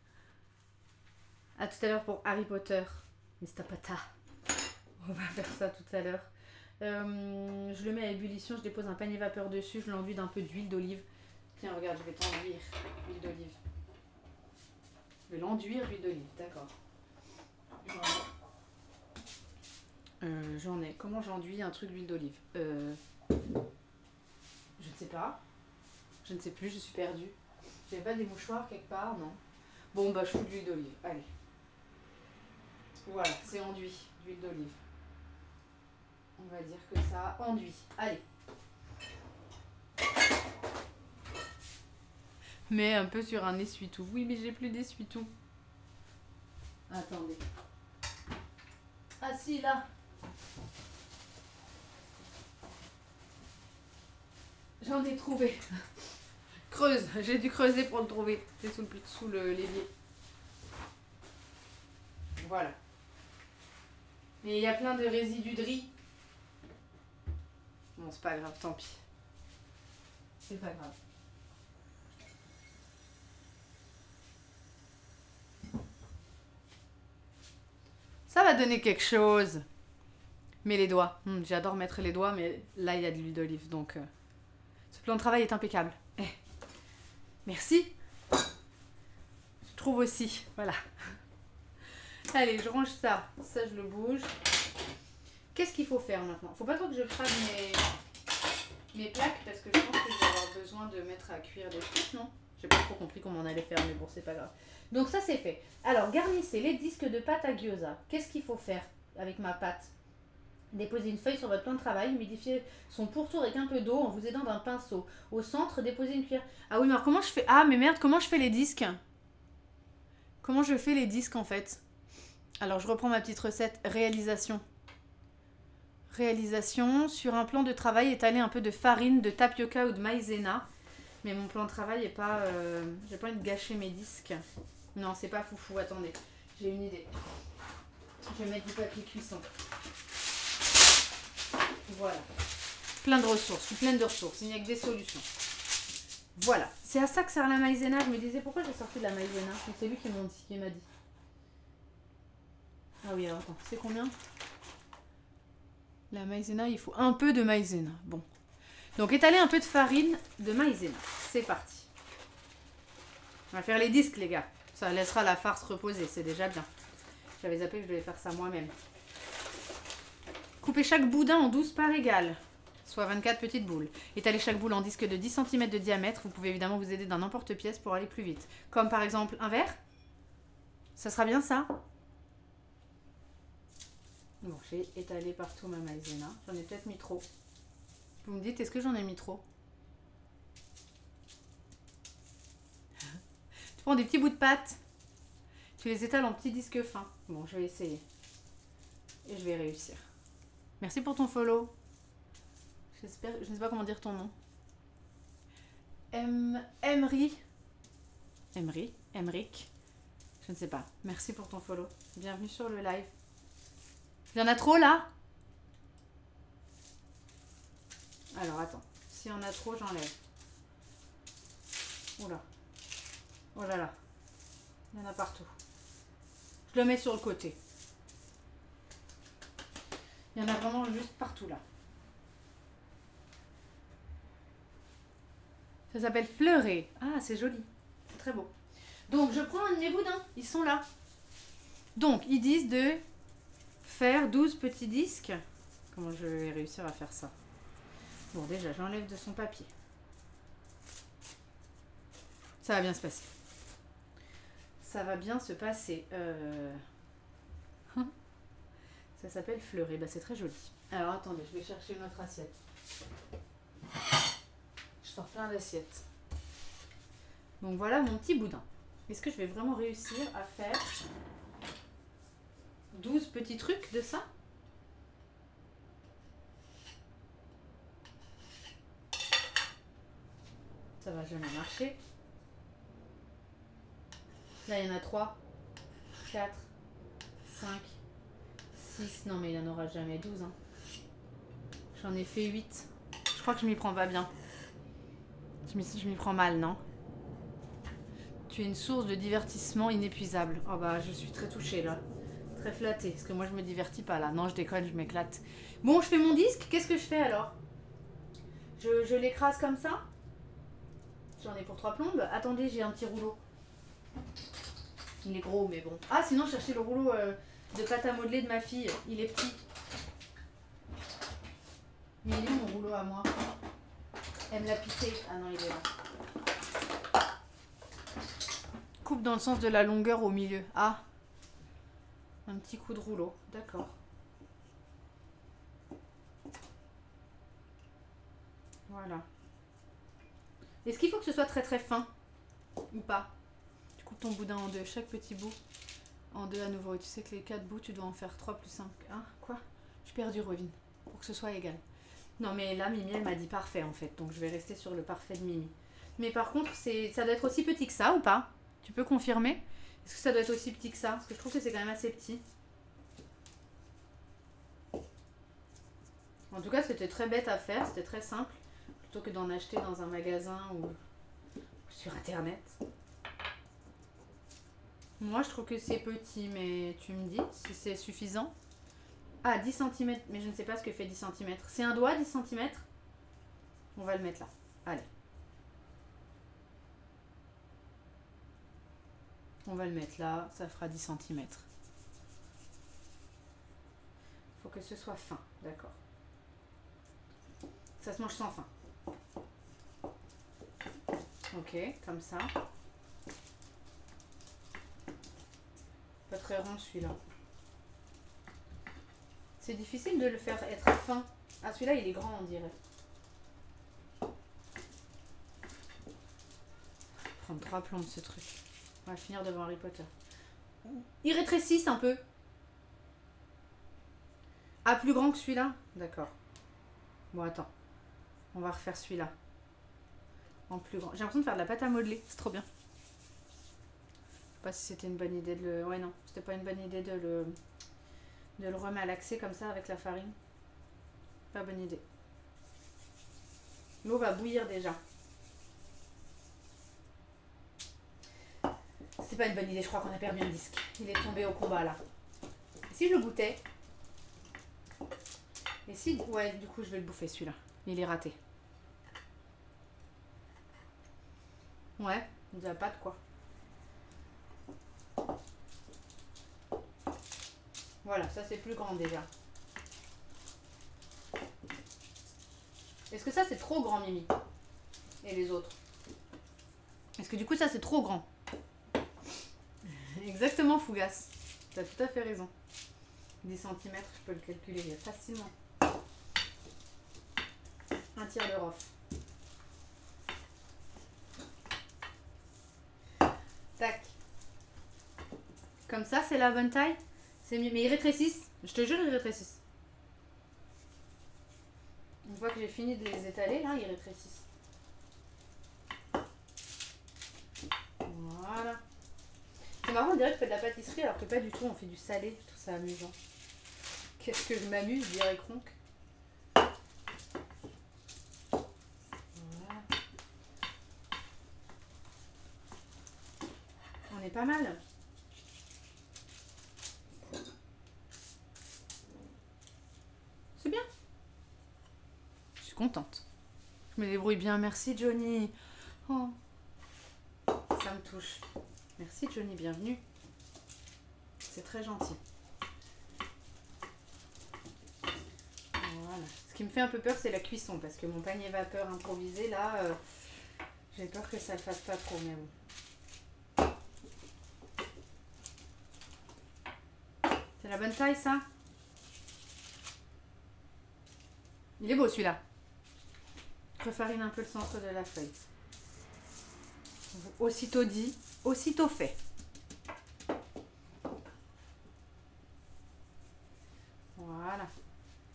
À tout à l'heure pour Harry Potter, mister Potter. On va faire ça tout à l'heure. Euh, je le mets à ébullition, je dépose un panier vapeur dessus, je l'enduis d'un peu d'huile d'olive. Tiens, regarde, je vais t'enduire l'huile d'olive. Je vais l'enduire l'huile d'olive, d'accord. Euh, J'en ai. Comment j'enduis un truc d'huile d'olive? euh, Je ne sais pas. Je ne sais plus, je suis perdue. J'avais pas des mouchoirs quelque part, non. Bon, bah je fous de l'huile d'olive. Allez. Voilà, c'est enduit d'huile d'olive. On va dire que ça enduit. Allez. Mais un peu sur un essuie-tout. Oui, mais j'ai plus d'essuie-tout. Attendez. Ah si, là. J'en ai trouvé. Creuse. J'ai dû creuser pour le trouver. C'est sous le, sous le l'évier. Voilà. Mais il y a plein de résidus de riz. Bon, c'est pas grave, tant pis. C'est pas grave. Ça va donner quelque chose. Mets les doigts. Hum, J'adore mettre les doigts, mais là, il y a de l'huile d'olive. Donc, euh, ce plan de travail est impeccable. Eh. Merci. Je trouve aussi. Voilà. Allez, je range ça. Ça, je le bouge. Qu'est-ce qu'il faut faire maintenant? Faut pas trop que je crame mes, mes plaques parce que je pense que je vais avoir besoin de mettre à cuire des trucs, non? J'ai pas trop compris comment on allait faire, mais bon, c'est pas grave. Donc ça, c'est fait. Alors, garnissez les disques de pâte à gyoza. Qu'est-ce qu'il faut faire avec ma pâte? Déposez une feuille sur votre plan de travail, humidifiez son pourtour avec un peu d'eau en vous aidant d'un pinceau. Au centre, déposez une cuillère. Ah oui, mais alors comment je fais? Ah, mais merde, comment je fais les disques? Comment je fais les disques en fait? Alors, je reprends ma petite recette. Réalisation. Réalisation. Sur un plan de travail, étaler un peu de farine, de tapioca ou de maïzena. Mais mon plan de travail est pas... Euh... J'ai pas envie de gâcher mes disques. Non, c'est pas foufou. Attendez, j'ai une idée. Je vais mettre du papier cuisson. Voilà. Plein de ressources. Je suis pleine de ressources. Il n'y a que des solutions. Voilà. C'est à ça que sert la maïzena. Je me disais pourquoi j'ai sorti de la maïzena. C'est lui qui m'a dit, qui m'a dit. Ah oui, alors attends. C'est combien? La maïzena, il faut un peu de maïzena. Bon. Donc étaler un peu de farine de maïzena. C'est parti. On va faire les disques, les gars. Ça laissera la farce reposer. C'est déjà bien. J'avais zappé que je devais faire ça moi-même. Coupez chaque boudin en douze parts égales, soit vingt-quatre petites boules. Étalez chaque boule en disque de dix centimètres de diamètre. Vous pouvez évidemment vous aider d'un emporte-pièce pour aller plus vite. Comme par exemple un verre. Ça sera bien ça? Bon, j'ai étalé partout ma maïzena. J'en ai peut-être mis trop. Vous me dites, est-ce que j'en ai mis trop? Tu prends des petits bouts de pâte. Tu les étales en petits disques fins. Bon, je vais essayer. Et je vais réussir. Merci pour ton follow. J'espère, je ne sais pas comment dire ton nom. Em, Emery. Emery. Emric. Je ne sais pas. Merci pour ton follow. Bienvenue sur le live. Il y en a trop là? Alors attends. S'il y en a trop, j'enlève. Oula. Oh là là. Il y en a partout. Je le mets sur le côté. Il y en a vraiment juste partout là. Ça s'appelle fleurer. Ah, c'est joli. C'est très beau. Donc, je prends un de mes boudins. Ils sont là. Donc, ils disent de faire douze petits disques. Comment je vais réussir à faire ça? Bon, déjà, j'enlève de son papier. Ça va bien se passer. Ça va bien se passer. Euh... Ça s'appelle fleurer. Bah, c'est très joli. Alors, attendez, je vais chercher une autre assiette. Je sors plein d'assiettes. Donc, voilà mon petit boudin. Est-ce que je vais vraiment réussir à faire douze petits trucs de ça? ça va jamais marcher. Là, il y en a trois, quatre, cinq, six. Non, mais il n'y en aura jamais douze. Hein. J'en ai fait huit. Je crois que je m'y prends pas bien. Je m'y prends mal, non? Tu es une source de divertissement inépuisable. Oh bah, je suis très touchée, là. Très flattée. Parce que moi, je me divertis pas, là. Non, je déconne, je m'éclate. Bon, je fais mon disque. Qu'est-ce que je fais, alors? Je, je l'écrase comme ça. J'en ai pour trois plombes. Attendez, j'ai un petit rouleau. Il est gros, mais bon. Ah, sinon, cherchez le rouleau euh, de pâte à modeler de ma fille. Il est petit. Mais il est où, mon rouleau à moi? Elle me l'a piqué. Ah non, il est là. Coupe dans le sens de la longueur au milieu. Ah. Un petit coup de rouleau. D'accord. Voilà. Est-ce qu'il faut que ce soit très très fin? Ou pas? Tu coupes ton boudin en deux. Chaque petit bout en deux à nouveau. Et tu sais que les quatre bouts, tu dois en faire trois plus cinq. Ah, quoi? Je perds du Revin. Pour que ce soit égal. Non, mais là, Mimi, elle m'a dit parfait, en fait. Donc, je vais rester sur le parfait de Mimi. Mais par contre, c'est, ça doit être aussi petit que ça, ou pas? Tu peux confirmer? Est-ce que ça doit être aussi petit que ça? Parce que je trouve que c'est quand même assez petit. En tout cas, c'était très bête à faire. C'était très simple. Plutôt que d'en acheter dans un magasin ou sur Internet. Moi, je trouve que c'est petit, mais tu me dis si c'est suffisant. Ah, dix centimètres, mais je ne sais pas ce que fait dix centimètres. C'est un doigt, dix centimètres? On va le mettre là. Allez. On va le mettre là, ça fera dix centimètres. Faut que ce soit fin, d'accord. Ça se mange sans fin. Ok, comme ça. Pas très rond celui-là. C'est difficile de le faire être fin. Ah, celui-là, il est grand, on dirait. Prendre trois plombs, ce truc. On va finir devant Harry Potter. Il rétrécisse un peu. Ah, plus grand que celui-là? D'accord. Bon, attends. On va refaire celui-là. En plus grand. J'ai l'impression de faire de la pâte à modeler. C'est trop bien. Je sais pas si c'était une bonne idée de le... Ouais, non. C'était pas une bonne idée de le... de le remalaxer comme ça avec la farine. Pas bonne idée. L'eau va bouillir déjà. C'est pas une bonne idée, je crois qu'on a perdu un disque. Il est tombé au combat là. Et si je le goûtais? Et si... Ouais, du coup je vais le bouffer celui-là. Il est raté. Ouais, il n'y a pas de quoi. Voilà, ça c'est plus grand déjà. Est-ce que ça c'est trop grand, Mimi? Et les autres? Est-ce que du coup ça c'est trop grand? Exactement, Fougas. Tu as tout à fait raison. dix centimètres, je peux le calculer facilement. Un tiers de rof. Tac. Comme ça, c'est la bonne taille. C'est mieux. Mais ils rétrécissent. Je te jure, ils rétrécissent. Une fois que j'ai fini de les étaler, là, ils rétrécissent. Voilà. C'est marrant, on dirait que je fais de la pâtisserie alors que pas du tout, on fait du salé. Je trouve ça amusant. Qu'est-ce que je m'amuse, dirait Kronk. Voilà. On est pas mal. C'est bien. Je suis contente. Je me débrouille bien. Merci, Johnny. Oh. Ça me touche. Merci, Johnny. Bienvenue. C'est très gentil. Voilà. Ce qui me fait un peu peur, c'est la cuisson. Parce que mon panier vapeur improvisé, là, euh, j'ai peur que ça le fasse pas trop. Mais bon. C'est la bonne taille, ça? Il est beau, celui-là. Refarine un peu le centre de la feuille. Aussitôt dit, aussitôt fait. Voilà.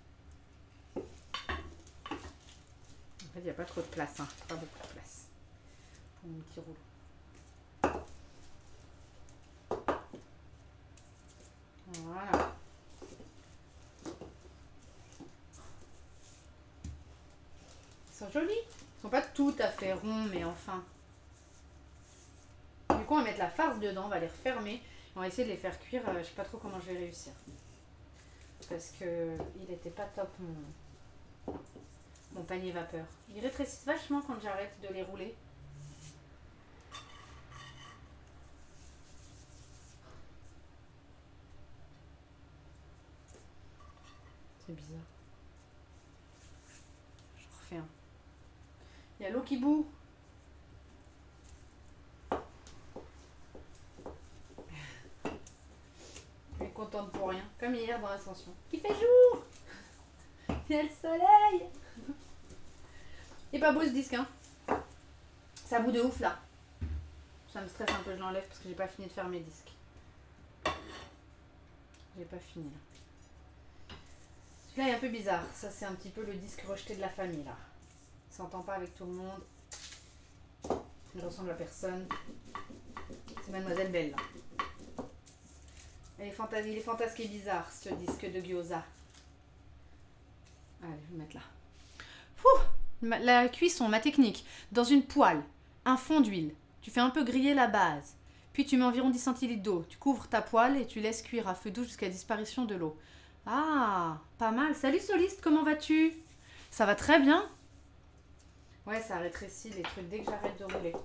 En fait, il n'y a pas trop de place. Hein. Pas beaucoup de place. pour mon petit rouleau. Voilà. Ils sont jolis. Ils sont pas tout à fait ronds, mais enfin. Du coup, on va mettre la farce dedans, on va les refermer. On va essayer de les faire cuire. Euh, je sais pas trop comment je vais réussir. Parce que il était pas top mon, mon panier vapeur. Ils rétrécissent vachement quand j'arrête de les rouler. C'est bizarre. Je refais un. Il y a l'eau qui bout. Je suis contente pour rien. Comme hier dans l'ascension. Il fait jour. Il y a le soleil. Il est pas beau ce disque, hein. Ça bout de ouf là. Ça me stresse un peu, je l'enlève parce que j'ai pas fini de faire mes disques. J'ai pas fini là. Celui-là est un peu bizarre. Ça, c'est un petit peu le disque rejeté de la famille là. Il s'entend pas avec tout le monde. Il ressemble à personne. C'est Mademoiselle Belle là. Il est, fantas il est fantasque et bizarre ce disque de gyoza. Allez, je vais le mettre là. Pouh, la cuisson, ma technique. Dans une poêle, un fond d'huile. Tu fais un peu griller la base. Puis tu mets environ dix centilitres d'eau. Tu couvres ta poêle et tu laisses cuire à feu doux jusqu'à la disparition de l'eau. Ah, pas mal. Salut Soliste, comment vas-tu? Ça va très bien? Ouais, ça rétrécit les trucs dès que j'arrête de rouler.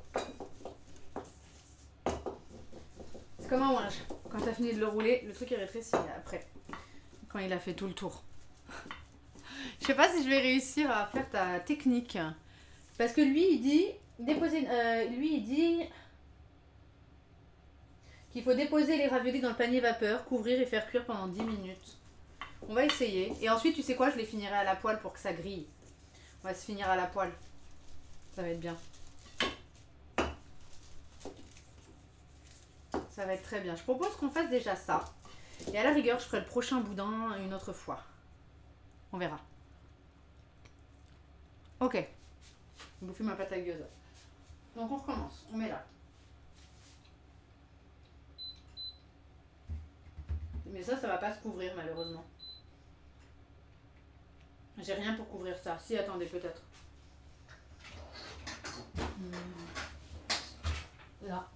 C'est comme un ouinge. Quand t'as fini de le rouler, le truc est rétréci après. Quand il a fait tout le tour. Je sais pas si je vais réussir à faire ta technique. Parce que lui, il dit... Déposer, euh, lui, il dit... qu'il faut déposer les raviolis dans le panier vapeur, couvrir et faire cuire pendant dix minutes. On va essayer. Et ensuite, tu sais quoi, je les finirai à la poêle pour que ça grille. On va se finir à la poêle. Ça va être bien. Ça va être très bien. Je propose qu'on fasse déjà ça. Et à la rigueur, je ferai le prochain boudin une autre fois. On verra. Ok. Je vais bouffer ma pâte à gyoza. Donc on recommence. On met là. Mais ça, ça va pas se couvrir malheureusement. J'ai rien pour couvrir ça. Si, attendez, peut-être. Là.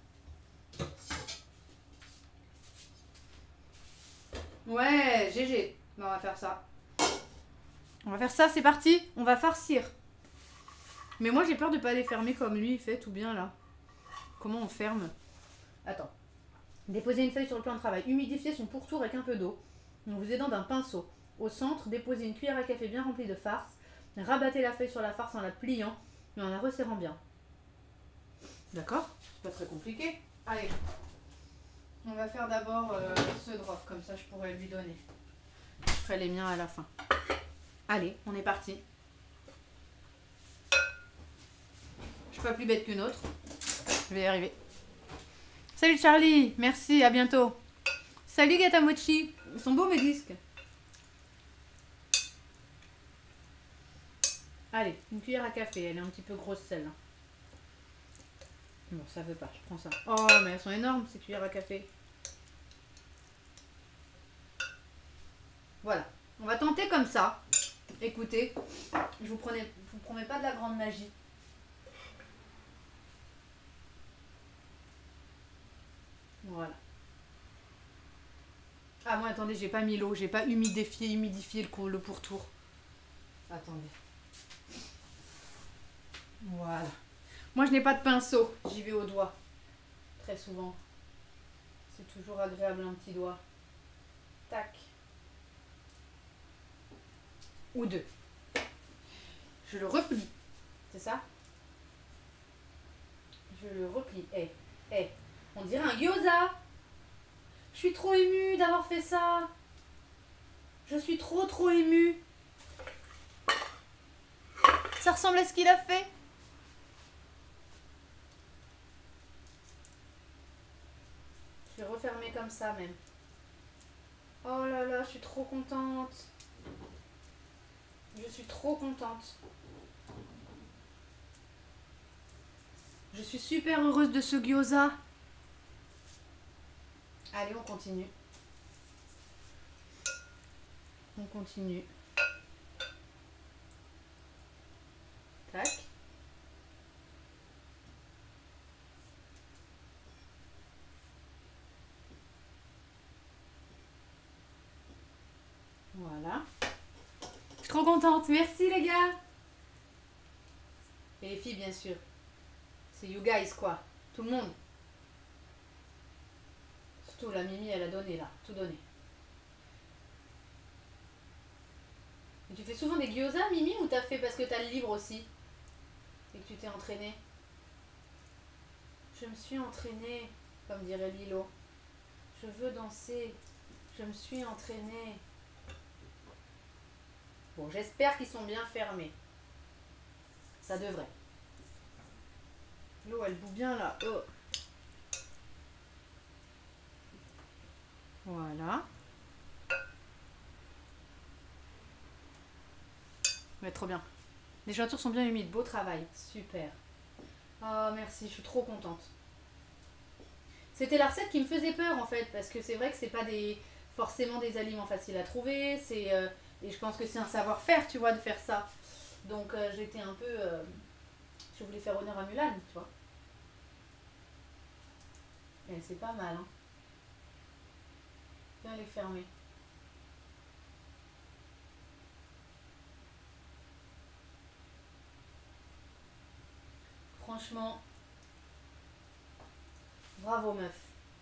Ouais, G G. On va faire ça. On va faire ça, c'est parti. On va farcir. Mais moi, j'ai peur de pas les fermer comme lui, il fait tout bien là. Comment on ferme? Attends. Déposez une feuille sur le plan de travail. Humidifiez son pourtour avec un peu d'eau en vous aidant d'un pinceau. Au centre, déposez une cuillère à café bien remplie de farce. Rabattez la feuille sur la farce en la pliant et en la resserrant bien. D'accord? C'est pas très compliqué. Allez. On va faire d'abord euh, ce drop, comme ça je pourrais lui donner. Je ferai les miens à la fin. Allez, on est parti. Je suis pas plus bête qu'une autre. Je vais y arriver. Salut Charlie, merci, à bientôt. Salut Gatamochi, ils sont beaux mes disques. Allez, une cuillère à café, elle est un petit peu grosse celle-là. Bon, ça veut pas, je prends ça. Oh, mais elles sont énormes ces cuillères à café. Voilà, on va tenter comme ça. Écoutez, je vous prenais, je vous promets pas de la grande magie. Voilà. Ah moi attendez, j'ai pas mis l'eau, j'ai pas humidifié, humidifié le, le pourtour. Attendez. Voilà. Moi je n'ai pas de pinceau, j'y vais au doigt. Très souvent. C'est toujours agréable un petit doigt. Tac. Ou deux. Je le replie. C'est ça? Je le replie. Eh, eh. On dirait un gyoza. Je suis trop émue d'avoir fait ça. Je suis trop trop émue. Ça ressemble à ce qu'il a fait. Je vais refermer comme ça même. Oh là là, je suis trop contente. Je suis trop contente. Je suis super heureuse de ce gyoza. Allez, on continue. On continue. Tac. Voilà. Je suis trop contente. Merci les gars. Et les filles, bien sûr. C'est you guys, quoi. Tout le monde. Surtout la Mimi, elle a donné, là. Tout donné. Et tu fais souvent des gyoza, Mimi, ou t'as fait parce que t'as le livre aussi? Et que tu t'es entraînée? Je me suis entraînée, comme dirait Lilo. Je veux danser. Je me suis entraînée. Bon, j'espère qu'ils sont bien fermés. Ça devrait. L'eau, elle bout bien là. Oh. Voilà. Ouais, trop bien. Les jointures sont bien humides. Beau travail. Super. Oh, merci. Je suis trop contente. C'était la recette qui me faisait peur en fait. Parce que c'est vrai que c'est pas des forcément des aliments faciles à trouver. C'est... Euh, Et je pense que c'est un savoir-faire, tu vois, de faire ça. Donc euh, j'étais un peu... Euh, je voulais faire honneur à Mulan, tu vois. Et c'est pas mal, hein. Bien les fermer. Franchement, bravo meuf.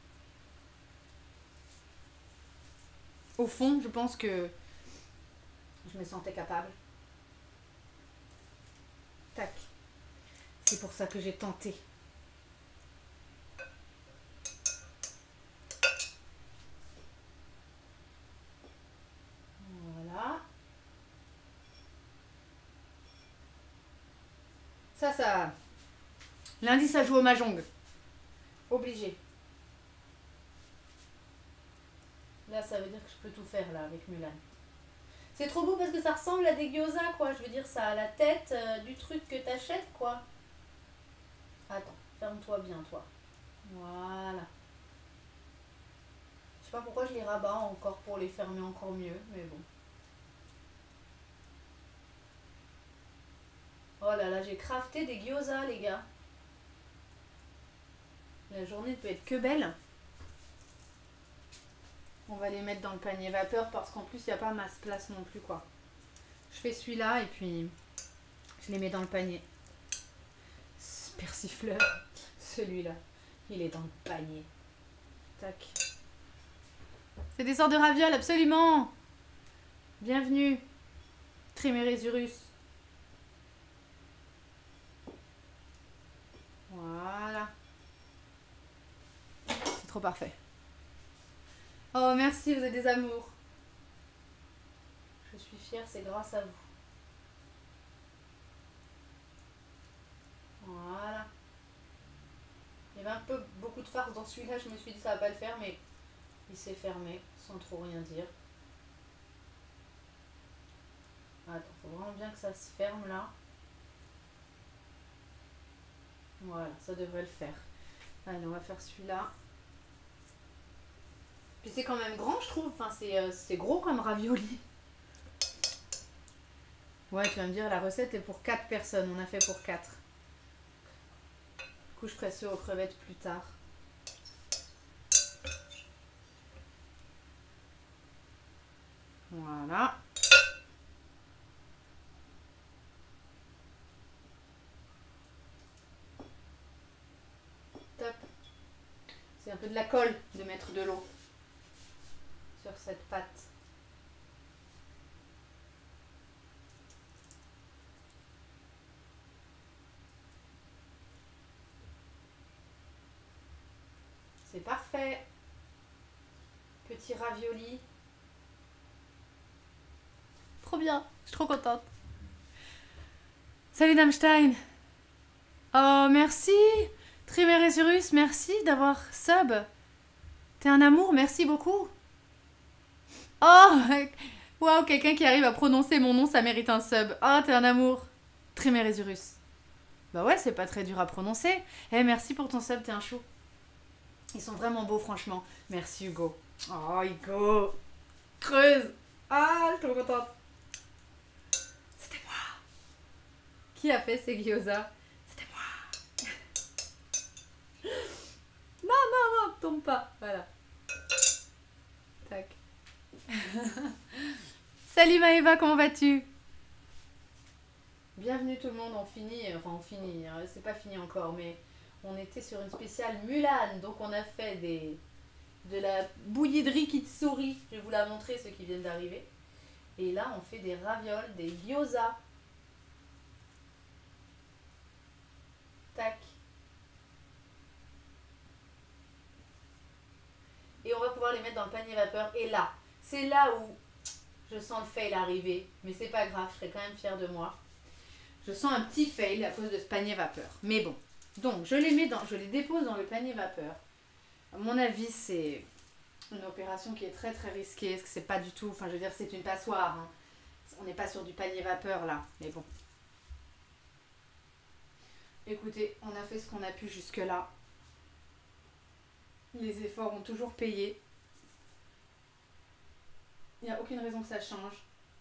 Au fond, je pense que je me sentais capable. Tac. C'est pour ça que j'ai tenté. Voilà. Ça, ça... Lundi, ça joue au Mahjong. Obligé. Là, ça veut dire que je peux tout faire, là, avec Mulan. C'est trop beau parce que ça ressemble à des gyoza, quoi. Je veux dire, ça a la tête euh, du truc que t'achètes, quoi. Attends, ferme-toi bien, toi. Voilà. Je sais pas pourquoi je les rabats encore pour les fermer encore mieux, mais bon. Oh là là, j'ai crafté des gyoza, les gars. La journée peut être que belle. On va les mettre dans le panier vapeur parce qu'en plus, il n'y a pas masse place non plus, quoi. Je fais celui-là et puis je les mets dans le panier. Ce persifleur, celui-là, il est dans le panier. Tac. C'est des sortes de ravioles, absolument. Bienvenue. Trimeresurus. Voilà. C'est trop parfait. Oh, merci, vous êtes des amours. Je suis fière, c'est grâce à vous. Voilà. Il y avait un peu beaucoup de farce dans celui-là, je me suis dit ça va pas le faire, mais il s'est fermé sans trop rien dire. Attends, faut vraiment bien que ça se ferme là. Voilà, ça devrait le faire. Allez, on va faire celui-là. Puis c'est quand même grand, je trouve. Enfin, c'est euh, c'est gros comme ravioli. Ouais, tu vas me dire, la recette est pour quatre personnes. On a fait pour quatre. Du coup, je ferai ceux aux crevettes plus tard. Voilà. Top. C'est un peu de la colle de mettre de l'eau sur cette pâte. C'est parfait. Petit ravioli. Trop bien, je suis trop contente. Salut Damstein. Oh, merci. Trimeresurus, merci d'avoir sub. T'es un amour, merci beaucoup. Oh, waouh, quelqu'un qui arrive à prononcer mon nom, ça mérite un sub. Oh, t'es un amour. Trimeresurus. Bah ouais, c'est pas très dur à prononcer. Eh, merci pour ton sub, t'es un chou. Ils sont vraiment beaux, franchement. Merci, Hugo. Oh, Hugo. Creuse. Ah, je suis trop contente. C'était moi. Qui a fait ces gyoza? C'était moi. Non, non, non, tombe pas. Voilà. Tac. Salut Maëva, comment vas-tu? Bienvenue tout le monde, on finit, enfin on finit, hein, c'est pas fini encore, mais on était sur une spéciale Mulan, donc on a fait des, de la bouillie de riz kitsuri, je vais vous la montrer ceux qui viennent d'arriver. Et là on fait des ravioles, des gyoza. Tac. Et on va pouvoir les mettre dans le panier vapeur, et là, c'est là où je sens le fail arriver, mais c'est pas grave, je serai quand même fière de moi. Je sens un petit fail à cause de ce panier vapeur. Mais bon, donc je les mets dans, je les dépose dans le panier vapeur. À mon avis, c'est une opération qui est très très risquée, parce que c'est pas du tout, enfin je veux dire, c'est une passoire. Hein. On n'est pas sur du panier vapeur là, mais bon. Écoutez, on a fait ce qu'on a pu jusque là. Les efforts ont toujours payé. Il n'y a aucune raison que ça change.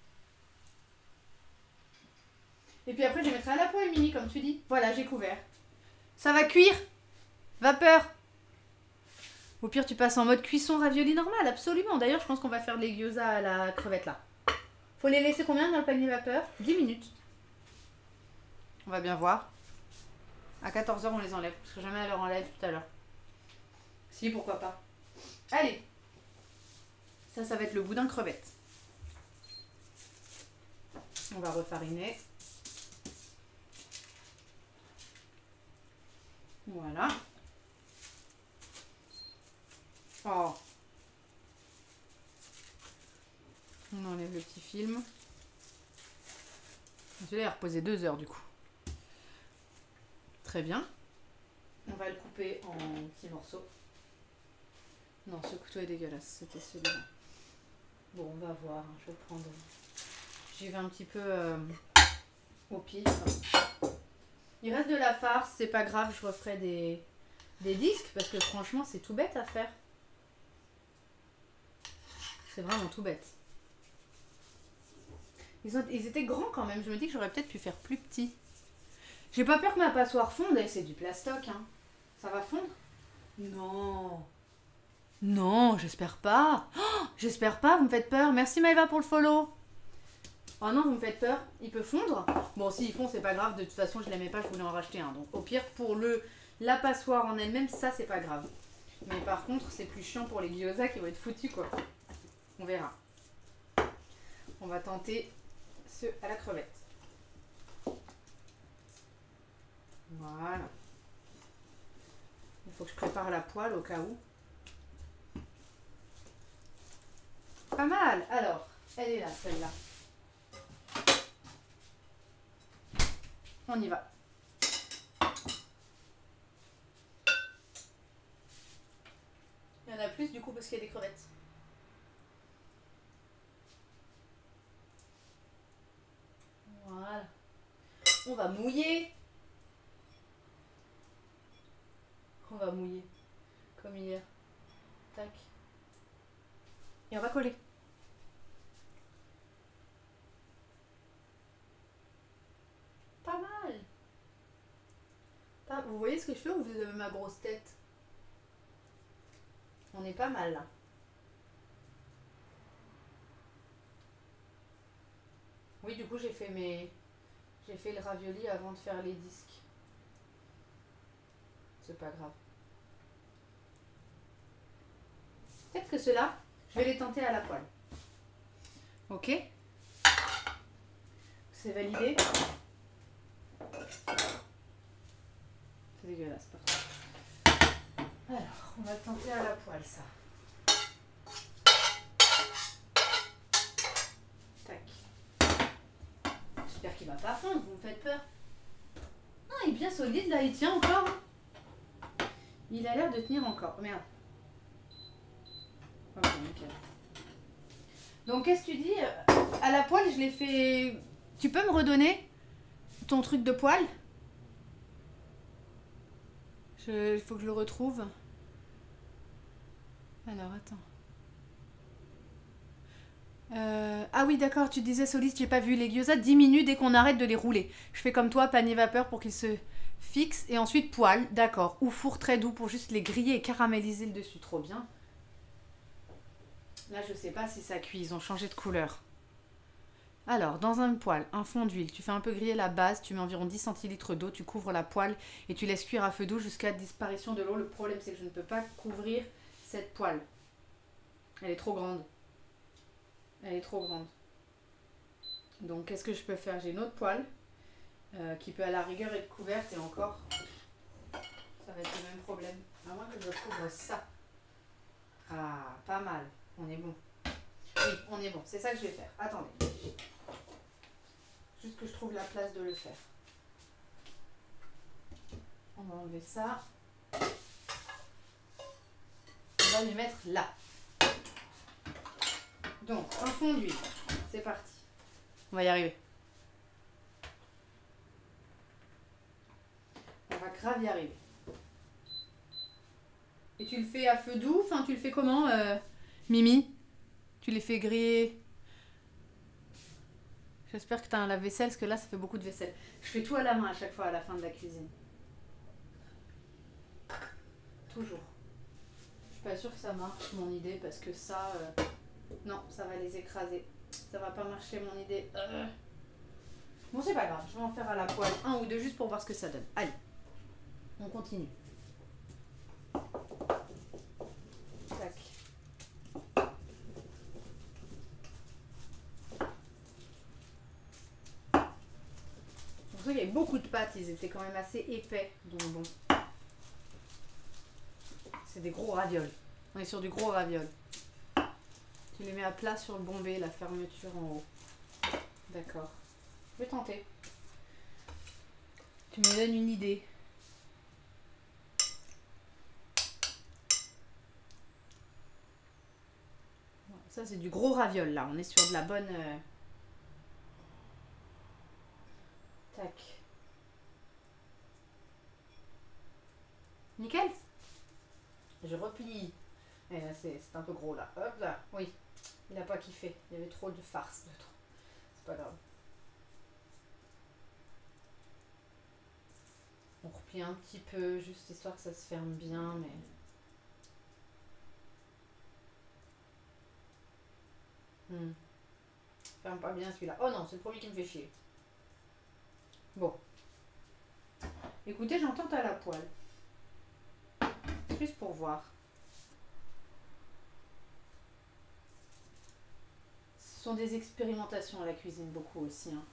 Et puis après, je les mettrai à la poêle, Mimi, comme tu dis. Voilà, j'ai couvert. Ça va cuire? Vapeur. Au pire, tu passes en mode cuisson ravioli normal, absolument. D'ailleurs, je pense qu'on va faire les gyoza à la crevette, là. Faut les laisser combien dans le panier vapeur? dix minutes. On va bien voir. À quatorze heures, on les enlève. Parce que jamais elle leur enlève tout à l'heure. Si, pourquoi pas. Allez. Ça, ça va être le boudin crevette. On va refariner. Voilà. Oh. On enlève le petit film. Celui-là, il a reposé deux heures du coup. Très bien. On va le couper en petits morceaux. Non, ce couteau est dégueulasse. C'était celui-là. Bon, on va voir. Je vais prendre... J'y vais un petit peu euh, au pif. Il reste de la farce, c'est pas grave, je referai des, des disques parce que franchement c'est tout bête à faire. C'est vraiment tout bête. Ils, ont, ils étaient grands quand même, je me dis que j'aurais peut-être pu faire plus petit. J'ai pas peur que ma passoire fonde, c'est du plastoc. Hein. Ça va fondre? Non. Non, j'espère pas. Oh, j'espère pas, vous me faites peur. Merci Maëva pour le follow. Oh non, vous me faites peur, il peut fondre. Bon, s'il fond, c'est pas grave, de toute façon, je l'aimais pas, je voulais en racheter un. Donc, au pire, pour le la passoire en elle-même, ça, c'est pas grave. Mais par contre, c'est plus chiant pour les gyoza qui vont être foutus, quoi. On verra. On va tenter ceux à la crevette. Voilà. Il faut que je prépare la poêle au cas où. Pas mal. Alors, elle est là, celle-là. On y va. Il y en a plus du coup parce qu'il y a des crevettes. Voilà. On va mouiller. On va mouiller. Comme hier. Tac. Et on va coller. Pas mal. Pas... Vous voyez ce que je fais ou vous avez ma grosse tête? On est pas mal là. Oui, du coup, j'ai fait mes... J'ai fait le ravioli avant de faire les disques. C'est pas grave. Peut-être que ceux-là, je vais les tenter à la poêle. Ok? C'est validé? C'est dégueulasse, partout. Alors, on va le tenter à la poêle, ça. Tac. J'espère qu'il va pas fondre, vous me faites peur. Non, il est bien solide, là, il tient encore. Il a l'air de tenir encore. Merde. Ok, nickel. Donc, qu'est-ce que tu dis? À la poêle, je l'ai fait... Tu peux me redonner ton truc de poêle? Je... Il faut que je le retrouve. Alors, attends. Euh... Ah oui, d'accord, tu disais Soliste, j'ai pas vu. Les gyoza diminuent dès qu'on arrête de les rouler. Je fais comme toi, panier vapeur pour qu'ils se fixent. Et ensuite poêle, d'accord. Ou four très doux pour juste les griller et caraméliser le dessus. Trop bien. Là, je sais pas si ça cuit. Ils ont changé de couleur. Alors, dans un poêle, un fond d'huile, tu fais un peu griller la base, tu mets environ dix centilitres d'eau, tu couvres la poêle et tu laisses cuire à feu doux jusqu'à disparition de l'eau. Le problème, c'est que je ne peux pas couvrir cette poêle. Elle est trop grande. Elle est trop grande. Donc, qu'est-ce que je peux faire? J'ai une autre poêle euh, qui peut à la rigueur être couverte et encore, ça va être le même problème. À moins que je couvre ça. Ah, pas mal. On est bon. Oui, on est bon. C'est ça que je vais faire. Attendez. Juste que je trouve la place de le faire. On va enlever ça. On va les mettre là. Donc, un fond d'huile. C'est parti. On va y arriver. On va grave y arriver. Et tu le fais à feu doux? Enfin, tu le fais comment, euh, Mimi? Tu les fais griller? J'espère que tu as un lave-vaisselle, parce que là, ça fait beaucoup de vaisselle. Je fais tout à la main à chaque fois à la fin de la cuisine. Toujours. Je suis pas sûre que ça marche, mon idée, parce que ça... Euh... Non, ça va les écraser. Ça va pas marcher, mon idée. Euh... Bon, c'est pas grave. Je vais en faire à la poêle un ou deux, juste pour voir ce que ça donne. Allez, on continue. Tac. Il y avait beaucoup de pâtes, ils étaient quand même assez épais, donc bon. C'est des gros ravioles. On est sur du gros raviol. Tu les mets à plat sur le bombé, la fermeture en haut. D'accord. Je vais tenter. Tu me donnes une idée. Ça, c'est du gros raviol, là. On est sur de la bonne... Euh... Tac. Nickel. Je replie. Et là, c'est un peu gros, là. Hop, là. Oui. Il n'a pas kiffé. Il y avait trop de farce dedans. C'est pas grave. On replie un petit peu, juste histoire que ça se ferme bien, mais... Hmm. Ferme pas bien celui-là. Oh non, c'est le premier qui me fait chier. Bon. Écoutez, j'entends à la poêle. Juste pour voir. Ce sont des expérimentations à la cuisine, beaucoup aussi. Hein.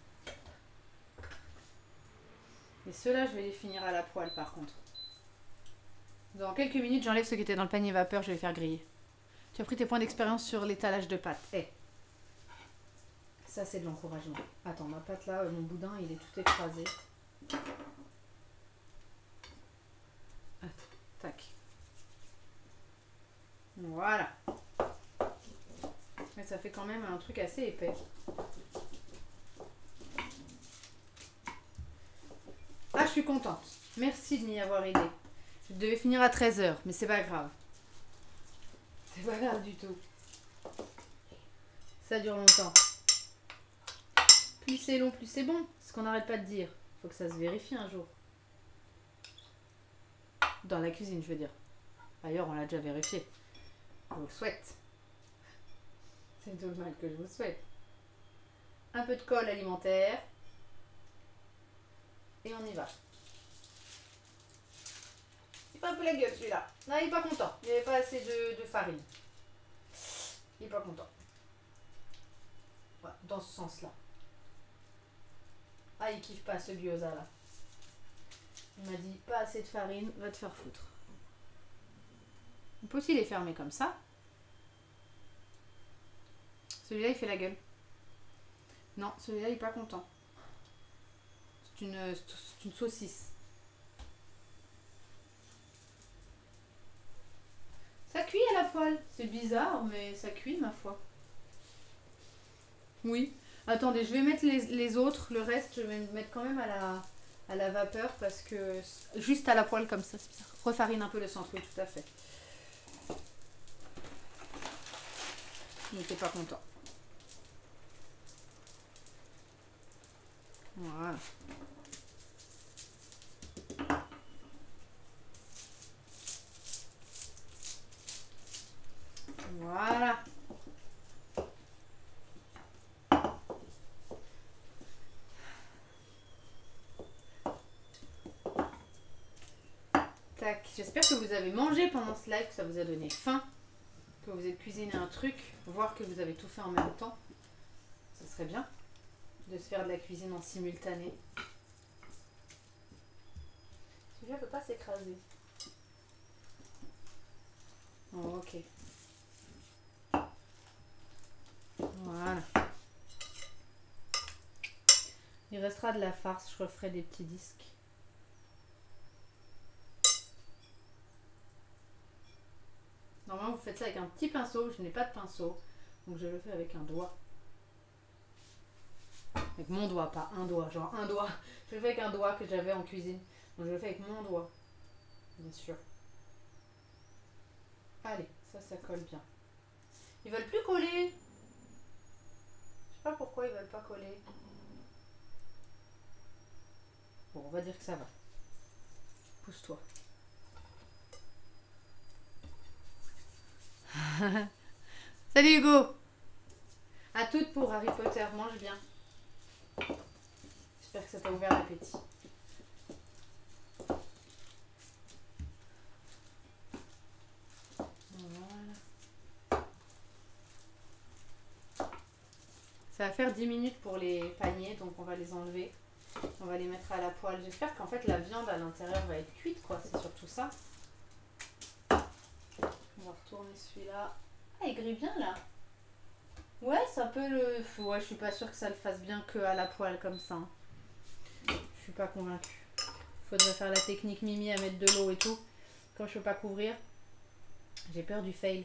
Et ceux-là, je vais les finir à la poêle par contre. Dans quelques minutes, j'enlève ce qui était dans le panier vapeur, je vais les faire griller. Tu as pris tes points d'expérience sur l'étalage de pâtes. Eh, hey. Ça, c'est de l'encouragement. Attends, ma pâte là, mon boudin, il est tout écrasé. Ah, tac. Voilà. Mais ça fait quand même un truc assez épais. Ah, je suis contente. Merci de m'y avoir aidé. Je devais finir à treize heures, mais c'est pas grave. C'est pas grave du tout. Ça dure longtemps. Plus c'est long, plus c'est bon. C'est ce qu'on n'arrête pas de dire. Faut que ça se vérifie un jour. Dans la cuisine, je veux dire. Ailleurs, on l'a déjà vérifié. Je vous le souhaite. C'est tout le mal que je vous souhaite. Un peu de colle alimentaire. Et on y va. Il pas un peu la gueule celui-là. Non, il est pas content. Il n'y avait pas assez de, de farine. Il est pas content. Ouais, dans ce sens-là. Ah, il kiffe pas ce gyoza là. Il m'a dit pas assez de farine, va te faire foutre. On peut aussi les fermer comme ça. Celui-là il fait la gueule. Non, celui-là il est pas content. C'est une, c'est une saucisse. Ça cuit à la poêle. C'est bizarre, mais ça cuit ma foi. Oui. Attendez, je vais mettre les, les autres. Le reste, je vais me mettre quand même à la, à la vapeur parce que juste à la poêle comme ça, c'est bizarre. Refarine un peu le centre, oui, tout à fait. Il n'était pas content. Voilà. Voilà. Tac. J'espère que vous avez mangé pendant ce live, que ça vous a donné faim, que vous avez cuisiné un truc, voire que vous avez tout fait en même temps. Ce serait bien de se faire de la cuisine en simultané. Celui-là ne peut pas s'écraser. Oh, ok. Voilà. Il restera de la farce, je referai des petits disques. Normalement, vous faites ça avec un petit pinceau. Je n'ai pas de pinceau, donc je le fais avec un doigt. Avec mon doigt, pas un doigt, genre un doigt. Je le fais avec un doigt que j'avais en cuisine. Donc je le fais avec mon doigt, bien sûr. Allez, ça, ça colle bien. Ils veulent plus coller. Je sais pas pourquoi ils veulent pas coller. Bon, on va dire que ça va. Pousse-toi. Salut Hugo. À toutes pour Harry Potter, mange bien. J'espère que ça t'a ouvert l'appétit. Voilà. Ça va faire dix minutes pour les paniers, donc on va les enlever. On va les mettre à la poêle. J'espère qu'en fait la viande à l'intérieur va être cuite, quoi. C'est surtout ça. On va retourner celui-là. Ah, il grille bien là. Ouais, ça peut le... Ouais, je suis pas sûre que ça le fasse bien que à la poêle comme ça. Hein. Je suis pas convaincue. Faudrait faire la technique Mimi à mettre de l'eau et tout. Quand je peux pas couvrir, j'ai peur du fail.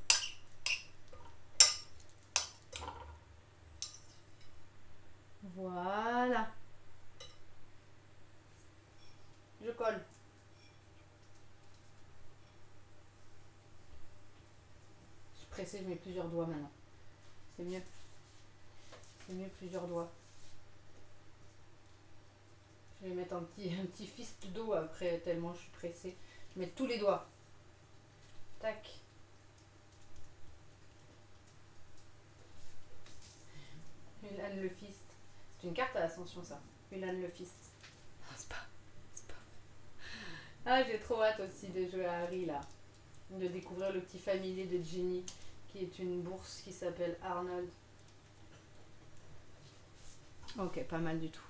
Voilà. Je colle. Je suis pressée, je mets plusieurs doigts maintenant. C'est mieux. C'est mieux plusieurs doigts. Je vais mettre un petit, un petit fist d'eau après, tellement je suis pressée. Je vais mettre tous les doigts. Tac. Ulan le fist. C'est une carte à l'ascension ça. Ulan le fist. C'est pas, c'est pas. Ah, j'ai trop hâte aussi de jouer à Harry là. De découvrir le petit familier de Ginny, qui est une bourse qui s'appelle Arnold. Ok, pas mal du tout.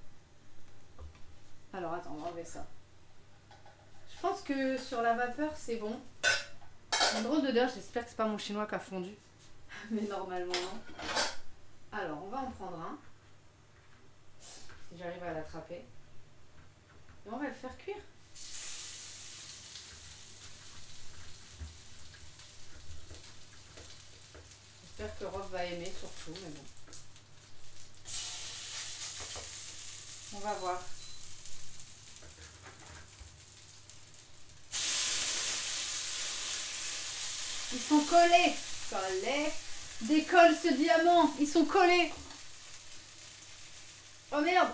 Alors attends, on va enlever ça. Je pense que sur la vapeur c'est bon. Une drôle d'odeur, j'espère que c'est pas mon chinois qui a fondu. Mais normalement non. Alors on va en prendre un. Si j'arrive à l'attraper. Et on va le faire cuire. J'espère que Rob va aimer surtout, mais bon. On va voir. Ils sont collés. Collés. Décolle ce diamant. Ils sont collés. Oh merde.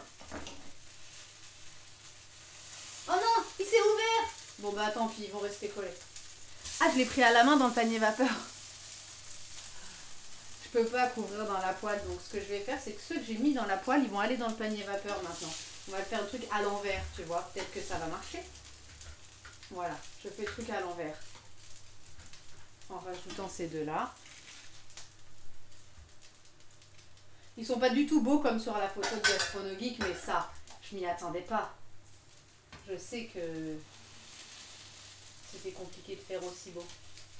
Oh non, il s'est ouvert. Bon bah tant pis, ils vont rester collés. Ah, je l'ai pris à la main dans le panier vapeur. Je peux pas couvrir dans la poêle, donc ce que je vais faire, c'est que ceux que j'ai mis dans la poêle, ils vont aller dans le panier vapeur maintenant. On va faire le truc à l'envers, tu vois. Peut-être que ça va marcher. Voilà, je fais le truc à l'envers. En rajoutant ces deux-là. Ils sont pas du tout beaux comme sur la photo de Gastrono Geek, mais ça, je m'y attendais pas. Je sais que c'était compliqué de faire aussi beau.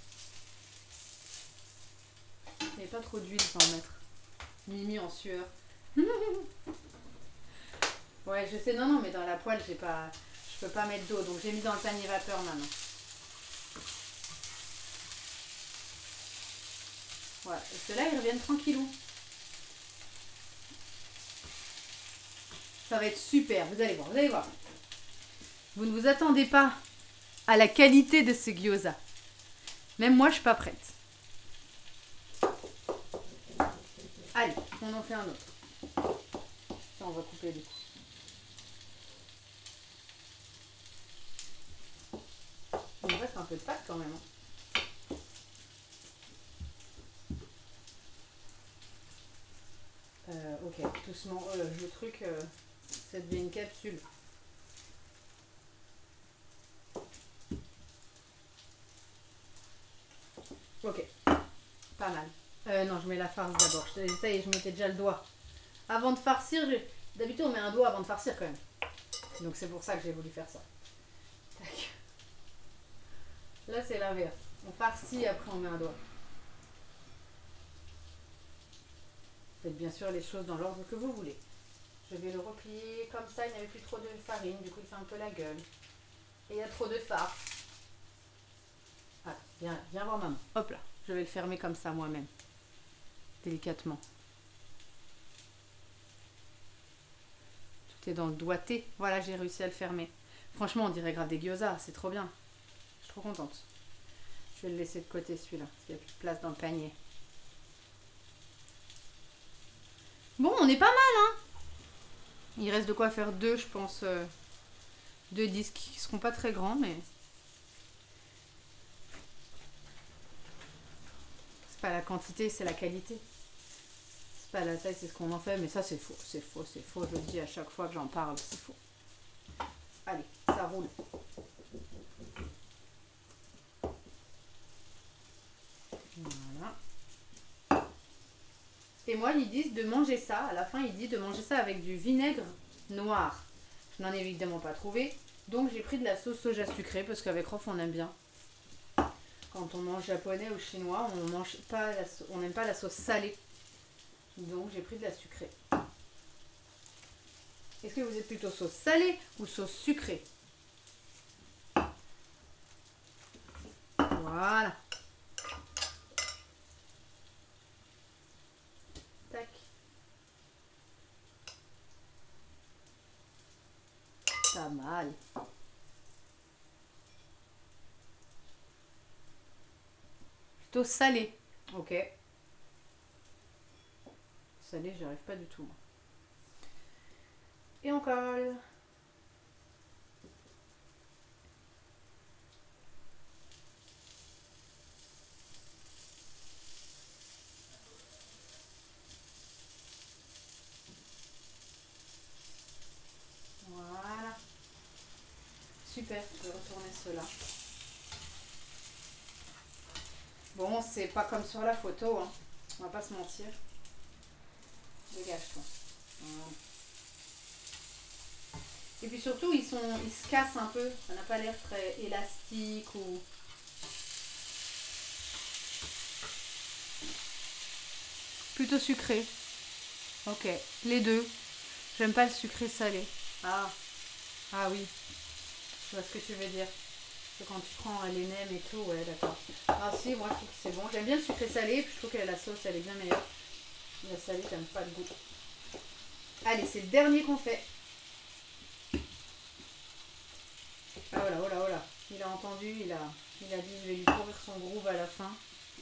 Il n'y avait pas trop d'huile sans en mettre. Mimi en sueur. Ouais, je sais, non, non, mais dans la poêle, j'ai pas, je peux pas mettre d'eau, donc j'ai mis dans le panier vapeur maintenant. Voilà, et ceux-là, ils reviennent tranquillou. Ça va être super, vous allez voir, vous allez voir. Vous ne vous attendez pas à la qualité de ce gyoza. Même moi, je suis pas prête. Allez, on en fait un autre. Ça, on va couper du coup. Il me reste un peu de pâte quand même. Hein. Euh, ok, doucement. Euh, le truc, euh, ça devient une capsule. Ok, pas mal. Euh, non, je mets la farce d'abord. Ça y est, je mettais déjà le doigt. Avant de farcir, j'ai... d'habitude on met un doigt avant de farcir quand même. Donc c'est pour ça que j'ai voulu faire ça. Tac. Là c'est l'inverse. On farcit, après on met un doigt. Faites bien sûr les choses dans l'ordre que vous voulez. Je vais le replier comme ça, il n'y avait plus trop de farine, du coup il fait un peu la gueule. Et il y a trop de farce. Ah, viens, viens voir maman. Hop là, je vais le fermer comme ça moi-même. Délicatement. Tout est dans le doigté. Voilà, j'ai réussi à le fermer. Franchement, on dirait grave des gyoza, c'est trop bien. Je suis trop contente. Je vais le laisser de côté celui-là, parce qu'il n'y a plus de place dans le panier. Bon, on est pas mal, hein. Il reste de quoi faire deux, je pense. Euh, deux disques qui seront pas très grands, mais... C'est pas la quantité, c'est la qualité. C'est pas la taille, c'est ce qu'on en fait, mais ça c'est faux, c'est faux, c'est faux. Je le dis à chaque fois que j'en parle, c'est faux. Allez, ça roule. Voilà. Et moi, ils disent de manger ça. À la fin, ils disent de manger ça avec du vinaigre noir. Je n'en ai évidemment pas trouvé. Donc, j'ai pris de la sauce soja sucrée parce qu'avec Rof, on aime bien. Quand on mange japonais ou chinois, on mange pas la so- on n'aime pas la sauce salée. Donc, j'ai pris de la sucrée. Est-ce que vous êtes plutôt sauce salée ou sauce sucrée? Voilà. Tac. Pas mal. Plutôt salé. Ok. Salé, j'y arrive pas du tout. Moi. Et on colle. Voilà. Super, je vais retourner cela. Bon, c'est pas comme sur la photo, hein. On va pas se mentir. Dégage-toi. Voilà. Et puis surtout, ils, sont, ils se cassent un peu. Ça n'a pas l'air très élastique ou... Plutôt sucré. Ok, les deux. J'aime pas le sucré salé. Ah, ah oui. Je vois ce que tu veux dire. C'est quand tu prends les nems et tout, ouais, d'accord. Ah si, moi je trouve que c'est bon. J'aime bien le sucré salé, puis je trouve que la sauce, elle est bien meilleure. La salée, j'aime pas le goût. Allez, c'est le dernier qu'on fait. Ah voilà, voilà, voilà. Il a entendu, il a, il a dit je vais lui courir son groove à la fin.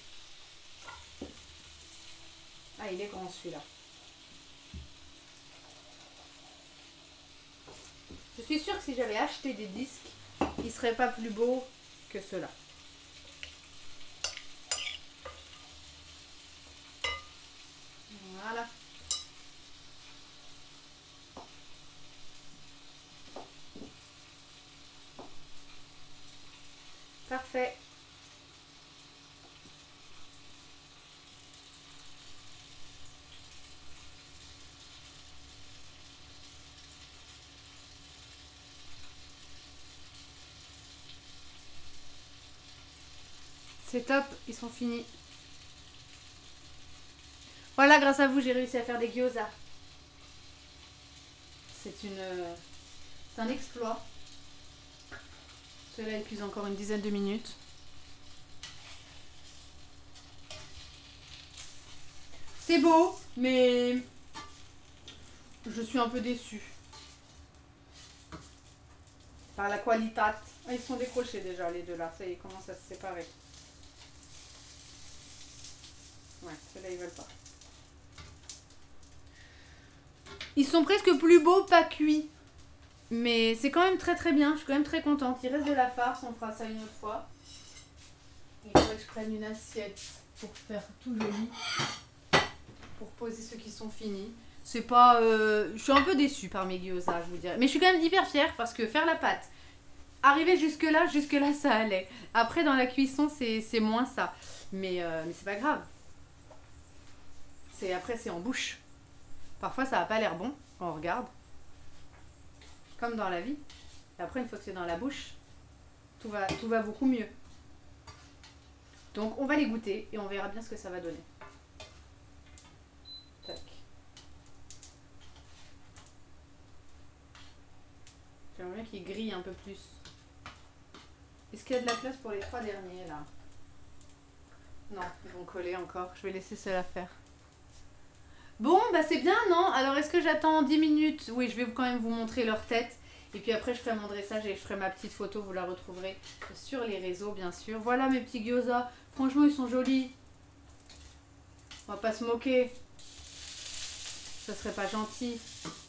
Ah, il est grand celui-là. Je suis sûre que si j'avais acheté des disques, ils ne seraient pas plus beaux que ceux-là. Voilà. Parfait. C'est top, ils sont finis. Voilà, grâce à vous, j'ai réussi à faire des gyoza. C'est une, c'est un exploit. Cela épuise encore une dizaine de minutes. C'est beau, mais je suis un peu déçue. par la qualité. Ah, ils sont décrochés déjà les deux là, ça y est, ils commencent à se séparer. Ouais, ceux-là ils veulent pas. Ils sont presque plus beaux, pas cuits. Mais c'est quand même très très bien, je suis quand même très contente. Il reste de la farce, on fera ça une autre fois. Il faudrait que je prenne une assiette pour faire tout joli. Pour poser ceux qui sont finis. C'est pas... Euh, je suis un peu déçue par mes gyoza, je vous dirais. Mais je suis quand même hyper fière parce que faire la pâte, arriver jusque là, jusque là ça allait. Après dans la cuisson c'est moins ça. Mais, euh, mais c'est pas grave. Après c'est en bouche. Parfois ça n'a pas l'air bon quand on regarde. Comme dans la vie. Et après, une fois que c'est dans la bouche, tout va, tout va beaucoup mieux. Donc, on va les goûter et on verra bien ce que ça va donner. Tac. J'aimerais bien qu'ils grillent un peu plus. Est-ce qu'il y a de la place pour les trois derniers, là? Non, ils vont coller encore. Je vais laisser cela faire. Bon, bah c'est bien, non? Alors, est-ce que j'attends dix minutes? Oui, je vais quand même vous montrer leur tête. Et puis après, je ferai mon dressage et je ferai ma petite photo. Vous la retrouverez sur les réseaux, bien sûr. Voilà mes petits gyoza. Franchement, ils sont jolis. On va pas se moquer. Ça serait pas gentil.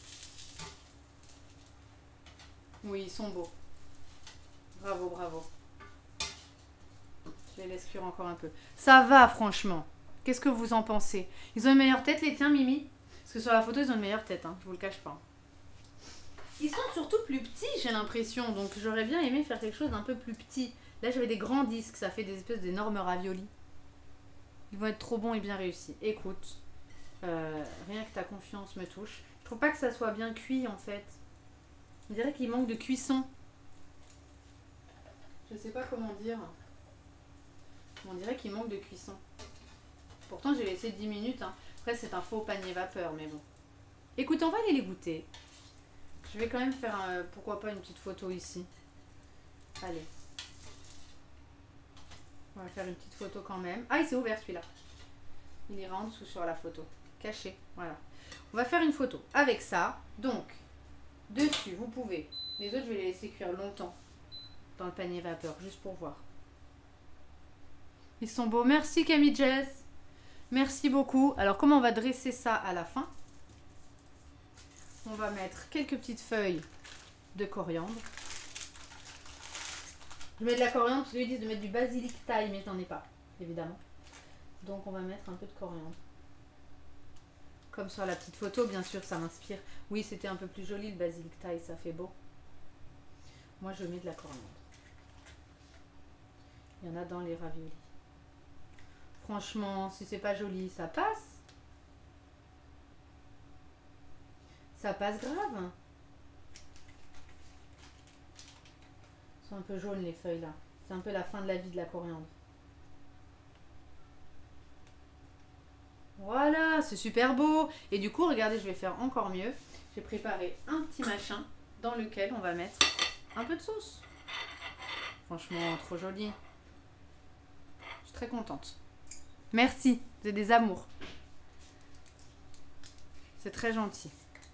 Oui, ils sont beaux. Bravo, bravo. Je les laisse cuire encore un peu. Ça va, franchement. Qu'est-ce que vous en pensez? Ils ont une meilleure tête, les tiens, Mimi? Parce que sur la photo, ils ont une meilleure tête, hein, je vous le cache pas. Ils sont surtout plus petits, j'ai l'impression. Donc, j'aurais bien aimé faire quelque chose d'un peu plus petit. Là, j'avais des grands disques. Ça fait des espèces d'énormes raviolis. Ils vont être trop bons et bien réussis. Écoute, euh, rien que ta confiance me touche. Je trouve pas que ça soit bien cuit, en fait. On dirait qu'il manque de cuisson. Je sais pas comment dire. On dirait qu'il manque de cuisson. Pourtant, j'ai laissé dix minutes. Hein. Après, c'est un faux panier vapeur, mais bon. Écoute, on va aller les goûter. Je vais quand même faire, un, pourquoi pas, une petite photo ici. Allez. On va faire une petite photo quand même. Ah, il s'est ouvert celui-là. Il ira en dessous sur la photo. Caché, voilà. On va faire une photo avec ça. Donc, dessus, vous pouvez. Les autres, je vais les laisser cuire longtemps dans le panier vapeur, juste pour voir. Ils sont beaux. Merci Camille Jess. Merci beaucoup. Alors, comment on va dresser ça à la fin? On va mettre quelques petites feuilles de coriandre. Je mets de la coriandre parce qu'ils disent de mettre du basilic thaï, mais je n'en ai pas, évidemment. Donc, on va mettre un peu de coriandre. Comme sur la petite photo, bien sûr, ça m'inspire. Oui, c'était un peu plus joli le basilic thaï, ça fait beau. Moi, je mets de la coriandre. Il y en a dans les raviolis. Franchement, si c'est pas joli, ça passe. Ça passe grave. Ils sont un peu jaunes les feuilles là. C'est un peu la fin de la vie de la coriandre. Voilà, c'est super beau. Et du coup, regardez, je vais faire encore mieux. J'ai préparé un petit machin dans lequel on va mettre un peu de sauce. Franchement, trop joli. Je suis très contente. Merci, vous êtes des amours. C'est très gentil.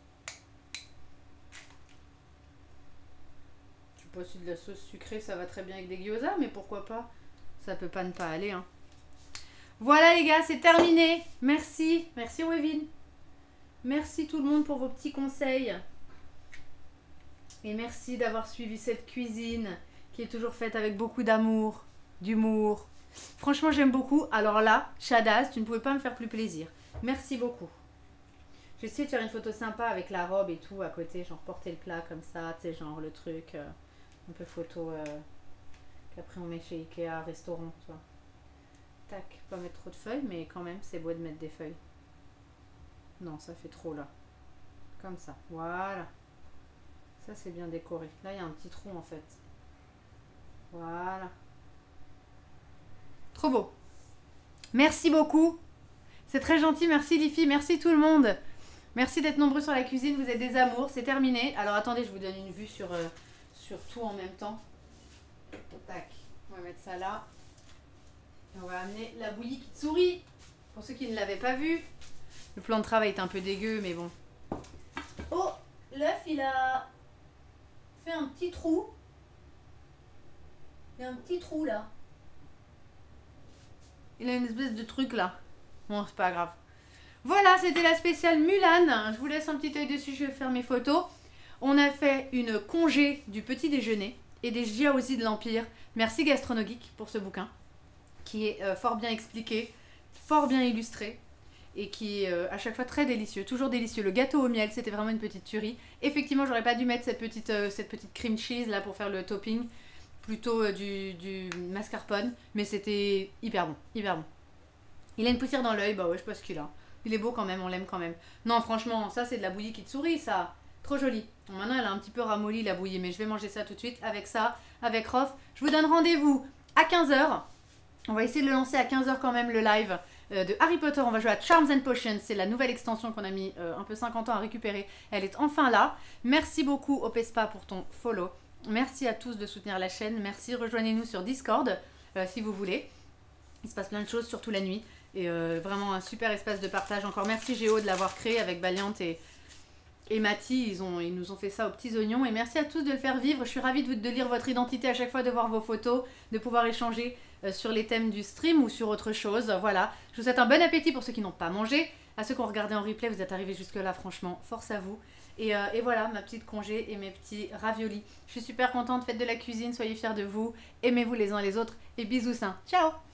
Je sais pas si de la sauce sucrée, ça va très bien avec des gyoza, mais pourquoi pas? Ça peut pas ne pas aller, hein. Voilà les gars, c'est terminé. Merci, merci Wevin. Merci tout le monde pour vos petits conseils. Et merci d'avoir suivi cette cuisine qui est toujours faite avec beaucoup d'amour, d'humour. Franchement, j'aime beaucoup. Alors là, Shadaz, tu ne pouvais pas me faire plus plaisir. Merci beaucoup. J'ai essayé de faire une photo sympa avec la robe et tout à côté, genre porter le plat comme ça, tu sais, genre le truc, euh, un peu photo euh, qu'après on met chez Ikea, restaurant, tu vois. Tac, pas mettre trop de feuilles, mais quand même, c'est beau de mettre des feuilles. Non, ça fait trop là. Comme ça, voilà. Ça, c'est bien décoré. Là, il y a un petit trou en fait. Voilà. Trop beau. Merci beaucoup. C'est très gentil. Merci les filles. Merci tout le monde. Merci d'être nombreux sur la cuisine. Vous êtes des amours. C'est terminé. Alors attendez, je vous donne une vue sur, euh, sur tout en même temps. Tac. On va mettre ça là. Et on va amener la bouillie qui sourit. Pour ceux qui ne l'avaient pas vu. Le plan de travail est un peu dégueu, mais bon. Oh, l'œuf, il a fait un petit trou. Il y a un petit trou là. Il a une espèce de truc là. Bon, c'est pas grave. Voilà, c'était la spéciale Mulan. Je vous laisse un petit œil dessus, je vais faire mes photos. On a fait une congé du petit déjeuner et des Jiaozi de l'Empire. Merci Gastronogeek pour ce bouquin, qui est euh, fort bien expliqué, fort bien illustré, et qui est euh, à chaque fois très délicieux, toujours délicieux. Le gâteau au miel, c'était vraiment une petite tuerie. Effectivement, j'aurais pas dû mettre cette petite, euh, cette petite cream cheese là pour faire le topping, plutôt euh, du, du mascarpone, mais c'était hyper bon, hyper bon. Il a une poussière dans l'œil, bah ouais, je sais pas ce qu'il a. Il est beau quand même, on l'aime quand même. Non, franchement, ça c'est de la bouillie qui te sourit, ça. Trop joli. Bon, maintenant, elle a un petit peu ramolli la bouillie, mais je vais manger ça tout de suite avec ça, avec Rof. Je vous donne rendez-vous à quinze heures. On va essayer de le lancer à quinze heures quand même, le live euh, de Harry Potter. On va jouer à Charms and Potions. C'est la nouvelle extension qu'on a mis euh, un peu cinquante ans à récupérer. Elle est enfin là. Merci beaucoup Opespa pour ton follow. Merci à tous de soutenir la chaîne. Merci, rejoignez-nous sur Discord euh, si vous voulez. Il se passe plein de choses, surtout la nuit. Et euh, vraiment un super espace de partage. Encore merci Géo de l'avoir créé avec Valiant et, et Mathie. Ils, ont, ils nous ont fait ça aux petits oignons. Et merci à tous de le faire vivre. Je suis ravie de, de lire votre identité à chaque fois, de voir vos photos, de pouvoir échanger euh, sur les thèmes du stream ou sur autre chose. Voilà. Je vous souhaite un bon appétit pour ceux qui n'ont pas mangé. À ceux qui ont regardé en replay, vous êtes arrivés jusque-là. Franchement, force à vous. Et, euh, et voilà, ma petite congé et mes petits raviolis. Je suis super contente. Faites de la cuisine. Soyez fiers de vous. Aimez-vous les uns les autres. Et bisous sains. Ciao!